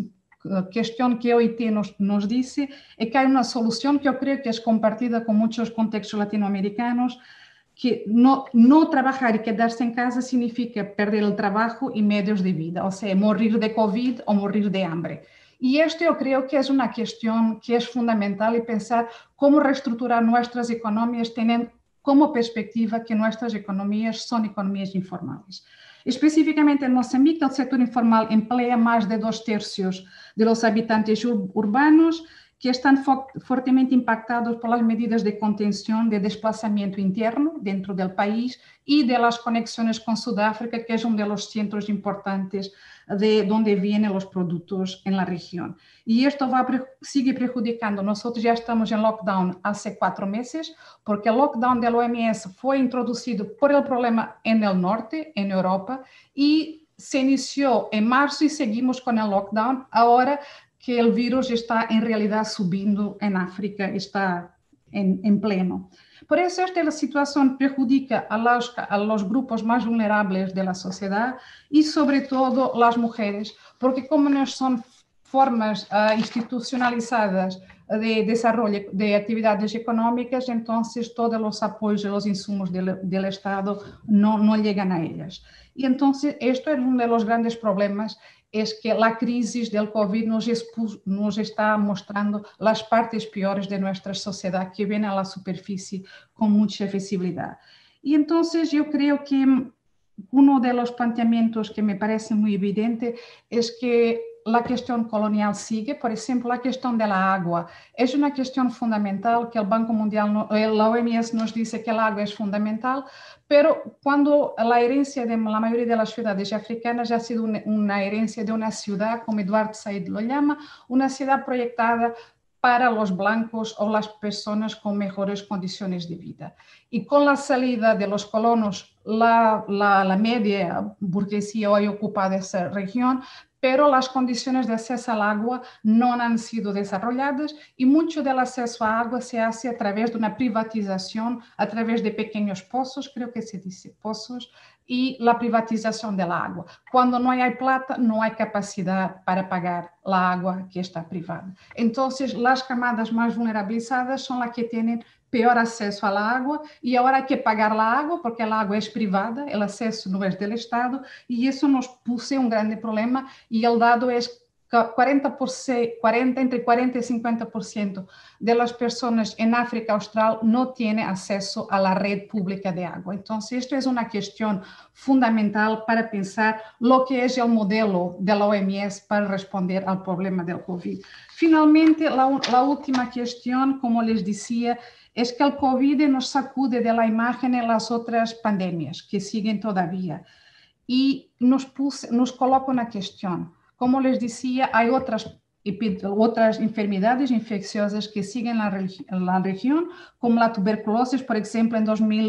cuestión que OIT nos dice es que hay una solución que yo creo que es compartida con muchos contextos latinoamericanos, que no trabajar y quedarse en casa significa perder el trabajo y medios de vida, o sea, morir de COVID o morir de hambre. Y esto yo creo que es una cuestión que es fundamental, y pensar cómo reestructurar nuestras economías teniendo como perspectiva que nuestras economías son economías informales. Específicamente en Mozambique, el sector informal emplea más de 2/3 de los habitantes urbanos, que están fuertemente impactados por las medidas de contención de desplazamiento interno dentro del país y de las conexiones con Sudáfrica, que es uno de los centros importantes de donde vienen los productos en la región. Y esto sigue perjudicando. Nosotros ya estamos en lockdown hace 4 meses, porque el lockdown del OMS fue introducido por el problema en el norte, en Europa, y se inició en marzo y seguimos con el lockdown ahora que el virus está en realidad subiendo en África, está en pleno. Por eso esta situación perjudica a los grupos más vulnerables de la sociedad y sobre todo las mujeres, porque como no son formas institucionalizadas de desarrollo de actividades económicas, entonces todos los apoyos y los insumos del Estado no llegan a ellas. Y entonces esto es uno de los grandes problemas, es que la crisis del COVID nos está mostrando las partes peores de nuestra sociedad que vienen a la superficie con mucha visibilidad. Y entonces yo creo que uno de los planteamientos que me parece muy evidente es que la cuestión colonial sigue. Por ejemplo, la cuestión de la agua es una cuestión fundamental que el Banco Mundial, la OMS nos dice que el agua es fundamental, pero cuando la herencia de la mayoría de las ciudades africanas ha sido una herencia de una ciudad, como Eduardo Said lo llama, una ciudad proyectada para los blancos o las personas con mejores condiciones de vida. Y con la salida de los colonos, la media burguesía hoy ocupa esa región, pero las condiciones de acceso al agua no han sido desarrolladas y mucho del acceso a agua se hace a través de una privatización, a través de pequeños pozos, creo que se dice pozos, y la privatización del agua. Cuando no hay plata, no hay capacidad para pagar la agua que está privada. Entonces, las camadas más vulnerabilizadas son las que tienen peor acceso al agua y ahora hay que pagar la agua porque el agua es privada, el acceso no es del Estado y eso nos puse un grande problema y el dado es entre 40 y 50% de las personas en África Austral no tienen acceso a la red pública de agua. Entonces, esto es una cuestión fundamental para pensar lo que es el modelo de la OMS para responder al problema del COVID. Finalmente, la última cuestión, como les decía, es que el COVID nos sacude de la imagen en las otras pandemias que siguen todavía y nos coloca una cuestión. Como les decía, hay otras enfermedades infecciosas que siguen la región, como la tuberculosis. Por ejemplo, en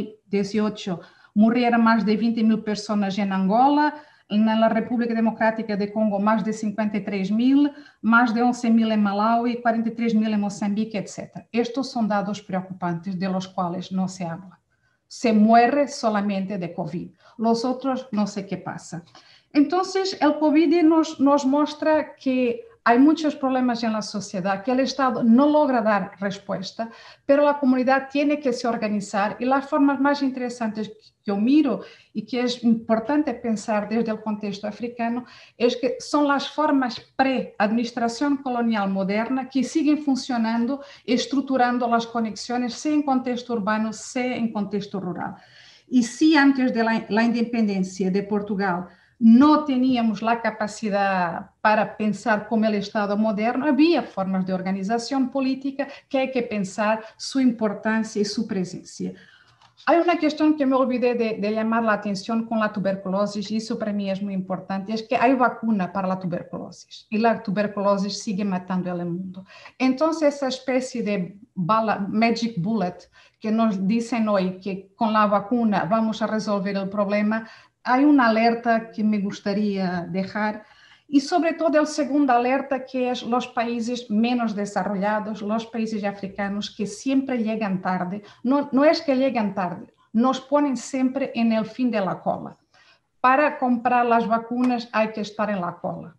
2018 murieron más de 20.000 personas en Angola, en la República Democrática de Congo más de 53.000, más de 11.000 en Malawi, 43.000 en Mozambique, etc. Estos son datos preocupantes de los cuales no se habla. Se muere solamente de COVID. Los otros no sé qué pasa. Entonces, el COVID nos muestra que hay muchos problemas en la sociedad, que el Estado no logra dar respuesta, pero la comunidad tiene que se organizar y las formas más interesantes que yo miro y que es importante pensar desde el contexto africano es que son las formas pre-administración colonial moderna que siguen funcionando, estructurando las conexiones, sea en contexto urbano, sea en contexto rural. Y si antes de la independencia de Portugal no teníamos la capacidad para pensar como el Estado moderno, había formas de organización política que hay que pensar su importancia y su presencia. Hay una cuestión que me olvidé de llamar la atención con la tuberculosis, y eso para mí es muy importante, es que hay vacuna para la tuberculosis, y la tuberculosis sigue matando el mundo. Entonces, esa especie de bala, magic bullet, que nos dicen hoy que con la vacuna vamos a resolver el problema, hay una alerta que me gustaría dejar, y sobre todo el segundo alerta, que es los países menos desarrollados, los países africanos que siempre llegan tarde. No es que llegan tarde, nos ponen siempre en el fin de la cola. Para comprar las vacunas hay que estar en la cola.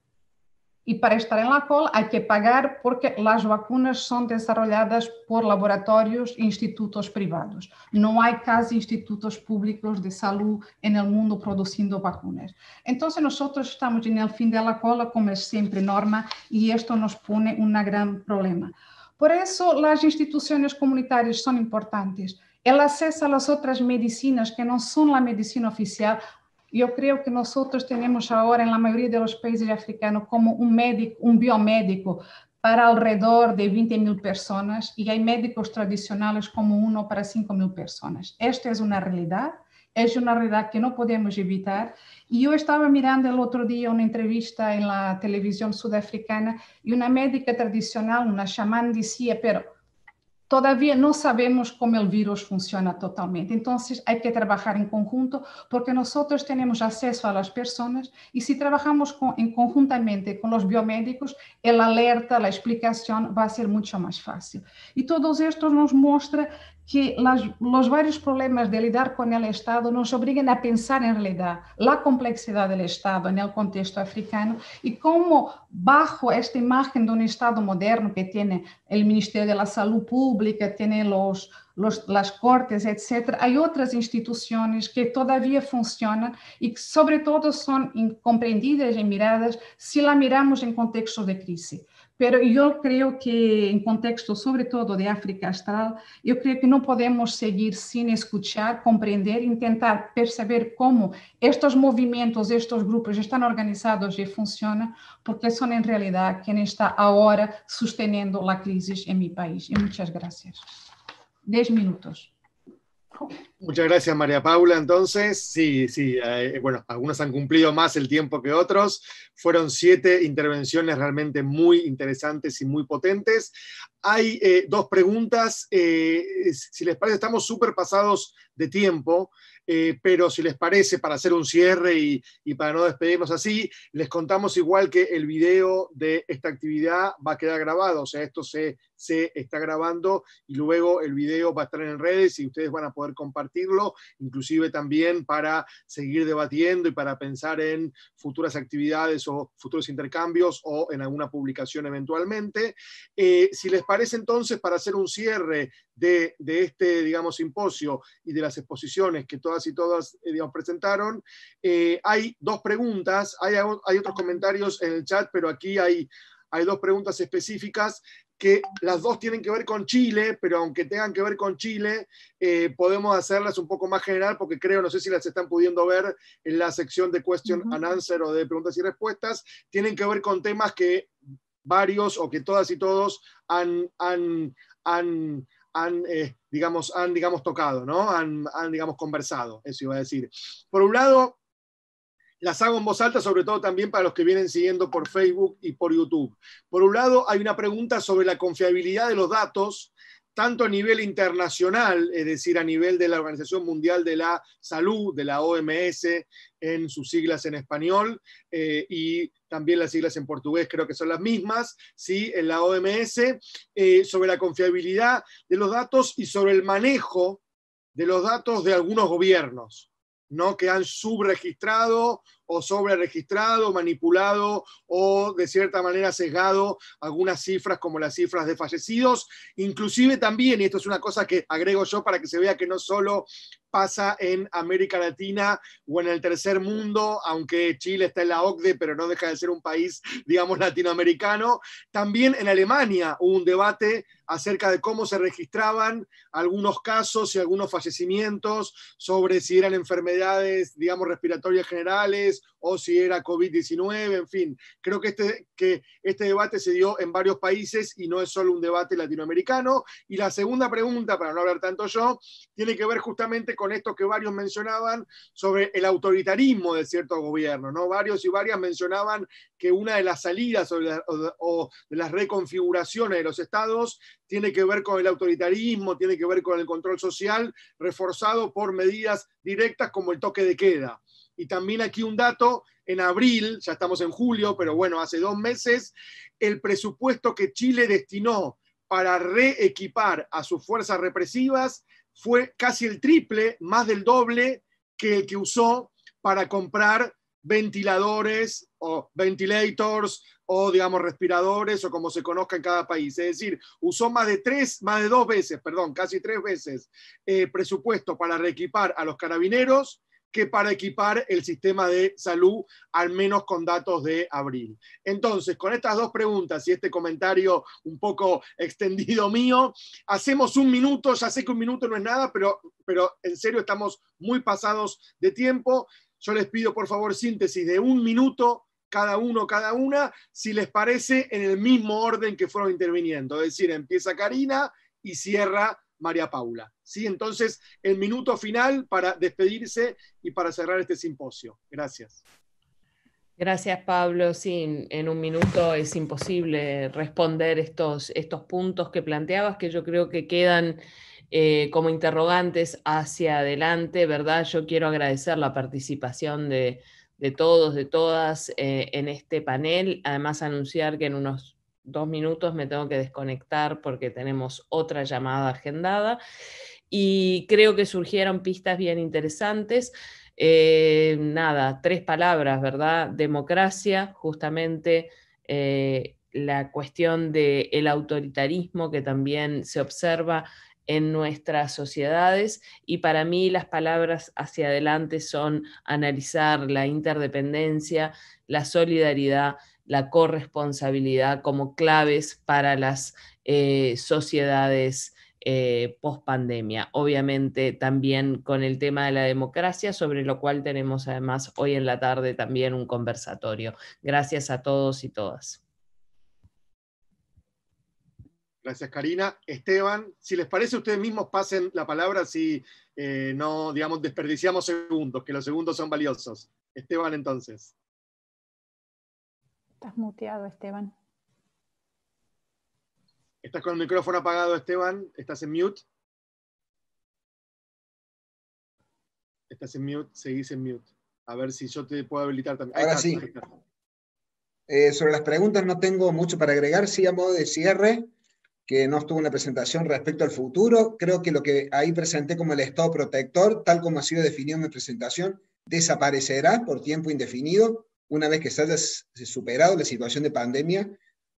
Y para estar en la cola hay que pagar porque las vacunas son desarrolladas por laboratorios e institutos privados. No hay casi institutos públicos de salud en el mundo produciendo vacunas. Entonces nosotros estamos en el fin de la cola, como es siempre norma, y esto nos pone un gran problema. Por eso las instituciones comunitarias son importantes. El acceso a las otras medicinas que no son la medicina oficial. Yo creo que nosotros tenemos ahora en la mayoría de los países africanos como un biomédico para alrededor de 20.000 personas y hay médicos tradicionales como 1 para 5.000 personas. Esta es una realidad que no podemos evitar. Y yo estaba mirando el otro día una entrevista en la televisión sudafricana y una médica tradicional, una chamán, decía, pero todavía no sabemos cómo el virus funciona totalmente. Entonces hay que trabajar en conjunto porque nosotros tenemos acceso a las personas y si trabajamos conjuntamente con los biomédicos, el alerta, la explicación va a ser mucho más fácil. Y todo esto nos muestra que los varios problemas de lidar con el Estado nos obligan a pensar en realidad la complejidad del Estado en el contexto africano y cómo bajo esta imagen de un Estado moderno que tiene el Ministerio de la Salud Pública, tiene las cortes, etc., hay otras instituciones que todavía funcionan y que sobre todo son comprendidas y miradas si la miramos en contexto de crisis. Pero yo creo que en contexto, sobre todo de África Austral, yo creo que no podemos seguir sin escuchar, comprender, intentar perceber cómo estos movimientos, estos grupos están organizados y funcionan, porque son en realidad quienes están ahora sosteniendo la crisis en mi país. Y muchas gracias. 10 minutos. Muchas gracias, María Paula. Entonces, sí, bueno, algunos han cumplido más el tiempo que otros. Fueron 7 intervenciones realmente muy interesantes y muy potentes. Hay 2 preguntas. Si les parece, estamos súper pasados de tiempo, pero si les parece, para hacer un cierre y para no despedirnos así, les contamos igual que el video de esta actividad va a quedar grabado, o sea, esto se está grabando y luego el video va a estar en redes y ustedes van a poder compartirlo, inclusive también para seguir debatiendo y para pensar en futuras actividades o futuros intercambios o en alguna publicación eventualmente. Si les parece entonces, para hacer un cierre de este, digamos, simposio y de las exposiciones que todas y todas, digamos, presentaron. Hay dos preguntas, hay otros comentarios en el chat, pero aquí hay dos preguntas específicas que las dos tienen que ver con Chile, pero aunque tengan que ver con Chile, podemos hacerlas un poco más general, porque creo, no sé si las están pudiendo ver en la sección de Question and Answer o de preguntas y respuestas, tienen que ver con temas que varios o que todas y todos han tocado, ¿no? Han digamos, conversado, eso iba a decir. Por un lado, las hago en voz alta, sobre todo también para los que vienen siguiendo por Facebook y por YouTube. Por un lado, hay una pregunta sobre la confiabilidad de los datos, tanto a nivel internacional, es decir, a nivel de la Organización Mundial de la Salud, de la OMS, en sus siglas en español, y también las siglas en portugués creo que son las mismas, ¿sí? En la OMS, sobre la confiabilidad de los datos y sobre el manejo de los datos de algunos gobiernos, ¿no? Que han subregistrado o sobreregistrado, manipulado o de cierta manera sesgado algunas cifras como las cifras de fallecidos, inclusive también, y esto es una cosa que agrego yo para que se vea que no solo pasa en América Latina o en el tercer mundo, aunque Chile está en la OCDE, pero no deja de ser un país, digamos, latinoamericano. También en Alemania hubo un debate acerca de cómo se registraban algunos casos y algunos fallecimientos, sobre si eran enfermedades, digamos, respiratorias generales o si era COVID-19, en fin. Creo que este debate se dio en varios países y no es solo un debate latinoamericano. Y la segunda pregunta, para no hablar tanto yo, tiene que ver justamente con esto que varios mencionaban sobre el autoritarismo de ciertos gobiernos, ¿no? Varios y varias mencionaban que una de las salidas o de las reconfiguraciones de los estados tiene que ver con el autoritarismo, tiene que ver con el control social, reforzado por medidas directas como el toque de queda. Y también aquí un dato, en abril, ya estamos en julio, pero bueno, hace 2 meses, el presupuesto que Chile destinó para reequipar a sus fuerzas represivas fue casi el triple, más del doble que el que usó para comprar ventiladores o ventilators o, digamos, respiradores o como se conozca en cada país. Es decir, usó casi 3 veces presupuesto para reequipar a los carabineros que para equipar el sistema de salud, al menos con datos de abril. Entonces, con estas dos preguntas y este comentario un poco extendido mío, hacemos 1 minuto. Ya sé que 1 minuto no es nada, pero en serio estamos muy pasados de tiempo. Yo les pido, por favor, síntesis de 1 minuto cada uno, cada una, si les parece, en el mismo orden que fueron interviniendo. Es decir, empieza Karina y cierra María Paula. ¿Sí? Entonces, el minuto final para despedirse y para cerrar este simposio. Gracias. Gracias, Pablo. Sí, en 1 minuto es imposible responder estos puntos que planteabas, que yo creo que quedan como interrogantes hacia adelante, ¿verdad? Yo quiero agradecer la participación de todos, de todas en este panel. Además, anunciar que en unos 2 minutos me tengo que desconectar porque tenemos otra llamada agendada. Y creo que surgieron pistas bien interesantes. 3 palabras, ¿verdad? Democracia, justamente la cuestión del autoritarismo que también se observa en nuestras sociedades, y para mí las palabras hacia adelante son analizar la interdependencia, la solidaridad, la corresponsabilidad como claves para las sociedades post pandemia. Obviamente también con el tema de la democracia, sobre lo cual tenemos además hoy en la tarde también un conversatorio. Gracias a todos y todas. Gracias, Karina. Esteban, si les parece, ustedes mismos pasen la palabra si no, digamos, desperdiciamos segundos, que los segundos son valiosos. Esteban, entonces. Estás muteado, Esteban. ¿Estás con el micrófono apagado, Esteban? ¿Estás en mute? Estás en mute, seguís en mute. A ver si yo te puedo habilitar también. Ahora sí. Sobre las preguntas no tengo mucho para agregar, sí a modo de cierre, que no estuvo una presentación respecto al futuro. Creo que lo que ahí presenté como el Estado protector, tal como ha sido definido en mi presentación, desaparecerá por tiempo indefinido una vez que se haya superado la situación de pandemia,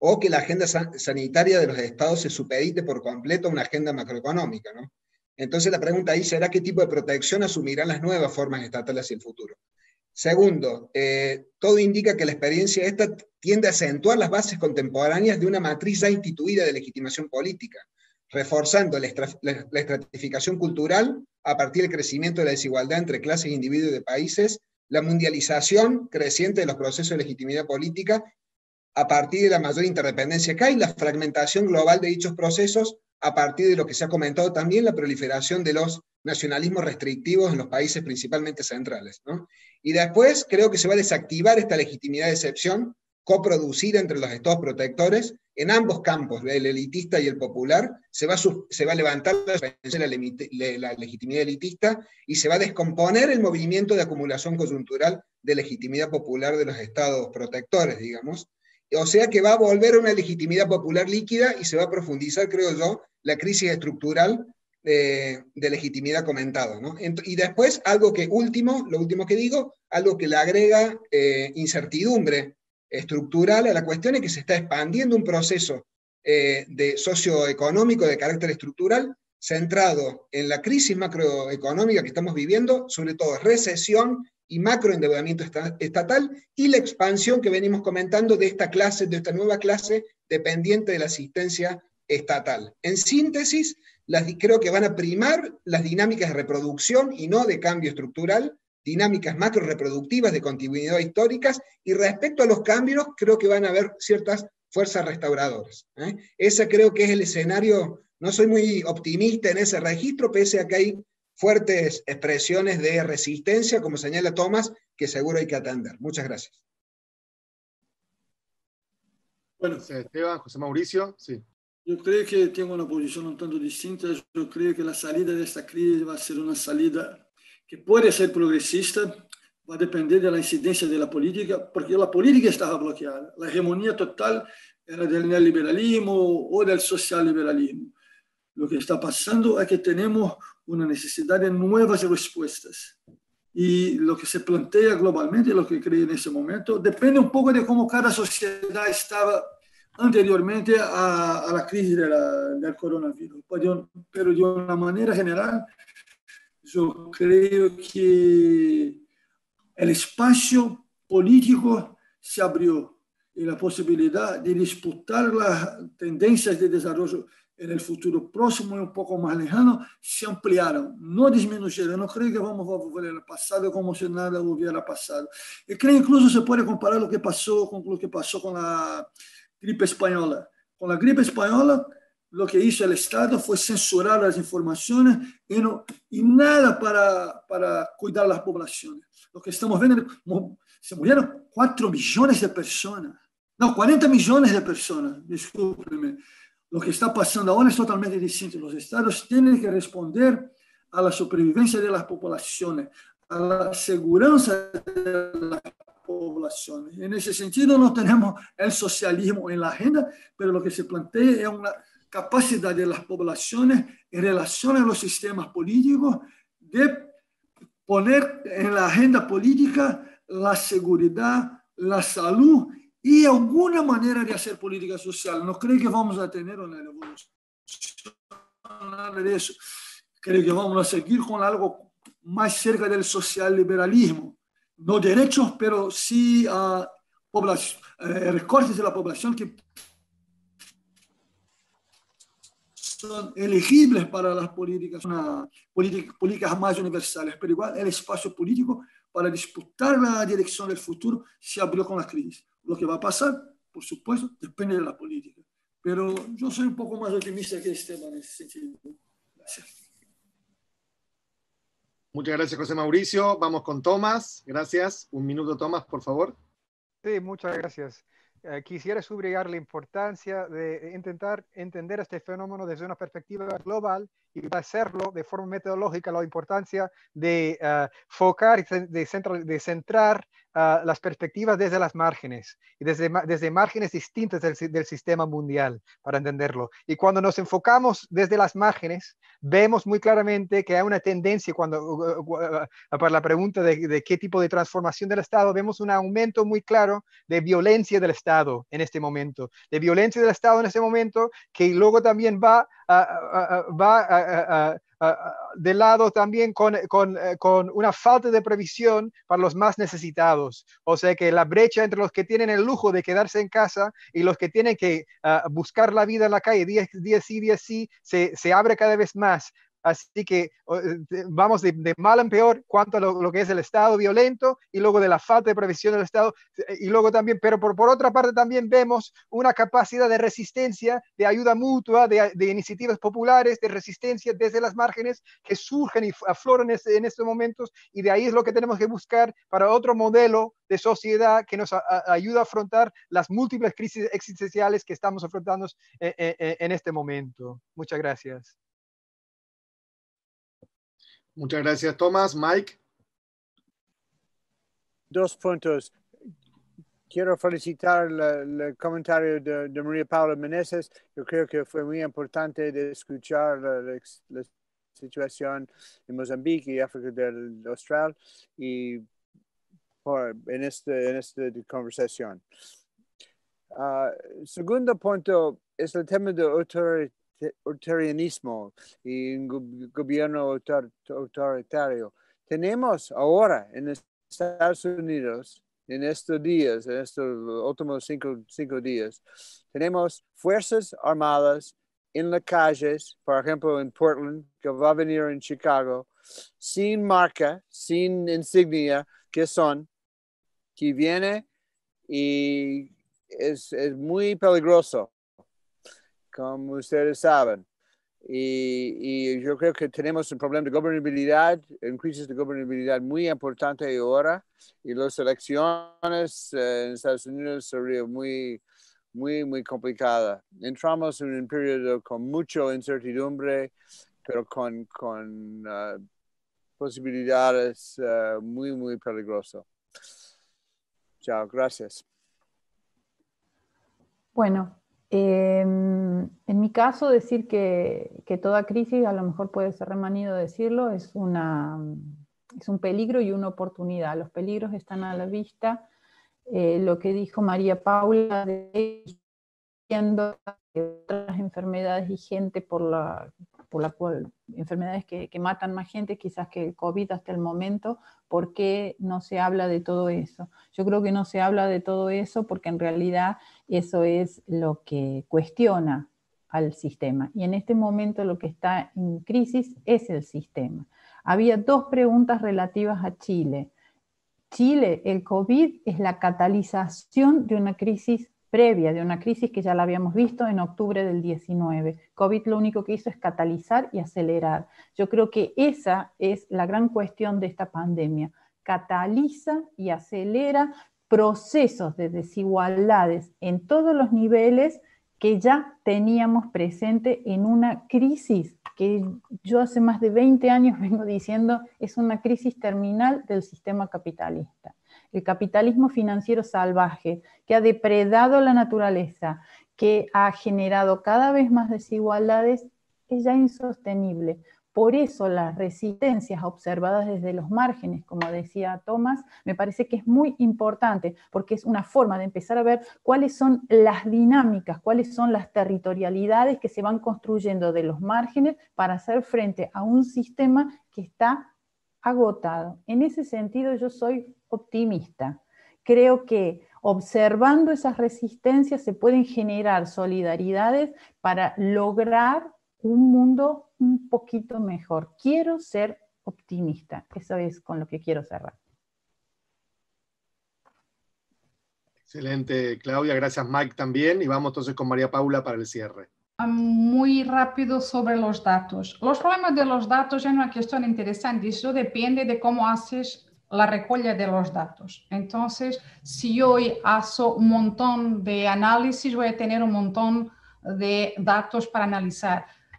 o que la agenda sanitaria de los estados se supedite por completo a una agenda macroeconómica, ¿no? Entonces la pregunta ahí será qué tipo de protección asumirán las nuevas formas estatales hacia el futuro. Segundo, todo indica que la experiencia esta tiende a acentuar las bases contemporáneas de una matriz ya instituida de legitimación política, reforzando la estratificación cultural a partir del crecimiento de la desigualdad entre clases, individuos y de países, la mundialización creciente de los procesos de legitimidad política a partir de la mayor interdependencia que hay, la fragmentación global de dichos procesos a partir de lo que se ha comentado también, la proliferación de los nacionalismos restrictivos en los países principalmente centrales, ¿no? Y después creo que se va a desactivar esta legitimidad de excepción coproducida entre los estados protectores en ambos campos, el elitista y el popular. Se va a levantar la legitimidad elitista y se va a descomponer el movimiento de acumulación coyuntural de legitimidad popular de los estados protectores, digamos. O sea que va a volver a una legitimidad popular líquida y se va a profundizar, creo yo, la crisis estructural de legitimidad comentado, ¿no? Y después, lo último que digo, algo que le agrega incertidumbre estructural a la cuestión es que se está expandiendo un proceso de socioeconómico de carácter estructural centrado en la crisis macroeconómica que estamos viviendo, sobre todo recesión y macroendeudamiento estatal, y la expansión que venimos comentando de esta nueva clase dependiente de la asistencia estatal. En síntesis, creo que van a primar las dinámicas de reproducción y no de cambio estructural, dinámicas macro reproductivas de continuidad históricas, y respecto a los cambios, creo que van a haber ciertas fuerzas restauradoras. Ese creo que es el escenario. No soy muy optimista en ese registro, pese a que hay fuertes expresiones de resistencia, como señala Tomás, que seguro hay que atender. Muchas gracias. Bueno, Esteban, José Mauricio, sí. Yo creo que tengo una posición un tanto distinta. Yo creo que la salida de esta crisis va a ser una salida que puede ser progresista, va a depender de la incidencia de la política, porque la política estaba bloqueada. La hegemonía total era del neoliberalismo o del socialliberalismo. Lo que está pasando es que tenemos una necesidad de nuevas respuestas. Y lo que se plantea globalmente, lo que creo en ese momento, depende un poco de cómo cada sociedad estaba anteriormente a la crisis del coronavirus. Pero de una manera general, yo creo que el espacio político se abrió y la posibilidad de disputar las tendencias de desarrollo en el futuro próximo y un poco más lejano se ampliaron, no disminuyeron. No creo que vamos a volver al pasado como si nada hubiera pasado. Y creo incluso se puede comparar lo que pasó con la gripe española. Con la gripe española, lo que hizo el Estado fue censurar las informaciones y nada para cuidar las poblaciones. Lo que estamos viendo, se murieron 4 millones de personas. No, 40 millones de personas, discúlpeme. Lo que está pasando ahora es totalmente distinto. Los estados tienen que responder a la supervivencia de las poblaciones, a la seguridad de las poblaciones. En ese sentido, no tenemos el socialismo en la agenda, pero lo que se plantea es una capacidad de las poblaciones en relación a los sistemas políticos de poner en la agenda política la seguridad, la salud y alguna manera de hacer política social. No creo que vamos a tener una revolución, nada de eso. Creo que vamos a seguir con algo más cerca del socialliberalismo. No derechos, pero sí recortes de la población que son elegibles para las políticas más universales, pero igual el espacio político para disputar la dirección del futuro se abrió con la crisis. Lo que va a pasar, por supuesto, depende de la política. Pero yo soy un poco más optimista que Esteban en ese sentido. Gracias. Muchas gracias, José Mauricio. Vamos con Tomás. Gracias. Un minuto, Tomás, por favor. Sí, muchas gracias. Quisiera subrayar la importancia de intentar entender este fenómeno desde una perspectiva global y para hacerlo de forma metodológica la importancia de focar y de centrar las perspectivas desde las márgenes y desde márgenes distintas del sistema mundial para entenderlo. Y cuando nos enfocamos desde las márgenes, vemos muy claramente que hay una tendencia para la pregunta de qué tipo de transformación del Estado, vemos un aumento muy claro de violencia del Estado en este momento, que luego también va de lado también con una falta de previsión para los más necesitados. O sea que la brecha entre los que tienen el lujo de quedarse en casa y los que tienen que buscar la vida en la calle día sí, se abre cada vez más. Así que vamos de mal en peor cuanto a lo que es el Estado violento y luego de la falta de previsión del Estado. Y luego también, pero por otra parte también vemos una capacidad de resistencia, de ayuda mutua, de iniciativas populares, de resistencia desde las márgenes que surgen y afloran en estos momentos. Y de ahí es lo que tenemos que buscar para otro modelo de sociedad que nos ayuda a afrontar las múltiples crisis existenciales que estamos afrontando en este momento. Muchas gracias. Muchas gracias, Tomás. Mike. 2 puntos. Quiero felicitar el comentario de María Paula Meneses. Yo creo que fue muy importante de escuchar la situación en Mozambique y África del Austral y en esta conversación. Segundo punto es el tema de autoritarianismo y un gobierno autoritario. Tenemos ahora en Estados Unidos, en estos días, en estos últimos cinco días, tenemos fuerzas armadas en las calles, por ejemplo en Portland, que va a venir en Chicago, sin marca, sin insignia, que viene y es muy peligroso, como ustedes saben. Y yo creo que tenemos un problema de gobernabilidad, una crisis de gobernabilidad muy importante ahora, y las elecciones en Estados Unidos serían muy complicada. Entramos en un periodo con mucha incertidumbre, pero con posibilidades muy peligrosas. Chao, gracias. Bueno, en mi caso decir que toda crisis, a lo mejor puede ser remanido decirlo, es un peligro y una oportunidad. Los peligros están a la vista. Lo que dijo María Paula, viendo otras enfermedades y gente por enfermedades que matan más gente quizás que el COVID hasta el momento. ¿Por qué no se habla de todo eso? Yo creo que no se habla de todo eso porque en realidad eso es lo que cuestiona al sistema. Y en este momento lo que está en crisis es el sistema. Había 2 preguntas relativas a Chile. Chile, el COVID es la catalización de una crisis previa, de una crisis que ya la habíamos visto en octubre del 19. COVID lo único que hizo es catalizar y acelerar. Yo creo que esa es la gran cuestión de esta pandemia. Cataliza y acelera procesos de desigualdades en todos los niveles que ya teníamos presente en una crisis que yo hace más de 20 años vengo diciendo es una crisis terminal del sistema capitalista. El capitalismo financiero salvaje que ha depredado la naturaleza, que ha generado cada vez más desigualdades, es ya insostenible. Por eso las resistencias observadas desde los márgenes, como decía Tomás, me parece que es muy importante, porque es una forma de empezar a ver cuáles son las dinámicas, cuáles son las territorialidades que se van construyendo de los márgenes para hacer frente a un sistema que está agotado. En ese sentido yo soy optimista. Creo que observando esas resistencias se pueden generar solidaridades para lograr un mundo un poquito mejor. Quiero ser optimista. Eso es con lo que quiero cerrar. Excelente, Claudia. Gracias, Mike, también. Y vamos entonces con María Paula para el cierre. Muy rápido sobre los datos. Los problemas de los datos es una cuestión interesante. Eso depende de cómo haces la recolla de los datos. Entonces, si yo hoy hago un montón de análisis, voy a tener un montón de datos para analizar.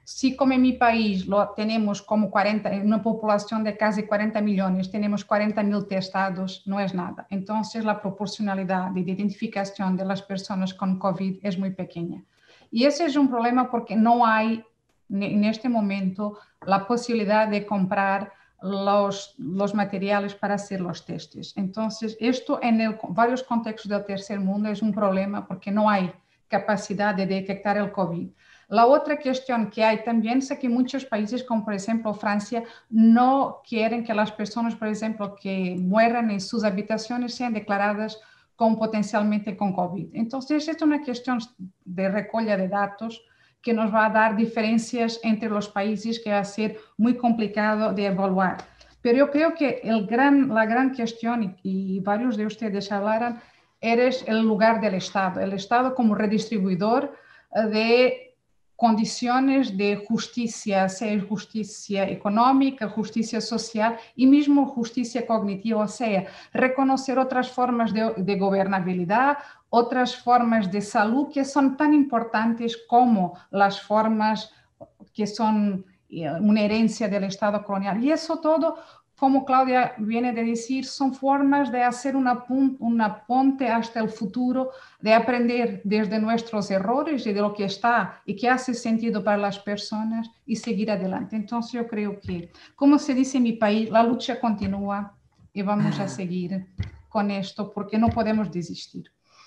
si como en mi país tenemos como 40, una población de casi 40 millones, tenemos 40.000 testados, no es nada. Entonces la proporcionalidad de identificación de las personas con COVID es muy pequeña. Y ese es un problema porque no hay en este momento la posibilidad de comprar los materiales para hacer los testes. Entonces, esto en varios contextos del tercer mundo es un problema porque no hay capacidad de detectar el COVID. La otra cuestión que hay también es que muchos países, como por ejemplo Francia, no quieren que las personas, por ejemplo, que mueran en sus habitaciones sean declaradas como potencialmente con COVID. Entonces, es una cuestión de recolla de datos que nos va a dar diferencias entre los países que va a ser muy complicado de evaluar. Pero yo creo que la gran cuestión, y varios de ustedes hablaron, es el lugar del Estado. El Estado como redistribuidor de condiciones de justicia, sea justicia económica, justicia social y mismo justicia cognitiva, o sea, reconocer otras formas de gobernabilidad, otras formas de salud que son tan importantes como las formas que son una herencia del Estado colonial. Y eso todo, como Claudia viene de decir, son formas de hacer una ponte hasta el futuro, de aprender desde nuestros errores y de lo que está y que hace sentido para las personas y seguir adelante. Entonces yo creo que, como se dice en mi país, la lucha continúa y vamos a seguir con esto porque no podemos desistir.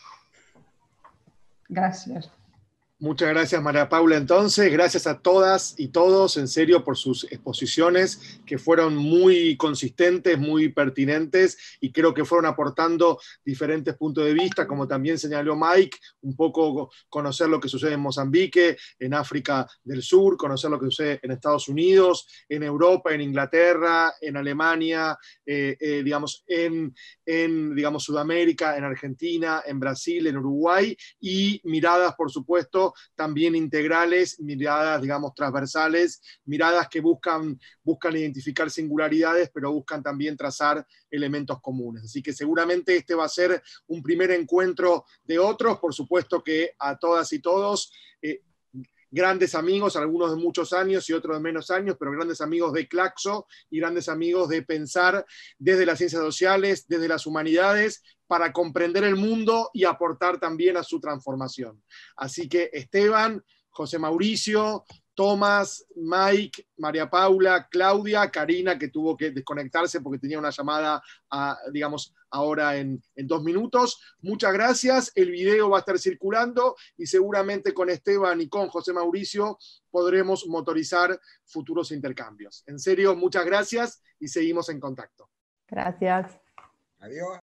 Gracias. Muchas gracias, María Paula. Entonces, gracias a todas y todos, en serio, por sus exposiciones que fueron muy consistentes, muy pertinentes y creo que fueron aportando diferentes puntos de vista, como también señaló Mike, un poco conocer lo que sucede en Mozambique, en África del Sur, conocer lo que sucede en Estados Unidos, en Europa, en Inglaterra, en Alemania, digamos, en Sudamérica, en Argentina, en Brasil, en Uruguay, y miradas, por supuesto, también integrales, miradas, digamos, transversales, miradas que buscan identificar singularidades, pero buscan también trazar elementos comunes. Así que seguramente este va a ser un primer encuentro de otros, por supuesto que a todas y todos, grandes amigos, algunos de muchos años y otros de menos años, pero grandes amigos de Claxo y grandes amigos de pensar desde las ciencias sociales, desde las humanidades, para comprender el mundo y aportar también a su transformación. Así que Esteban, José Mauricio, Tomás, Mike, María Paula, Claudia, Karina, que tuvo que desconectarse porque tenía una llamada, digamos, ahora en 2 minutos. Muchas gracias. El video va a estar circulando y seguramente con Esteban y con José Mauricio podremos motorizar futuros intercambios. En serio, muchas gracias y seguimos en contacto. Gracias. Adiós.